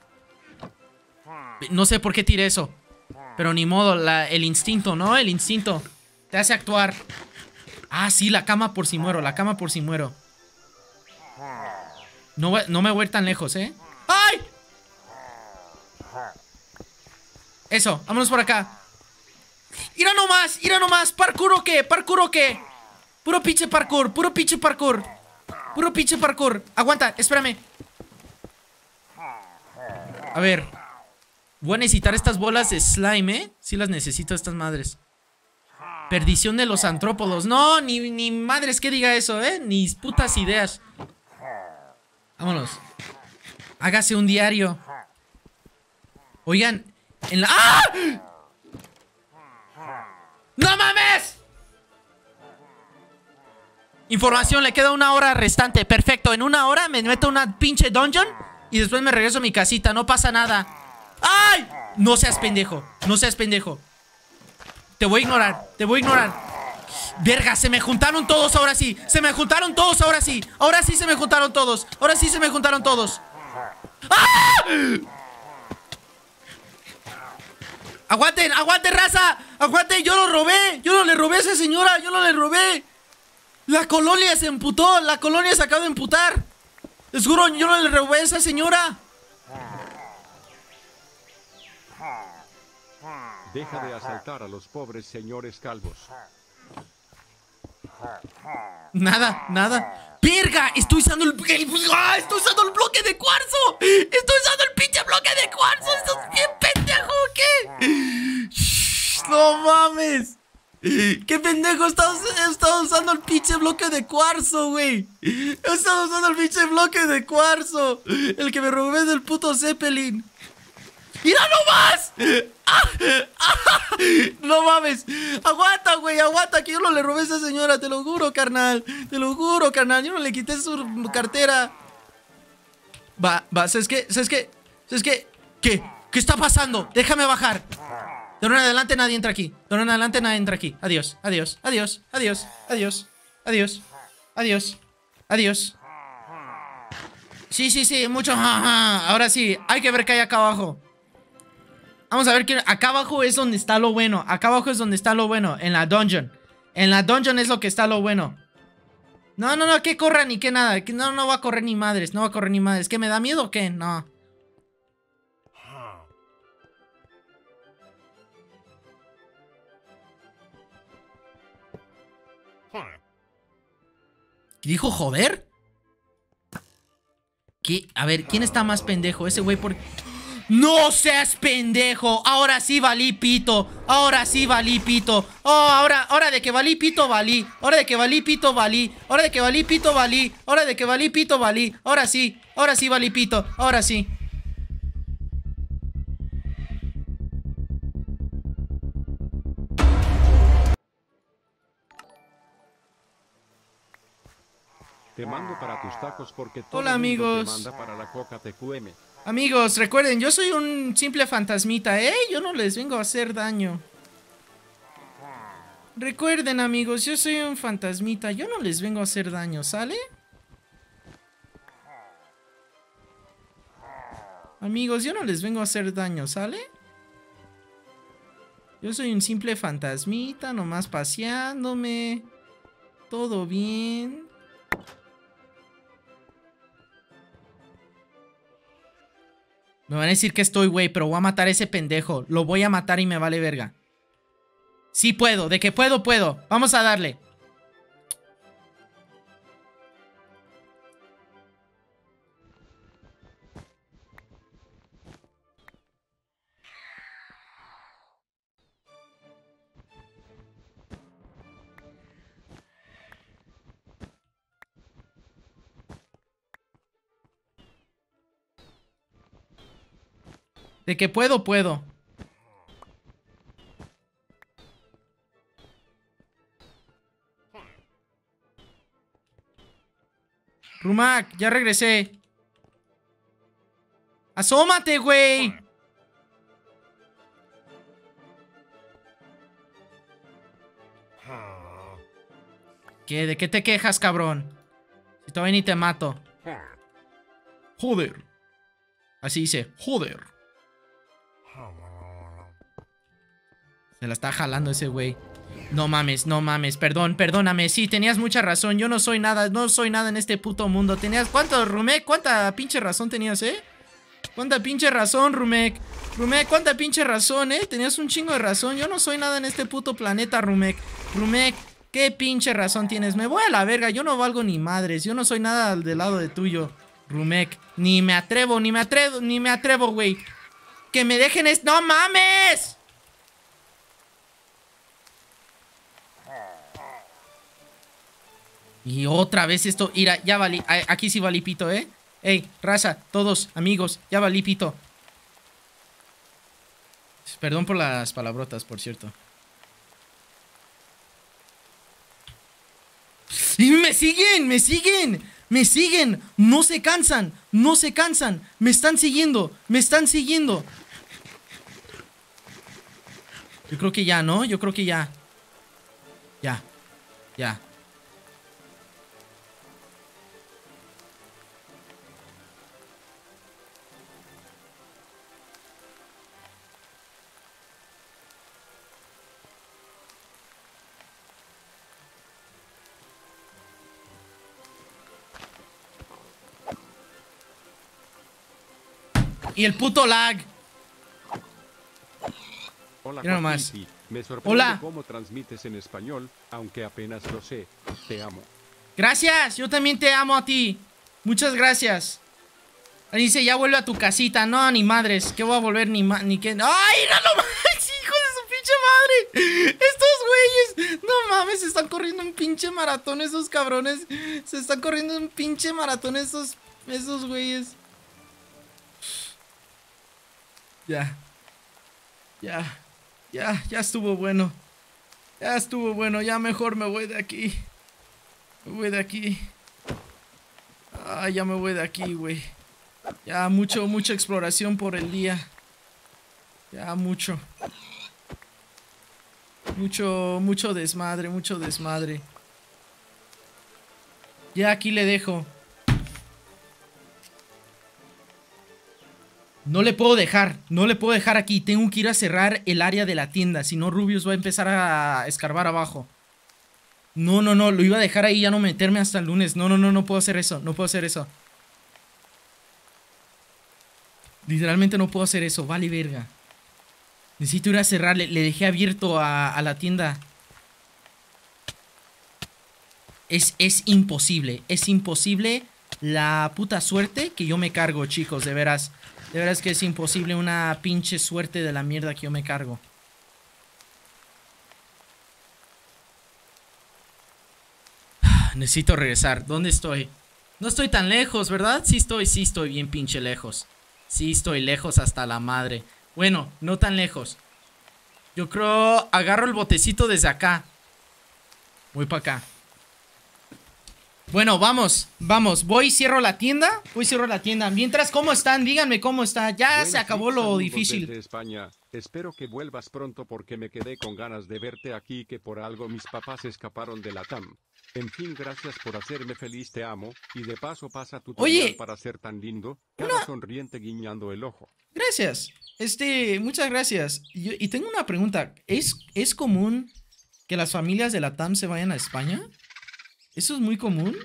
No sé por qué tiré eso. Pero ni modo, la, el instinto, ¿no? El instinto te hace actuar. Ah, sí, la cama por si muero. La cama por si muero. No, no me voy a ir tan lejos, ¿eh? ¡Ay! Eso, vámonos por acá. ¡Ira nomás! ¡Ira nomás! ¿Parkour o qué? ¿Parkour o qué? Puro pinche parkour, puro pinche parkour. Puro pinche parkour. Aguanta, espérame. A ver. Voy a necesitar estas bolas de slime, ¿eh? Sí las necesito estas madres. Perdición de los antrópodos. No, ni, ni madres que diga eso, ¿eh? Ni putas ideas. Vámonos. Hágase un diario. Oigan, en la... ¡Ah! ¡No mames! Información, le queda una hora restante. Perfecto, en una hora me meto a una pinche dungeon y después me regreso a mi casita, no pasa nada. ¡Ay! No seas pendejo, no seas pendejo. Te voy a ignorar, te voy a ignorar. Verga, se me juntaron todos ahora sí. Se me juntaron todos ahora sí. Ahora sí se me juntaron todos. Ahora sí se me juntaron todos. ¡Ah! Aguanten, aguanten, raza. Aguanten, yo lo robé. Yo no le robé a esa señora, yo no le robé. La colonia se emputó, la colonia se acaba de emputar. Les juro, yo no le robé a esa señora. Deja de asaltar a los pobres señores calvos. Nada, nada. ¡Verga! Estoy usando el, el... ¡Ah! Estoy usando el bloque de cuarzo. Estoy usando el pinche bloque de cuarzo. ¿Estás bien pendejo o qué? Shh, no mames. ¿Qué pendejo? He estado, he estado usando el pinche bloque de cuarzo, güey. He estado usando el pinche bloque de cuarzo. El que me robé del puto Zeppelin. ¡Mira nomás! ¡Ah! ¡Ah! No mames. Aguanta, güey, aguanta. Que yo no le robé a esa señora. Te lo juro, carnal. Te lo juro, carnal. Yo no le quité su cartera. Va, va, ¿sabes qué? ¿Sabes qué? ¿Sabes qué? ¿Qué? ¿Qué está pasando? Déjame bajar. De ahora en adelante nadie entra aquí. De ahora en adelante nadie entra aquí. Adiós, adiós, adiós, adiós, adiós, adiós, adiós, adiós. Sí, sí, sí, mucho. Ahora sí, hay que ver qué hay acá abajo. Vamos a ver que acá abajo es donde está lo bueno. Acá abajo es donde está lo bueno. En la dungeon. En la dungeon es lo que está lo bueno. No, no, no, que corra ni que nada. Que no, no va a correr ni madres. No va a correr ni madres. ¿Que me da miedo o qué? No. ¿Qué dijo, joder? ¿Qué? A ver, ¿quién está más pendejo? Ese güey por... ¡No seas pendejo! Ahora sí valí pito. Ahora sí valí pito. Oh, ahora, ahora de que valí pito valí. Ahora de que valí pito valí. Ahora de que valí pito valí. Ahora de que valí pito valí. Ahora sí. Ahora sí valí pito. Ahora sí. Te mando para tus tacos porque todo Hola, el mundo amigos. te manda para la coca T Q M. Amigos, recuerden, yo soy un simple fantasmita, ¿eh? Yo no les vengo a hacer daño. Recuerden, amigos, yo soy un fantasmita. Yo no les vengo a hacer daño, ¿sale? Amigos, yo no les vengo a hacer daño, ¿sale? Yo soy un simple fantasmita, nomás paseándome. Todo bien. Me van a decir que estoy, güey, pero voy a matar a ese pendejo. Lo voy a matar y me vale verga. Sí puedo, de que puedo, puedo. Vamos a darle. De que puedo, puedo. Rumak, ya regresé. ¡Asómate, güey! ¿Qué? ¿De qué te quejas, cabrón? Si todavía ni te mato. Joder. Así dice, joder. Se la está jalando ese güey. No mames, no mames, perdón, perdóname. Sí, tenías mucha razón, yo no soy nada, no soy nada en este puto mundo. Tenías, ¿cuánto, Rumek? ¿Cuánta pinche razón tenías, eh? ¿Cuánta pinche razón, Rumek? Rumek, ¿cuánta pinche razón, eh? Tenías un chingo de razón, yo no soy nada en este puto planeta, Rumek. Rumek, ¿qué pinche razón tienes? Me voy a la verga, yo no valgo ni madres, yo no soy nada del lado de tuyo, Rumek. Ni me atrevo, ni me atrevo, ni me atrevo, güey. Que me dejen es... ¡No mames! Y otra vez esto, mira, ya valí, aquí sí valí pito, ¿eh? Ey, raza, todos, amigos, ya valí pito. Perdón por las palabrotas, por cierto. ¡Y me siguen! ¡Me siguen! ¡Me siguen! ¡No se cansan! ¡No se cansan! ¡Me están siguiendo! ¡Me están siguiendo! Yo creo que ya, ¿no? Yo creo que ya. Ya. Ya. Y el puto lag. Hola, Mira nomás. Joaquín, me sorprende Hola. cómo transmites en español, aunque apenas lo sé. Te amo. Gracias, yo también te amo a ti. Muchas gracias. Ahí dice, ya vuelve a tu casita. No, ni madres, que voy a volver ni ma ni que... ¡Ay, no, no mames! ¡Hijo de su pinche madre! Estos güeyes, no mames, se están corriendo un pinche maratón esos cabrones. Se están corriendo un pinche maratón esos, esos güeyes. Ya. Ya. Ya, ya estuvo bueno. Ya estuvo bueno, ya mejor me voy de aquí. Me voy de aquí. Ah, ya me voy de aquí, güey. Ya mucho, mucha exploración por el día. Ya mucho. Mucho, mucho desmadre, mucho desmadre. Ya aquí le dejo. No le puedo dejar, no le puedo dejar aquí. Tengo que ir a cerrar el área de la tienda. Si no, Rubius va a empezar a escarbar abajo. No, no, no, lo iba a dejar ahí, ya no meterme hasta el lunes. No, no, no, no puedo hacer eso, no puedo hacer eso. Literalmente no puedo hacer eso, vale verga. Necesito ir a cerrarle, le dejé abierto a, a la tienda. Es, es imposible, es imposible la puta suerte que yo me cargo, chicos, de veras. De veras que es imposible una pinche suerte de la mierda que yo me cargo. Necesito regresar. ¿Dónde estoy? No estoy tan lejos, ¿verdad? Sí estoy, sí estoy bien pinche lejos. Sí estoy lejos hasta la madre. Bueno, no tan lejos. Yo creo... Agarro el botecito desde acá. Voy para acá. Bueno, vamos, vamos. Voy y cierro la tienda. Voy y cierro la tienda. Mientras, ¿cómo están? Díganme cómo está. Ya Buenas, se acabó sí, lo saludos difícil. desde España. Espero que vuelvas pronto porque me quedé con ganas de verte aquí, que por algo mis papás escaparon de la T A M. En fin, gracias por hacerme feliz, te amo. Y de paso pasa tu tutorial Oye, para ser tan lindo, cada una- sonriente guiñando el ojo. Gracias. Este, muchas gracias. Y, y tengo una pregunta. ¿Es, ¿Es común que las familias de la T A M se vayan a España? ¿Eso es muy común?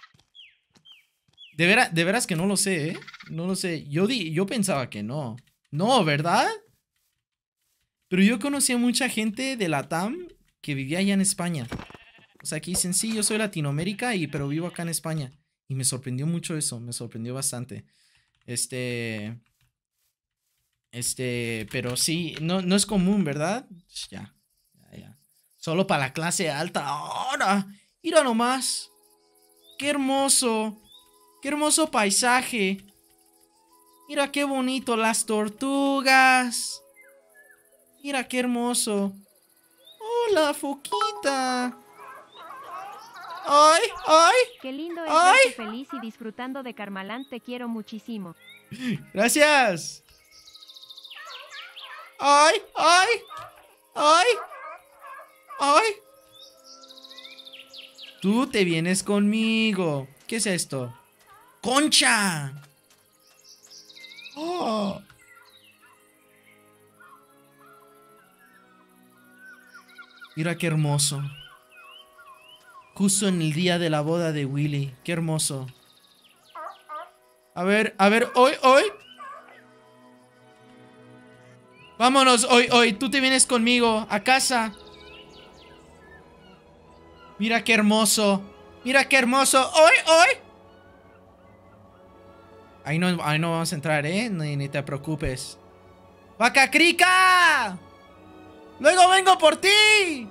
De, vera- de veras que no lo sé, ¿eh? No lo sé. Yo, di, yo pensaba que no. No, ¿verdad? Pero yo conocí a mucha gente de la T A M que vivía allá en España. O sea, que dicen, sí, yo soy Latinoamérica, y, pero vivo acá en España. Y me sorprendió mucho eso, me sorprendió bastante. Este... Este, pero sí, no, no es común, ¿verdad? Ya, ya, ya. Solo para la clase alta. Ahora, mira nomás. Qué hermoso. Qué hermoso paisaje. Mira qué bonito las tortugas. Mira qué hermoso. Hola, foquita. ¡Ay! ¡Ay! Qué lindo es ¡Ay! verte feliz y disfrutando de Karmaland, te quiero muchísimo. ¡Gracias! ¡Ay! ¡Ay! ¡Ay! ¡Ay! Tú te vienes conmigo. ¿Qué es esto? ¡Concha! ¡Oh! Mira qué hermoso. Justo en el día de la boda de Willy. Qué hermoso. A ver, a ver, hoy, hoy. Vámonos, hoy, hoy. Tú te vienes conmigo a casa. Mira qué hermoso. Mira qué hermoso. Hoy, hoy. Ahí no, ahí no vamos a entrar, ¿eh? Ni, ni te preocupes. ¡Vaca crica! ¡Luego vengo por ti!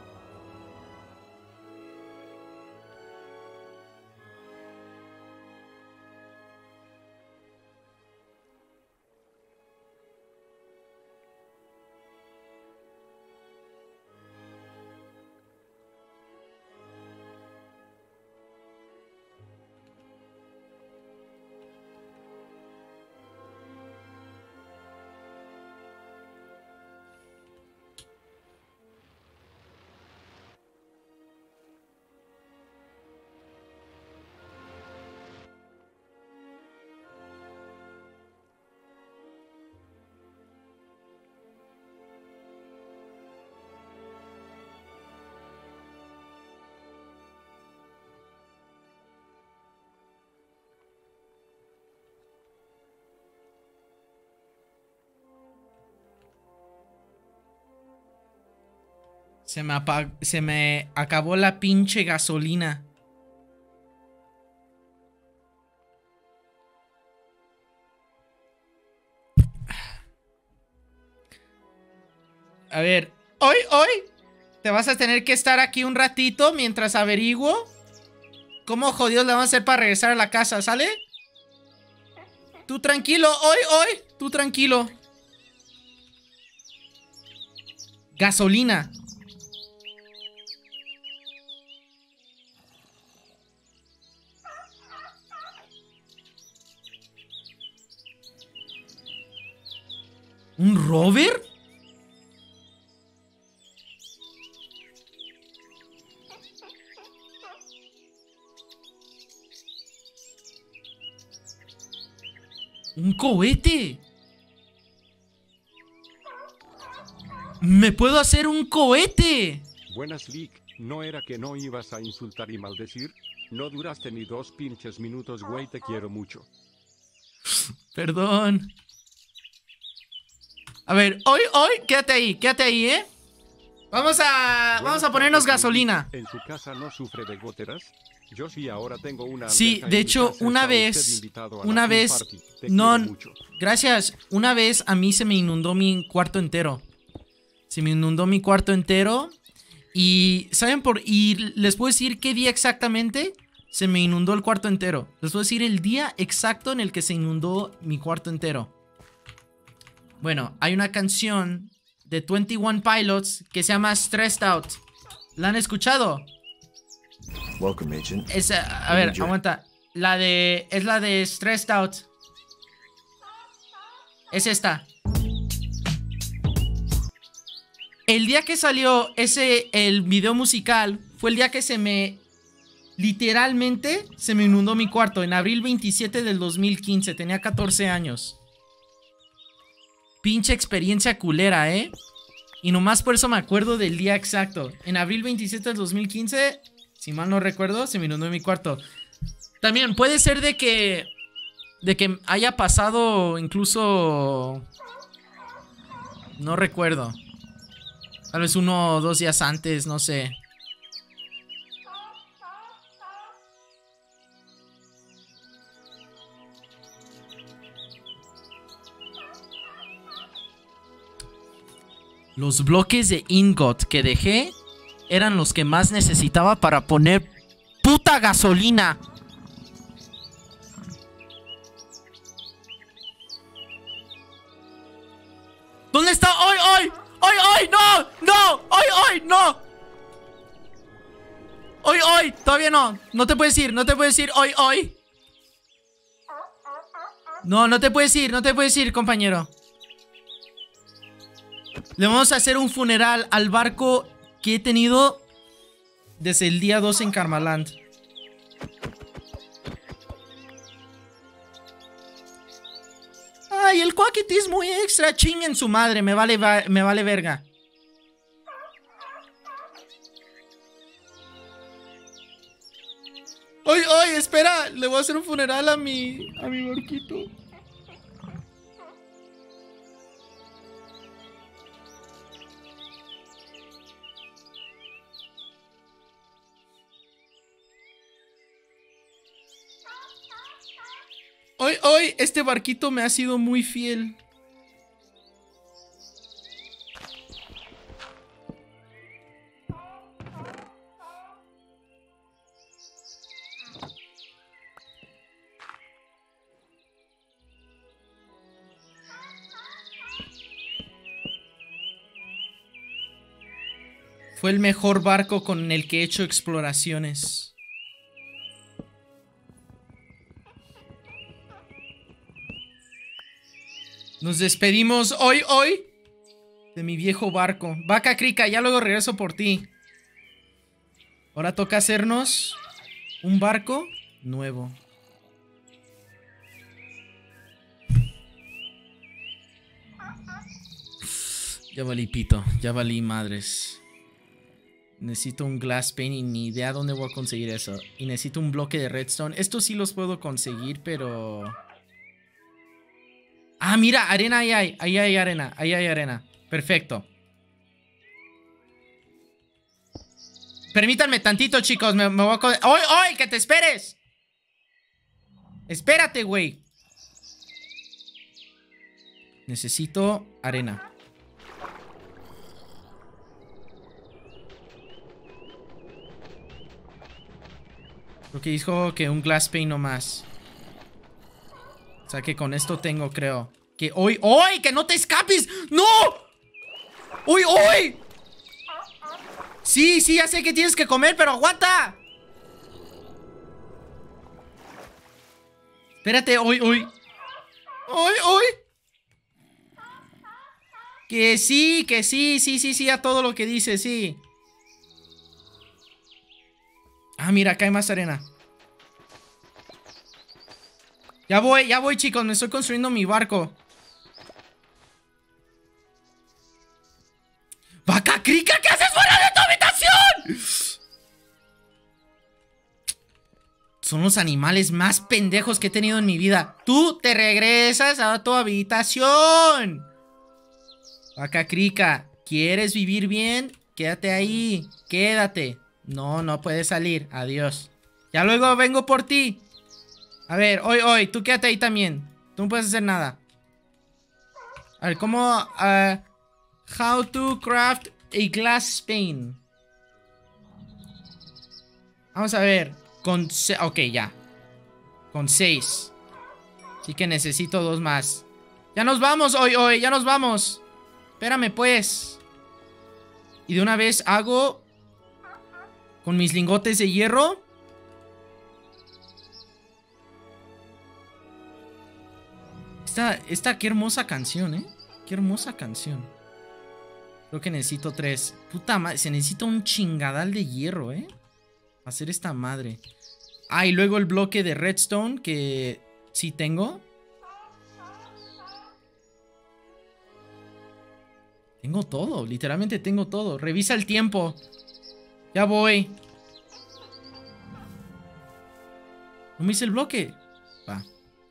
Se me, apag- se me acabó la pinche gasolina. A ver, hoy, hoy te vas a tener que estar aquí un ratito mientras averiguo cómo jodidos le vamos a hacer para regresar a la casa, ¿sale? Tú tranquilo, hoy, hoy, tú tranquilo. Gasolina. ¿Un rover? ¿Un cohete? ¡Me puedo hacer un cohete! Buenas, Lick. ¿No era que no ibas a insultar y maldecir? No duraste ni dos pinches minutos, güey, te quiero mucho. Perdón. A ver, hoy, hoy, quédate ahí, quédate ahí, ¿eh? Vamos a, vamos a ponernos gasolina. ¿En su casa no sufre de goteras? Yo sí ahora tengo una... Sí, de hecho, una vez, una vez, no, gracias, una vez a mí se me inundó mi cuarto entero. Se me inundó mi cuarto entero y, ¿saben por? Y les puedo decir qué día exactamente se me inundó el cuarto entero. Les puedo decir el día exacto en el que se inundó mi cuarto entero. Bueno, hay una canción de veintiuno Pilots que se llama Stressed Out. ¿La han escuchado? Welcome, agent. Es, a ver, aguanta. La de... Es la de Stressed Out. Es esta. El día que salió ese... El video musical fue el día que se me... Literalmente se me inundó mi cuarto. En abril veintisiete del dos mil quince. Tenía catorce años. Pinche experiencia culera, ¿eh? Y nomás por eso me acuerdo del día exacto. En abril veintisiete del dos mil quince, si mal no recuerdo, se me inundó mi cuarto. También puede ser de que... De que haya pasado incluso... No recuerdo. Tal vez uno o dos días antes, no sé. Los bloques de ingot que dejé eran los que más necesitaba para poner puta gasolina. ¿Dónde está? ¡Hoy, hoy! ¡Hoy, hoy! ¡No! ¡No! ¡Hoy, hoy! ¡No! ¡Hoy, hoy! todavía no. No te puedes ir, no te puedes ir hoy, hoy. No, no te puedes ir, no te puedes ir, compañero. Le vamos a hacer un funeral al barco que he tenido desde el día dos en Karmaland. Ay, el Quackity es muy extra. Chinguen su madre, me vale, va, me vale verga. Ay, ay, espera, le voy a hacer un funeral a mi, a mi barquito. Hoy, hoy, este barquito me ha sido muy fiel. Fue el mejor barco con el que he hecho exploraciones. Nos despedimos hoy, hoy de mi viejo barco. Vaca Crica, ya luego regreso por ti. Ahora toca hacernos un barco nuevo. Ya valí pito, ya valí madres. Necesito un glass pane y ni idea dónde voy a conseguir eso. Y necesito un bloque de redstone. Estos sí los puedo conseguir, pero... Ah, mira, arena ahí hay. Ahí hay arena, ahí hay arena. Perfecto. Permítanme tantito, chicos. Me, me voy a... ¡Oy, oy! ¡Que te esperes! Espérate, güey. Necesito arena. Creo que dijo que un glass pane nomás. O sea que con esto tengo, creo. Que hoy, hoy, que no te escapes. ¡No! ¡Uy, uy! Sí, sí, ya sé que tienes que comer, pero aguanta. Espérate, hoy, hoy. Hoy, hoy. Que sí, que sí, sí, sí, sí, a todo lo que dice, sí. Ah, mira, acá hay más arena. Ya voy, ya voy, chicos. Me estoy construyendo mi barco. ¡Vaca Crica! ¿Qué haces fuera de tu habitación? Son los animales más pendejos que he tenido en mi vida. Tú te regresas a tu habitación. Vaca Crica, ¿quieres vivir bien? Quédate ahí. Quédate. No, no puedes salir. Adiós. Ya luego vengo por ti. A ver, hoy, hoy, tú quédate ahí también. Tú no puedes hacer nada. A ver, ¿cómo? Uh, how to craft a glass pane. Vamos a ver. Con... Ok, ya. Con seis. Así que necesito dos más. Ya nos vamos, hoy, hoy. Ya nos vamos. Espérame, pues. Y de una vez hago... Con mis lingotes de hierro. Esta, esta, qué hermosa canción, ¿eh? Qué hermosa canción. Creo que necesito tres. Puta madre, se necesita un chingadal de hierro, ¿eh? Para hacer esta madre. Ah, y luego el bloque de redstone que sí tengo. Tengo todo, literalmente tengo todo. Revisa el tiempo. Ya voy. ¿No me hice el bloque? Va.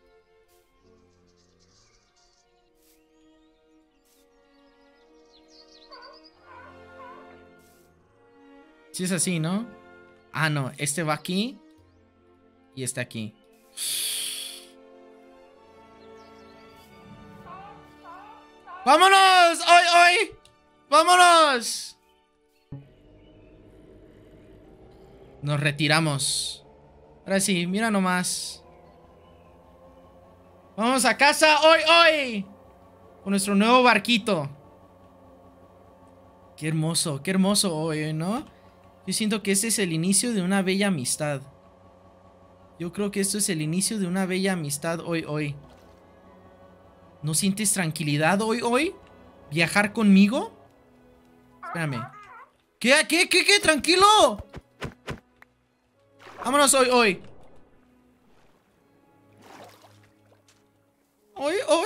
Sí es así, ¿no? Ah, no. Este va aquí. Y este aquí. ¡Vámonos! ¡Hoy, hoy! ¡Vámonos! Nos retiramos. Ahora sí, mira nomás. Vamos a casa hoy, hoy. Con nuestro nuevo barquito. Qué hermoso, qué hermoso hoy, ¿no? Yo siento que este es el inicio de una bella amistad. Yo creo que esto es el inicio de una bella amistad hoy, hoy. ¿No sientes tranquilidad hoy, hoy? ¿Viajar conmigo? Espérame. ¿Qué, qué, qué, qué? ¡Tranquilo! Vámonos hoy, hoy. Hoy, hoy.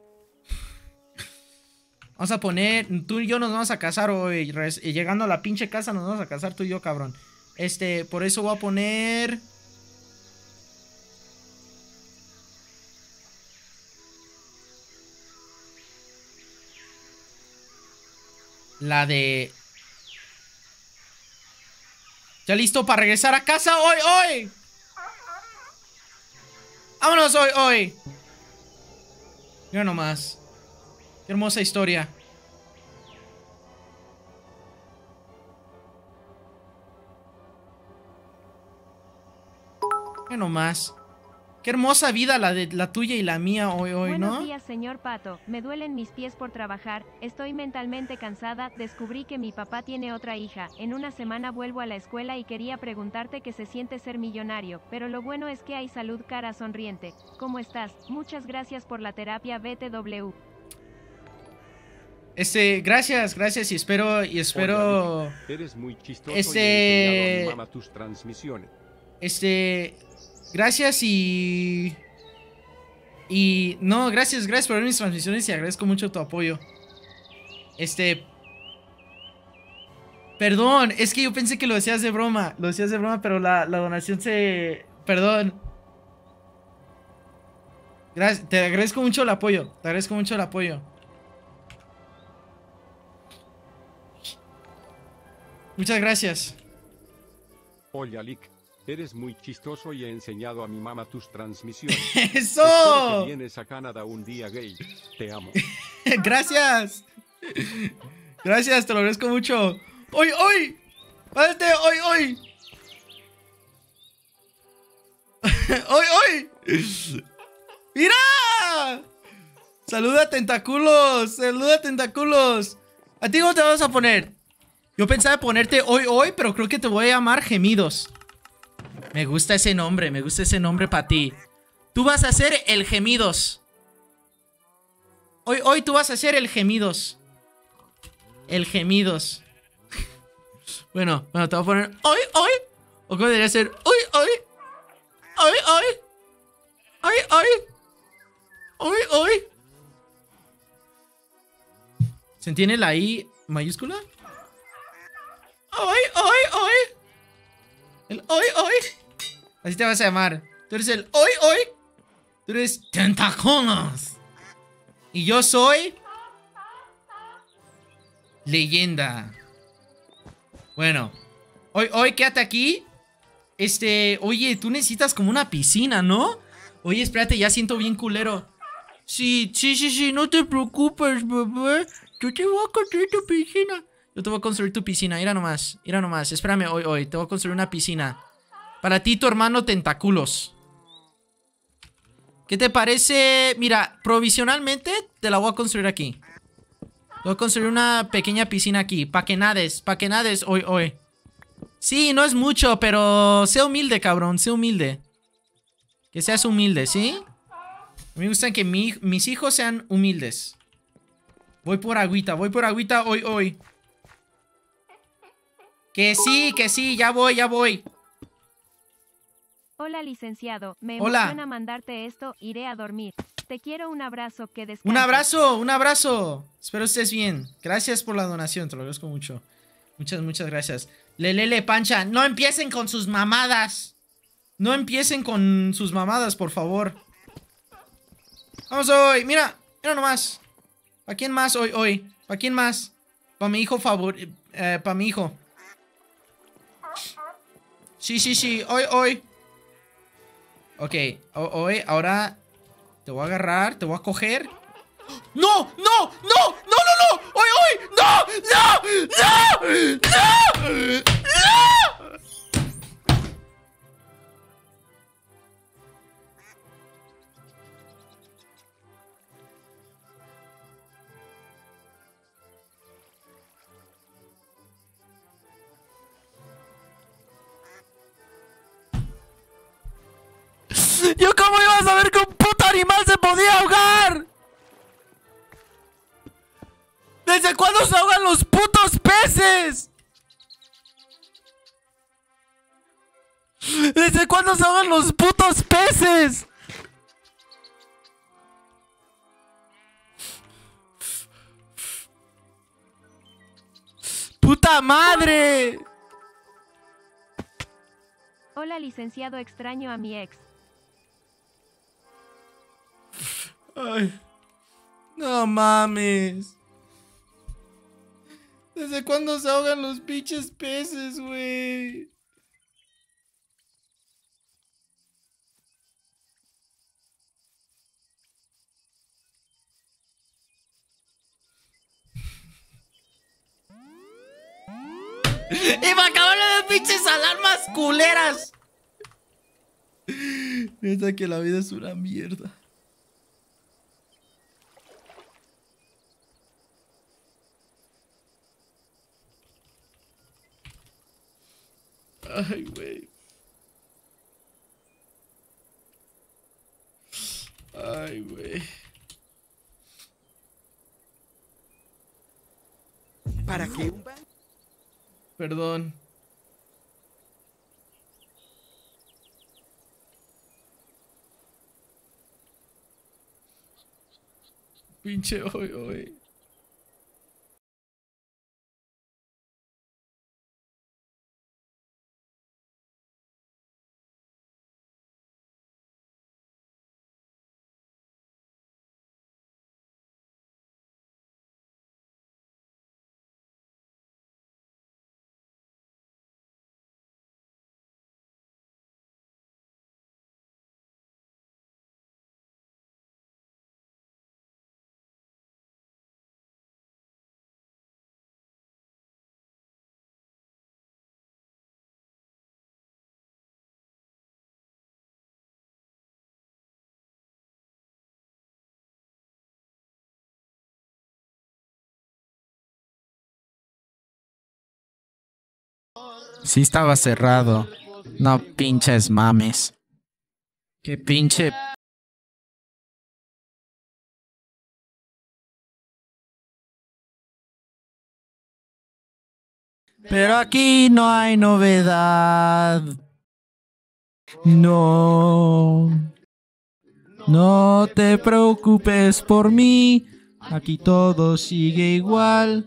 Vamos a poner... Tú y yo nos vamos a casar hoy. Llegando a la pinche casa nos vamos a casar tú y yo, cabrón. Este, por eso voy a poner... La de... ¿Ya listo para regresar a casa? ¡Hoy, hoy! ¡Vámonos hoy, hoy! Mira nomás. Qué hermosa historia. Mira nomás. Qué hermosa vida la de la tuya y la mía hoy, hoy, ¿no? Buenos días, señor Pato. Me duelen mis pies por trabajar. Estoy mentalmente cansada. Descubrí que mi papá tiene otra hija. En una semana vuelvo a la escuela y quería preguntarte qué se siente ser millonario. Pero lo bueno es que hay salud, cara sonriente. ¿Cómo estás? Muchas gracias por la terapia B T W. Este, gracias, gracias y espero, y espero... Oye, eres muy chistoso Este... y he enseñado a mi mamá tus transmisiones. Este... Gracias y... Y... No, gracias, gracias por ver mis transmisiones y agradezco mucho tu apoyo. Este... Perdón, es que yo pensé que lo decías de broma. Lo decías de broma, pero la, la donación se... Perdón. Gracias, te agradezco mucho el apoyo. Te agradezco mucho el apoyo. Muchas gracias. Oye, Alic, eres muy chistoso y he enseñado a mi mamá tus transmisiones. ¡Eso! Espero que vienes a Canadá un día, gay. Te amo. Gracias. Gracias, te lo agradezco mucho. ¡Hoy, hoy! ¡Párate, hoy, hoy! ¡Hoy, hoy! ¡Mira! ¡Saluda, tentáculos! ¡Saluda, tentáculos! ¿A ti cómo te vas a poner? Yo pensaba ponerte hoy, hoy, pero creo que te voy a llamar Gemidos. Me gusta ese nombre, me gusta ese nombre para ti. Tú vas a ser el Gemidos. Hoy, hoy tú vas a ser el Gemidos. El Gemidos. Bueno, bueno, te voy a poner hoy, hoy. O cómo debería ser hoy, hoy. Hoy, hoy. Hoy, hoy. Hoy, hoy. ¿Se entiende la I mayúscula? Hoy, hoy, hoy. El hoy, hoy. Así te vas a llamar. Tú eres el hoy, hoy. Tú eres Tentáculos. Y yo soy... Leyenda. Bueno. Hoy, hoy, quédate aquí. Este, oye, tú necesitas como una piscina, ¿no? Oye, espérate, ya siento bien culero. Sí, sí, sí, sí, no te preocupes, bebé. Yo te voy a construir tu piscina. Yo te voy a construir tu piscina, mira nomás, mira nomás. Espérame, hoy, hoy, te voy a construir una piscina. Para ti, tu hermano Tentáculos. ¿Qué te parece? Mira, provisionalmente te la voy a construir aquí. Voy a construir una pequeña piscina aquí. Pa' que nades, pa' que nades hoy, hoy. Sí, no es mucho, pero sé humilde, cabrón, sé humilde. Que seas humilde, ¿sí? Me gustan que mi, mis hijos sean humildes. Voy por agüita, voy por agüita hoy, hoy. Que sí, que sí, ya voy, ya voy. Hola, licenciado. Me Hola. emociona mandarte esto. Iré a dormir. Te quiero, un abrazo, que descanses. Un abrazo, un abrazo. Espero estés bien. Gracias por la donación, te lo agradezco mucho. Muchas, muchas gracias. Lelele, Pancha, no empiecen con sus mamadas. No empiecen con sus mamadas, por favor. Vamos hoy, mira, mira nomás. ¿Para quién más hoy, hoy? ¿Para quién más? Para mi hijo favorito, eh, para mi hijo. Sí, sí, sí, hoy, hoy. Ok, hoy, ahora te voy a agarrar, te voy a coger. ¡No! ¡No! ¡No! ¡No! ¡No! ¡No! ¡Hoy, hoy! ¡No! ¡No! ¡No! ¡No! ¡No! ¿Desde cuándo se ahogan los putos peces? ¿Desde cuándo se ahogan los putos peces? ¡Puta madre! Hola licenciado, extraño a mi ex. Ay, no mames. ¿Desde cuándo se ahogan los pinches peces, güey? Y me acabaron de pinches alarmas culeras. Neta que la vida es una mierda. Ay, güey. Ay, güey. ¿Para qué un banco? Perdón. Pinche hoy, hoy. Sí estaba cerrado. No pinches mames. Qué pinche... Pero aquí no hay novedad. No. No te preocupes por mí. Aquí todo sigue igual.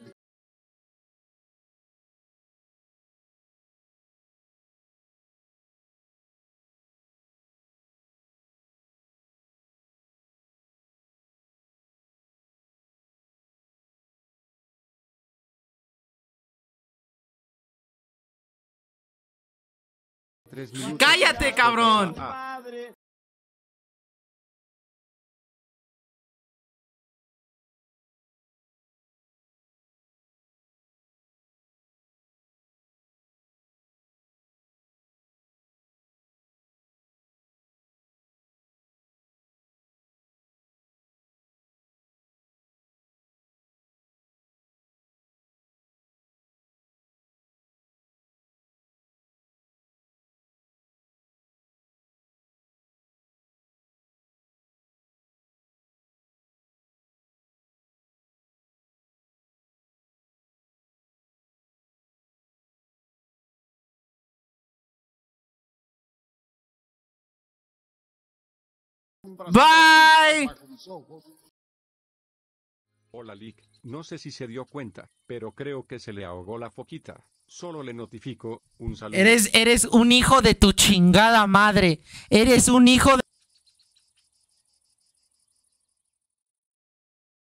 ¡Cállate, cabrón! Bye. Hola Lick, no sé si se dio cuenta, pero creo que se le ahogó la foquita. Solo le notifico un saludo. Eres, eres un hijo de tu chingada madre. Eres un hijo de...